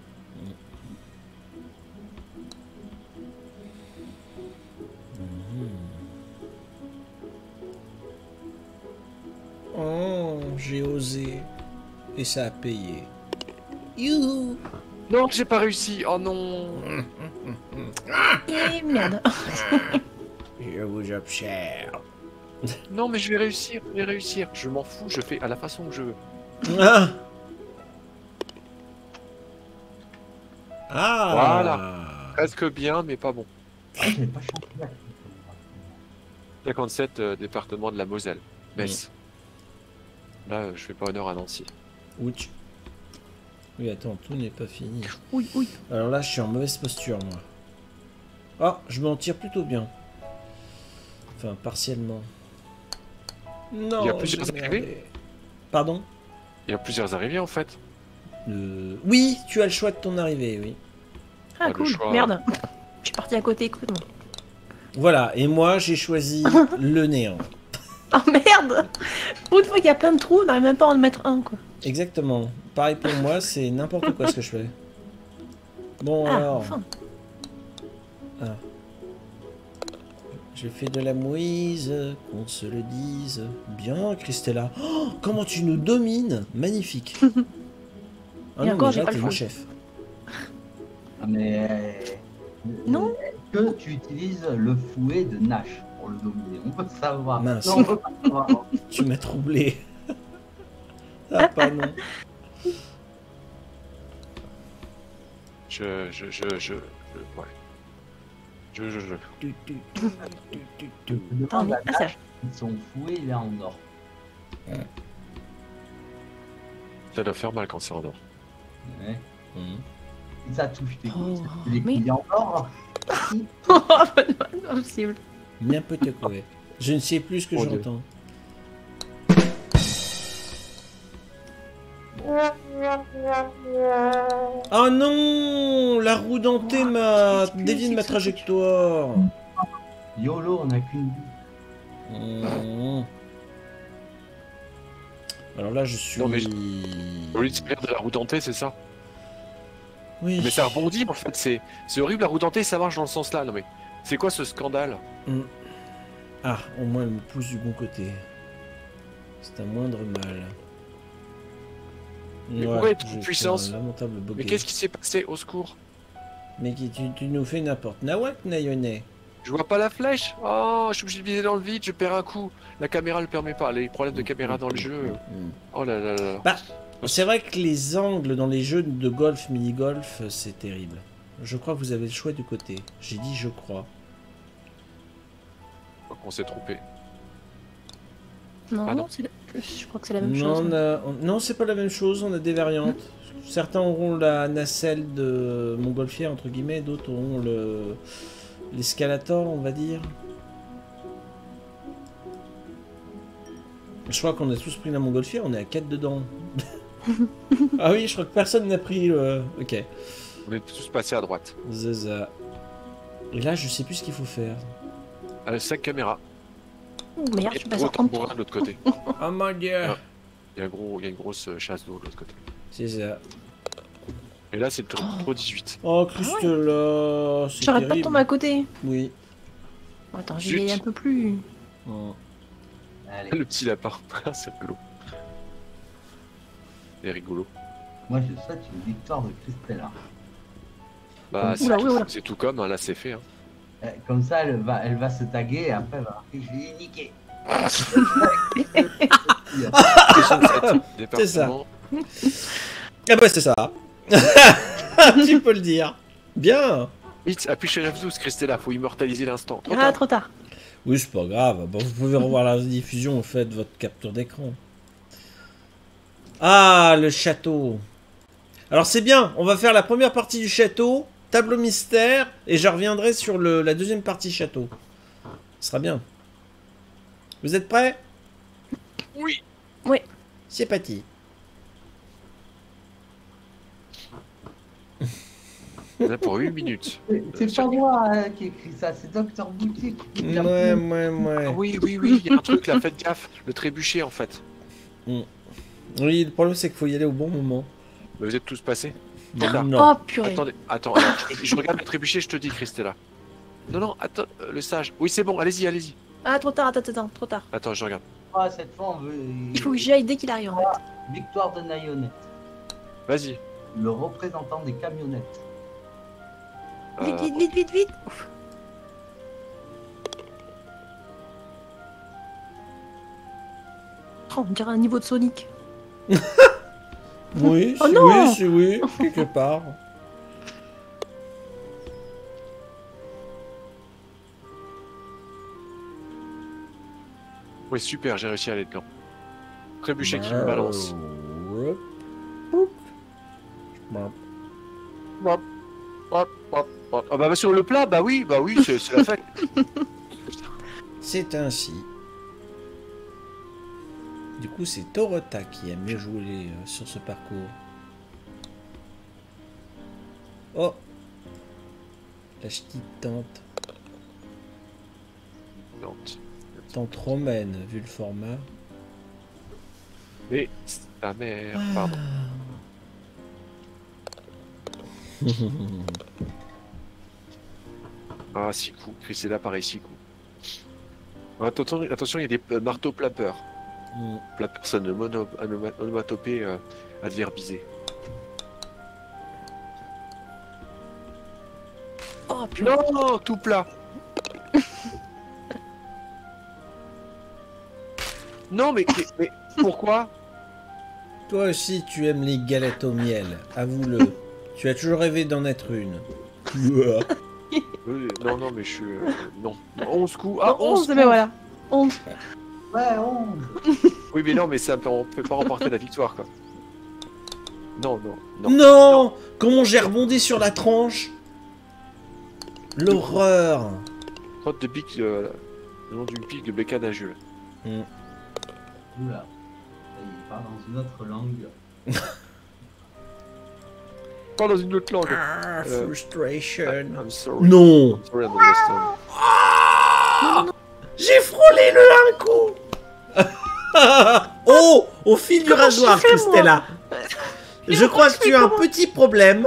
Oh, j'ai osé. Et ça a payé. Youhou! Non, j'ai pas réussi. Oh non. Et merde. Je vous observe. Non, mais je vais réussir. Je vais réussir. Je m'en fous. Je fais à la façon que je veux. Ah! Ah! Voilà. Presque bien, mais pas bon. Ah, j'avais pas chanté là. cinquante-sept, euh, département de la Moselle. Metz. Là, euh, je fais pas honneur à Nancy. Ouch. Oui, attends, tout n'est pas fini. Oui, oui. Alors là, je suis en mauvaise posture, moi. Ah, je m'en tire plutôt bien. Enfin, partiellement. Non, Il y a plusieurs j'ai merdé. arrivées. Pardon? Il y a plusieurs arrivées en fait. Euh, Oui, tu as le choix de ton arrivée, oui. Ah, le cool. choix. Merde. Je suis parti à côté, écoute-moi. Voilà, et moi, j'ai choisi le néant. Oh merde. Pour une fois qu'il y a plein de trous, on n'arrive même pas à en mettre un, quoi. Exactement. Pareil pour moi, c'est n'importe quoi ce que je fais. Bon, Ah, alors... enfin. Ah. J'ai fait de la mouise, qu'on se le dise. Bien, Christella. Oh, comment tu nous domines! Magnifique. Ah Et non, encore, mais j'ai là, pas t'es le mon choix. chef. Ah, mais. Non. Est-ce que tu utilises le fouet de Nash pour le dominer? On peut savoir. Mince. Non, on peut pas savoir. Tu m'as troublé. Ah, pas non. Je, je, je, je, je, ouais. Je, je, je. Tu, tu, tu, tu, tu, tu. Je demande Attends, à ah, ça. Nash si son fouet il est en or. Ça doit faire mal quand c'est en or. Ouais. Mhm. Si ça touche tes couilles, Oh, les mais- couilles en or. Oh, pas possible. N'importe quoi. Je ne sais plus ce que Oh, Dieu. j'entends. Oh non! La roue dentée m'a qu'est-ce que dévié de c'est ma que ce trajectoire. YOLO, on n'a qu'une vie. Mhm. Alors là, je suis... Non, mais Au lieu de se perdre de la roue dentée, c'est ça. Oui. Mais ça rebondit en fait. C'est c'est horrible la roue dentée, ça marche dans le sens là. Non mais c'est quoi ce scandale? Ah, au moins elle me pousse du bon côté. C'est un moindre mal. Mais pourquoi être j'ai en fait puissance? un lamentable bogey. Mais qu'est-ce qui s'est passé? Au secours. Mais qui, tu, tu nous fais n'importe. Nawak Nayone. Je vois pas la flèche. Oh, je suis obligé de viser dans le vide, je perds un coup. La caméra le permet pas. Les problèmes de caméra dans le jeu. Mm. Oh là là là. Bah, c'est vrai que les angles dans les jeux de golf, mini-golf, c'est terrible. Je crois que vous avez le choix du côté. J'ai dit je crois. On s'est trompé. Non, Ah non. c'est la- je crois que c'est la même Non, chose. on a- on- non, c'est pas la même chose, on a des variantes. Certains auront la nacelle de montgolfière, entre guillemets, d'autres auront le l'escalator, on va dire. Je crois qu'on a tous pris la montgolfière, on est à quatre dedans. Ah oui, je crois que personne n'a pris le... Ok. On est tous passés à droite. Zaza. Et là, je sais plus ce qu'il faut faire. Euh, cinq caméras. Oh merde, je suis Et passé gros en trente. tambourin de l'autre côté. Oh mon dieu. Ah. Il y a, un gros, il y a une grosse euh, chasse d'eau de l'autre côté. C'est ça. Et là, c'est le tour dix-huit. Oh, Christella, c'est J'arrête pas de terrible. tomber à côté. Oui. Attends, j'y Zut. vais un peu plus. Oh. Allez, Le petit lapin, c'est rigolo. C'est rigolo. moi je souhaite une victoire de Christella. Bah, c'est Oula, tout, oui, oula. c'est tout comme, hein, là c'est fait. Hein. Euh, Comme ça, elle va, elle va se taguer et après, elle va marquer je l'ai niqué. C'est ça. Ah bah c'est ça. Tu peux le dire. Bien. Vite, appuie sur F douze, Christella, faut immortaliser l'instant. Trop Ah, tard. trop tard. Oui, c'est pas grave. Bon, vous pouvez revoir la diffusion, vous faites votre capture d'écran. Ah, le château. Alors c'est bien, on va faire la première partie du château, tableau mystère, et je reviendrai sur le, la deuxième partie château. Ce sera bien. Vous êtes prêts? Oui. Oui. C'est parti. On a pour huit minutes. C'est pas moi hein, qui ai écrit ça, c'est Docteur Boutique. Ouais, ouais, Ah ouais. oui, oui, oui, il y a un truc là, faites gaffe. Le trébuchet en fait. Oui, le problème c'est qu'il faut y aller au bon moment. Mais vous êtes tous passés? Non. Oh purée. Attendez, attends, alors, je, je regarde le trébuchet, je te dis, Christella. Non, non, attends, euh, le sage. Oui, c'est bon, allez-y, allez-y. Ah, trop tard, attends, attends, trop tard. Attends, je regarde. Ah, cette fois, on veut. Il faut que j'y aille dès qu'il arrive en fait. Victoire de Nayonette, Vas-y. le représentant des camionnettes. Vite, Euh, vite, vite, vite, vite. Ouf. Oh, on dirait un niveau de Sonic. Oui, Oh c'est- non. oui, c'est oui, quelque part. Oui, super, j'ai réussi à aller dedans. Trébuchet qui Euh, me balance. Ah bah, bah sur le plat, bah oui, bah oui, c'est c'est la fête. C'est ainsi. Du coup, c'est Torota qui a mieux joué euh, sur ce parcours. Oh, la petite tante. Nantes. Tante romaine, vu le format. Mais c'est ta mère, pardon. Ah, six coups. Christella, pareil, six coups. Attention, attention, il y a des euh, marteaux plappeurs. Mm. La personne mono, anoma- onomatopée euh, adverbisée. Oh purée. Non, tout plat. Non, mais, mais, mais pourquoi? Toi aussi, tu aimes les galettes au miel, avoue-le. Tu as toujours rêvé d'en être une. Euh, Non, non, mais je suis... euh, non. onze coups. Ah, Oh, onze onze, mais voilà. onze. Ouais, on. Oui, mais non, mais ça peut, on peut pas remporter la victoire, quoi. Non, non, non. Non, comment j'ai rebondi sur la tranche? L'horreur. Crotte de pique, euh, le nom d'une pique de bécane à Jules. Oula. Il parle dans une autre langue. Pas dans une autre langue. Ah, Euh, frustration. I'm sorry. Non. I'm sorry, I'm understand. Ah, j'ai frôlé le un coup. Oh, au fil du Comment rasoir, je fais, moi Christella. Je crois que tu as un petit problème.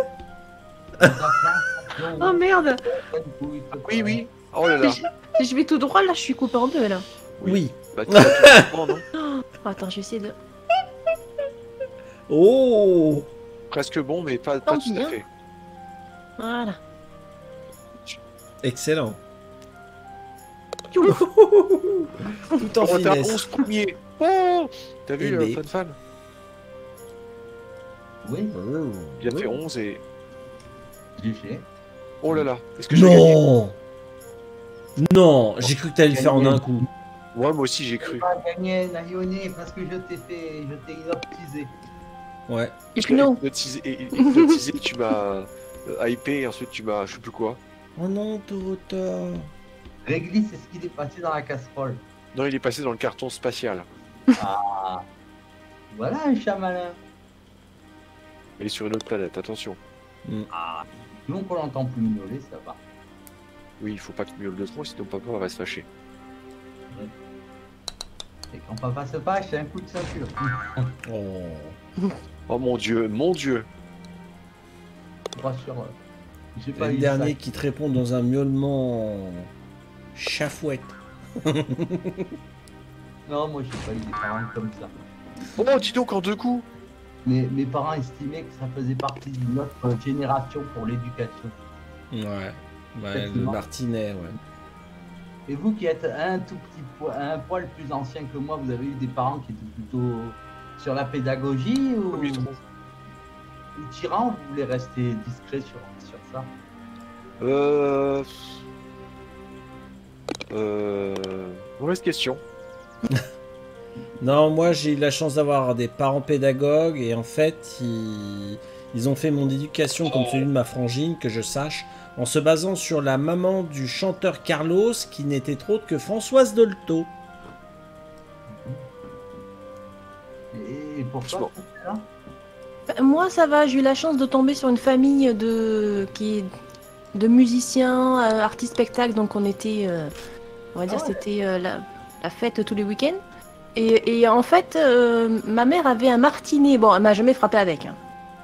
Oh merde. Oui, oui. Oh là là. Si je vais tout droit, là, je suis coupé en deux, là. Oui. Bah, tu vas tout comprendre, non? Oh, attends, je vais essayer de... Oh. Presque bon, mais pas, pas Tant tout pis, à hein. fait. Voilà. Excellent. Youhou. Tout en Oh, t'as finesse. onze premiers. Oh, t'as vu, Eh le ben. fan fan? Oui, Il a fait onze et... j'ai fait. Oh là là. Est-ce que j'ai gagné? Non. Non, j'ai cru que t'allais le faire en un coup. Ouais, moi aussi, j'ai cru. Tu vas gagner, Nayone, parce que je t'ai fait. Je t'ai hypnotisé. Ouais. Hypno. Hypnotisé, et- et- hypnotisé, tu m'as euh, hypé, et ensuite tu m'as... Je sais plus quoi. Oh non, Torota. Réglisse, c'est ce qui est passé dans la casserole. Non, il est passé dans le carton spatial. Ah. Voilà un chat malin. Il est sur une autre planète, attention. Mm. Ah, sinon qu'on l'entend plus miauler, ça va. Oui, il faut pas qu'il miaule de trop, sinon papa va se fâcher. Et quand papa se fâche, c'est un coup de ceinture. Oh. Oh mon dieu, mon dieu. Pas sûr. euh, J'ai pas Le eu dernier ça. qui te répond dans un miaulement chafouette. Non, moi j'ai pas eu des parents comme ça. Oh, dis donc en deux coups. Mais mes parents estimaient que ça faisait partie d'une autre génération pour l'éducation. Ouais. Ouais, le Effectivement. martinet, ouais. Et vous qui êtes un tout petit poil, un poil plus ancien que moi, vous avez eu des parents qui étaient plutôt sur la pédagogie ou, Comme il trouve. ou tyrans, vous voulez rester discret sur, sur ça? Euh... Euh... Mauvaise question. Non, moi j'ai eu la chance d'avoir des parents pédagogues et en fait ils, ils ont fait mon éducation comme celui de ma frangine, que je sache, en se basant sur la maman du chanteur Carlos qui n'était autre que Françoise Dolto. Et, et pourquoi Bon. c'est ça? Bah, moi, ça va. J'ai eu la chance de tomber sur une famille de qui est de musiciens, euh, artistes spectacles. Donc, on était, euh, on va dire, Ah ouais. c'était euh, la, la fête tous les week-ends. Et, et en fait, euh, ma mère avait un martinet. Bon, elle m'a jamais frappé avec. hein.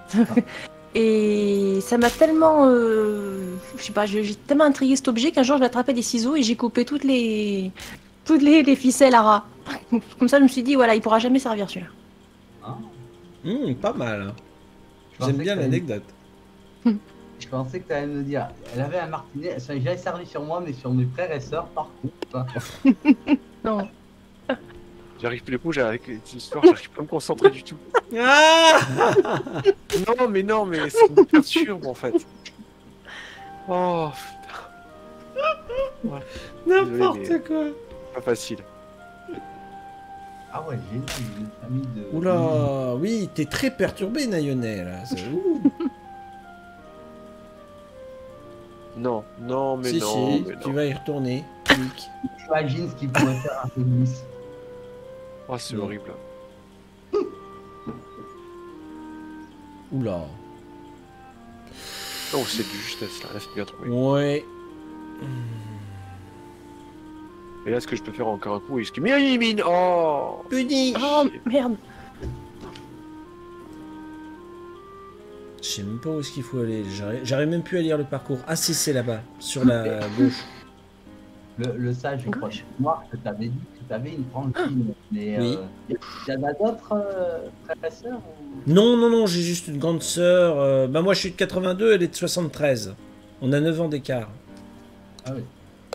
Et ça m'a tellement, euh, je sais pas, j'ai j'ai tellement intrigué cet objet qu'un jour, je l'ai attrapé des ciseaux et j'ai coupé toutes les, toutes les, les ficelles à ras. Comme ça, je me suis dit, voilà, il pourra jamais servir celui-là. Hein? Hum, pas mal. Je pensais J'aime bien que t'allais- l'anecdote. Je pensais que tu allais me dire, elle avait un martinet, ça n'a jamais servi sur moi, mais sur mes frères et sœurs, par contre. Non. J'arrive plus les coups, avec cette histoire, j'arrive pas à me concentrer du tout. Ah Non, mais non, mais c'est une perturbe en fait. Oh, N'importe Désolé, quoi. pas facile. Ah ouais, j'ai une famille de... Oula, oui, t'es très perturbé, Nayonet, là. C'est- ouh. Non, non, mais si, non, si, mais tu non. vas y retourner. Clic. Imagine ce qu'il pourrait faire un féministe. Oh, c'est Non. horrible. Oula. Oh, c'est du justesse là, là c'est bien trouvé. Ouais. Et là, ce que je peux faire encore un coup, est-ce que. Mais mine Oh Puni. Oh merde. Je sais même pas où est-ce qu'il faut aller. J'arrive j'arrive même plus à lire le parcours. Ah si, c'est là-bas, sur la gauche. Le, le sage, je crois, Gauche. moi, que t'avais dit que t'avais une franchise. Mais Oui. il y en a d'autres euh, frères et sœurs ou... Non, non, non, j'ai juste une grande sœur. euh, Bah moi je suis de quatre-vingt-deux, elle est de soixante-treize. On a neuf ans d'écart. Ah oui.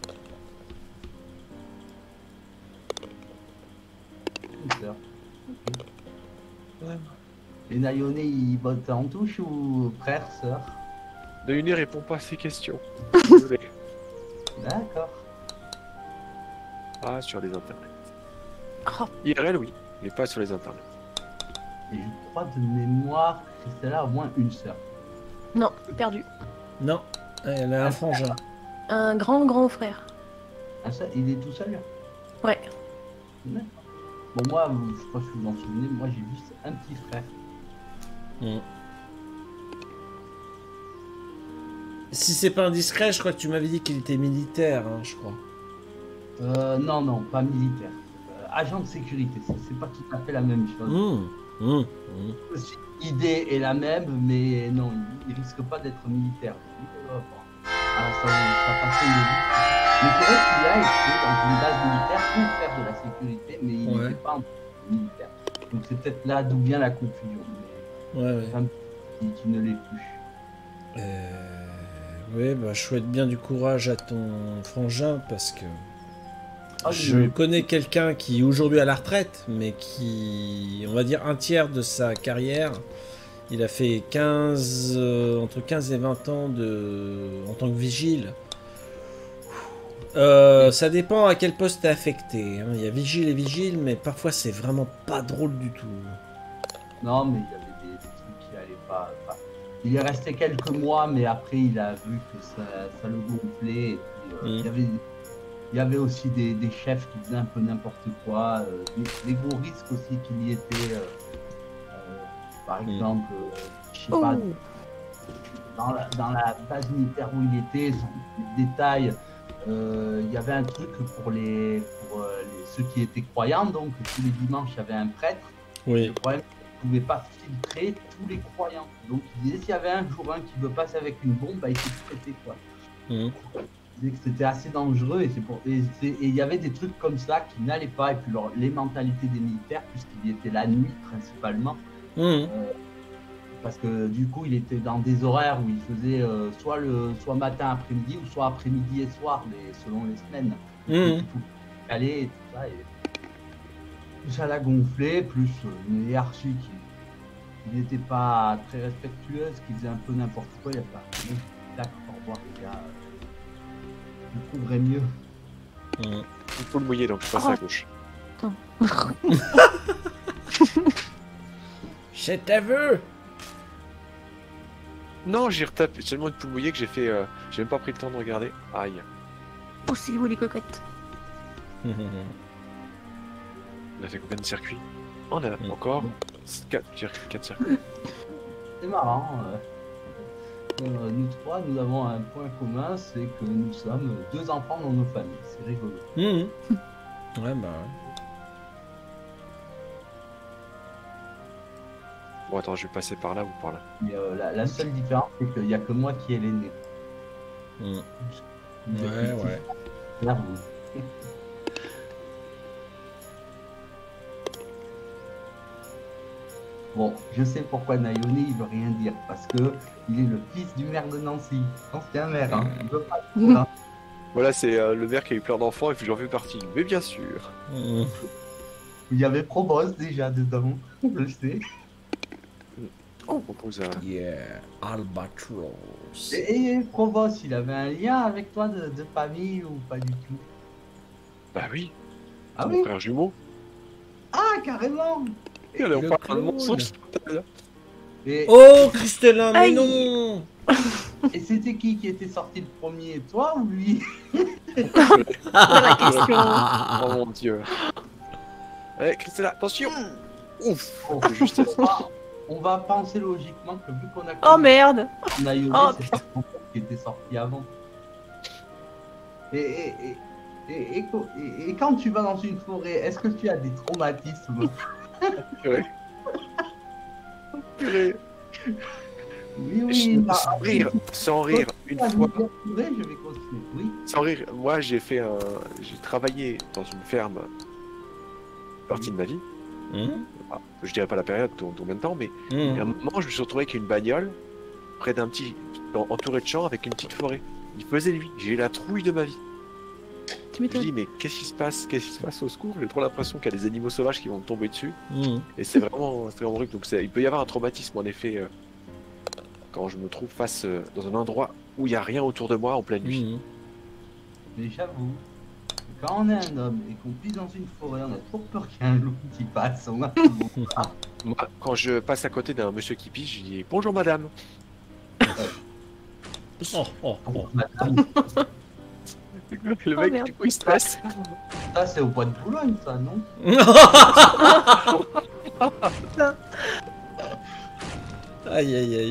Une sœur. Ok. Les Naïonais, ils votent en touche ou frère, sœur? Nayonet répond pas à ces questions. Désolé. D'accord. Ah, sur les internets. Oh, I R L, oui, mais pas sur les internets. Et je crois de mémoire que Christella a au moins une sœur. non, perdu. Non, elle a un frangin. Un grand grand frère. Un seul, il est tout seul? Ouais. D'accord. Bon, moi, vous- je sais pas si vous vous en souvenez, moi j'ai juste un petit frère. Mm. Si c'est pas indiscret, je crois que tu m'avais dit qu'il était militaire, hein, je crois. Euh, non, non, pas militaire. Euh, agent de sécurité, c'est c'est pas tout à fait la même chose. Mmh, mmh, mmh. L'idée est la même, mais non, il, il risque pas d'être militaire. Euh, bon. Ah, ça, ça passe une vie. Mais c'est vrai qu'il a été dans une base militaire pour faire de la sécurité, mais il Ouais. n'était pas en militaire. Donc c'est peut-être là d'où vient la confusion. Mais Ouais, ouais. c'est un petit qui ne l'est plus. Euh... Ouais, bah je souhaite bien du courage à ton frangin parce que Ah, je mais- connais quelqu'un qui est aujourd'hui à la retraite, mais qui, on va dire, un tiers de sa carrière, il a fait quinze, euh, entre quinze et vingt ans de, en tant que vigile. Euh, ça dépend à quel poste t'es affecté, hein. Il y a vigile et vigile, mais parfois c'est vraiment pas drôle du tout. Non, mais il y avait des, des trucs qui allaient pas, pas. Il est resté quelques mois, mais après il a vu que ça, ça le gonflait. Et puis, euh, Mm. il, y avait, il y avait aussi des, des chefs qui faisaient un peu n'importe quoi. Euh, des, des gros risques aussi qu'il y était. Euh, euh, par Mm. exemple, euh, je sais Oh. pas, dans, la, dans la base militaire où il était, sans plus de détails, euh, il y avait un truc pour, les, pour euh, les, ceux qui étaient croyants, donc tous les dimanches il y avait un prêtre. Oui. Le problème, il ne pouvait pas filtrer tous les croyants. Donc il disait s'il y avait un jour un qui veut passer avec une bombe, bah, il s'est traité quoi. Mmh. Il disait que c'était assez dangereux et c'est pour et il y avait des trucs comme ça qui n'allaient pas et puis leur, les mentalités des militaires puisqu'il était la nuit principalement. Mmh. Euh, parce que du coup il était dans des horaires où il faisait euh, soit le soit matin après-midi ou soit après-midi et soir les, selon les semaines. Mmh. Tout calé et tout ça et ça l'a gonflé plus une hiérarchie qui, qui n'était pas très respectueuse, qui faisait un peu n'importe quoi. Il n'y a pas d'accord, au revoir les gars. Je trouverais mieux. Mmh. Il faut le mouiller donc je passe Oh. à gauche. C'est à vous. Non, j'ai retapé seulement une poule mouillée que j'ai fait. Euh, j'ai même pas pris le temps de regarder. Aïe. Poussez-vous les cocottes. Mmh. On a fait combien de circuits? On a Mm. encore quatre circuits. C'est marrant. Euh, euh, nous trois, nous avons un point commun, c'est que nous sommes deux enfants dans nos familles. C'est rigolo. Mmh. Ouais, bah ouais. Bon, attends, je vais passer par là ou par là. Mais euh, la, la seule différence, c'est qu'il n'y a que moi qui ai l'aîné. Mmh. Il y a Ouais, que le petit ouais. frère, vous. Bon, je sais pourquoi Nayoni il veut rien dire, parce que il est le fils du maire de Nancy, ancien maire, hein. Il veut pas dire ça. Voilà, c'est euh, le maire qui a eu plein d'enfants et puis j'en fais partie. Mais bien sûr. Mmh. Il y avait Probos déjà dedans, je le sais. On propose à... Yeah, Albatros. Et, et Probos, il avait un lien avec toi de, de famille ou pas du tout? Bah oui, Ah mon oui? frère jumeau. Ah, carrément! Et on le parle de clone. mensonge total. Et, Oh, Christella, mais Aïe. non. et c'était qui qui était sorti le premier, toi ou lui? La question. Oh mon dieu. Allez, Christella, attention. Ouf. Bon, Juste on, va, on va penser logiquement que vu qu'on a Oh merde. Nayoni, Oh, c'est pas son père qui était sorti avant. Et, et, et, et, et, et- et quand tu vas dans une forêt, est-ce que tu as des traumatismes? purée. Purée. Oui, Je- oui. bah, Sans rire, sans rire, une ah, fois, je vais je vais continuer. Oui. sans rire, moi j'ai fait un... J'ai travaillé dans une ferme une partie de ma vie. Mmh. Ah, je dirais pas la période, dont combien de temps, mais à un Mmh. moment je me suis retrouvé avec une bagnole près d'un petit... en- entouré de champs avec une petite forêt. Il faisait nuit, j'ai eu la trouille de ma vie. Tu Je me m'étonnes. dis mais qu'est-ce qui se passe? Qu'est-ce qui se passe au secours? J'ai trop l'impression qu'il y a des animaux sauvages qui vont me tomber dessus. Mmh. Et c'est vraiment, c'est vraiment horrible. Donc c'est- il peut y avoir un traumatisme en effet euh, quand je me trouve face euh, dans un endroit où il n'y a rien autour de moi en pleine nuit. Mmh. Mais j'avoue, quand on est un homme et qu'on vit dans une forêt, on a toujours peur qu'il y ait un loup qui passe. On a Moi, quand je passe à côté d'un monsieur qui pige, je dis bonjour madame. Oh, oh, oh. Madame, Le Oh, mec merde. du coup il se passe. ça c'est au bois de Boulogne, ça, non? Aïe aïe aïe.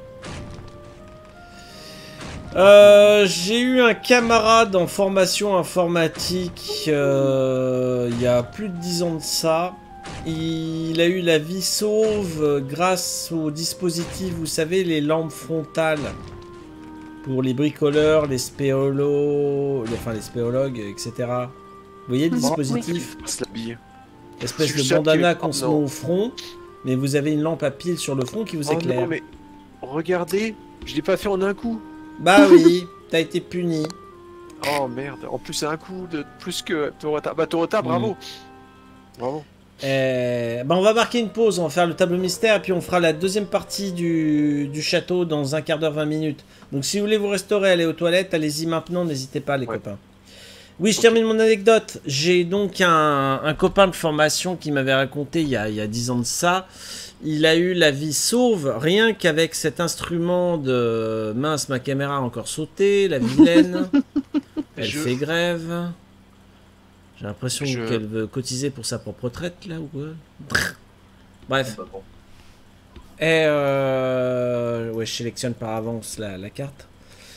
Euh, j'ai eu un camarade en formation informatique euh, il y a plus de dix ans de ça. Il a eu la vie sauve euh, grâce au dispositif, vous savez, les lampes frontales pour les bricoleurs, les spéolos, enfin les spéologues, et cetera. Vous voyez le Bon, dispositif? Il se l'habille. Espèce Je de suis sûr bandana qu'il- qu'on oh, se non. met au front, mais vous avez une lampe à pile sur le front qui vous Oh éclaire. non mais regardez, je l'ai pas fait en un coup. Bah oui, t'as été puni. Oh merde, en plus c'est un coup de plus que Torota. Bah Torota, bravo. Bravo. Euh, bah on va marquer une pause, on va faire le tableau mystère, et puis on fera la deuxième partie du, du château dans un quart d'heure, vingt minutes. Donc si vous voulez vous restaurer, aller aux toilettes, allez-y maintenant, n'hésitez pas les Ouais. copains. Oui, je Ok. termine mon anecdote. J'ai donc un, un copain de formation qui m'avait raconté il y a, il y a dix ans de ça. Il a eu la vie sauve rien qu'avec cet instrument de... Mince, ma caméra a encore sauté, la vilaine. Elle Je- fait grève. J'ai l'impression Je- qu'elle veut cotiser pour sa propre retraite, là, ou quoi. Bref. Bah, bon. Et euh... ouais, je sélectionne par avance la, la carte.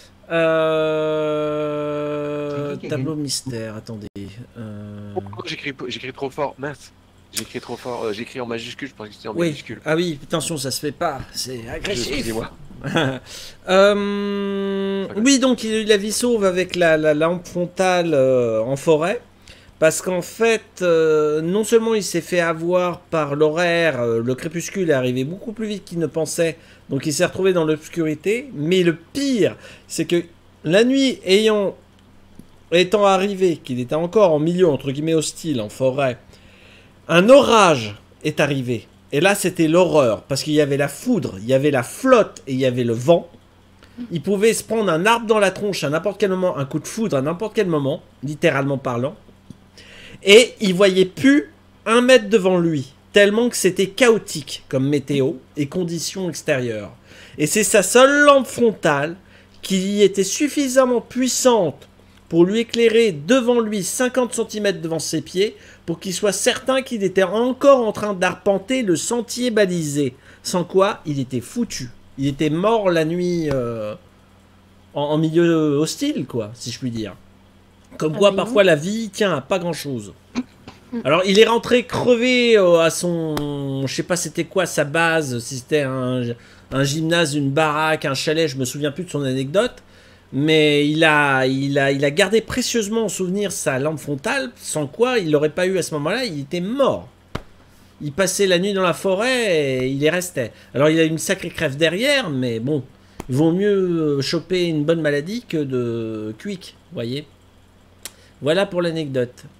Euh... Tableau mystère, attendez. Euh... Oh, j'écris j'écris trop fort, mince. J'écris trop fort, euh, j'écris en majuscule, je pensais que c'était en oui. minuscule. Ah oui, attention, ça se fait pas, c'est agressif. Excusez-moi. euh... Oui, donc il a eu la vie sauve avec la, la lampe frontale euh, en forêt. Parce qu'en fait, euh, non seulement il s'est fait avoir par l'horaire, euh, le crépuscule est arrivé beaucoup plus vite qu'il ne pensait, donc il s'est retrouvé dans l'obscurité, mais le pire, c'est que la nuit ayant, étant arrivé, qu'il était encore en milieu, entre guillemets, hostile, en forêt, un orage est arrivé. Et là, c'était l'horreur, parce qu'il y avait la foudre, il y avait la flotte et il y avait le vent. Il pouvait se prendre un arbre dans la tronche à n'importe quel moment, un coup de foudre à n'importe quel moment, littéralement parlant. Et il voyait plus un mètre devant lui, tellement que c'était chaotique comme météo et conditions extérieures. Et c'est sa seule lampe frontale qui était suffisamment puissante pour lui éclairer devant lui cinquante centimètres devant ses pieds, pour qu'il soit certain qu'il était encore en train d'arpenter le sentier balisé. Sans quoi, il était foutu. Il était mort la nuit euh, en, en milieu hostile, quoi, si je puis dire. Comme quoi, parfois, la vie tient à pas grand-chose. Alors, il est rentré crevé euh, à son... Je sais pas c'était quoi sa base, si c'était un, un gymnase, une baraque, un chalet, je me souviens plus de son anecdote. Mais il a, il a, il a gardé précieusement en souvenir sa lampe frontale, sans quoi il l'aurait pas eu à ce moment-là, il était mort. Il passait la nuit dans la forêt et il y restait. Alors, il a une sacrée crève derrière, mais bon, il vaut mieux choper une bonne maladie que de quick, vous voyez. Voilà pour l'anecdote.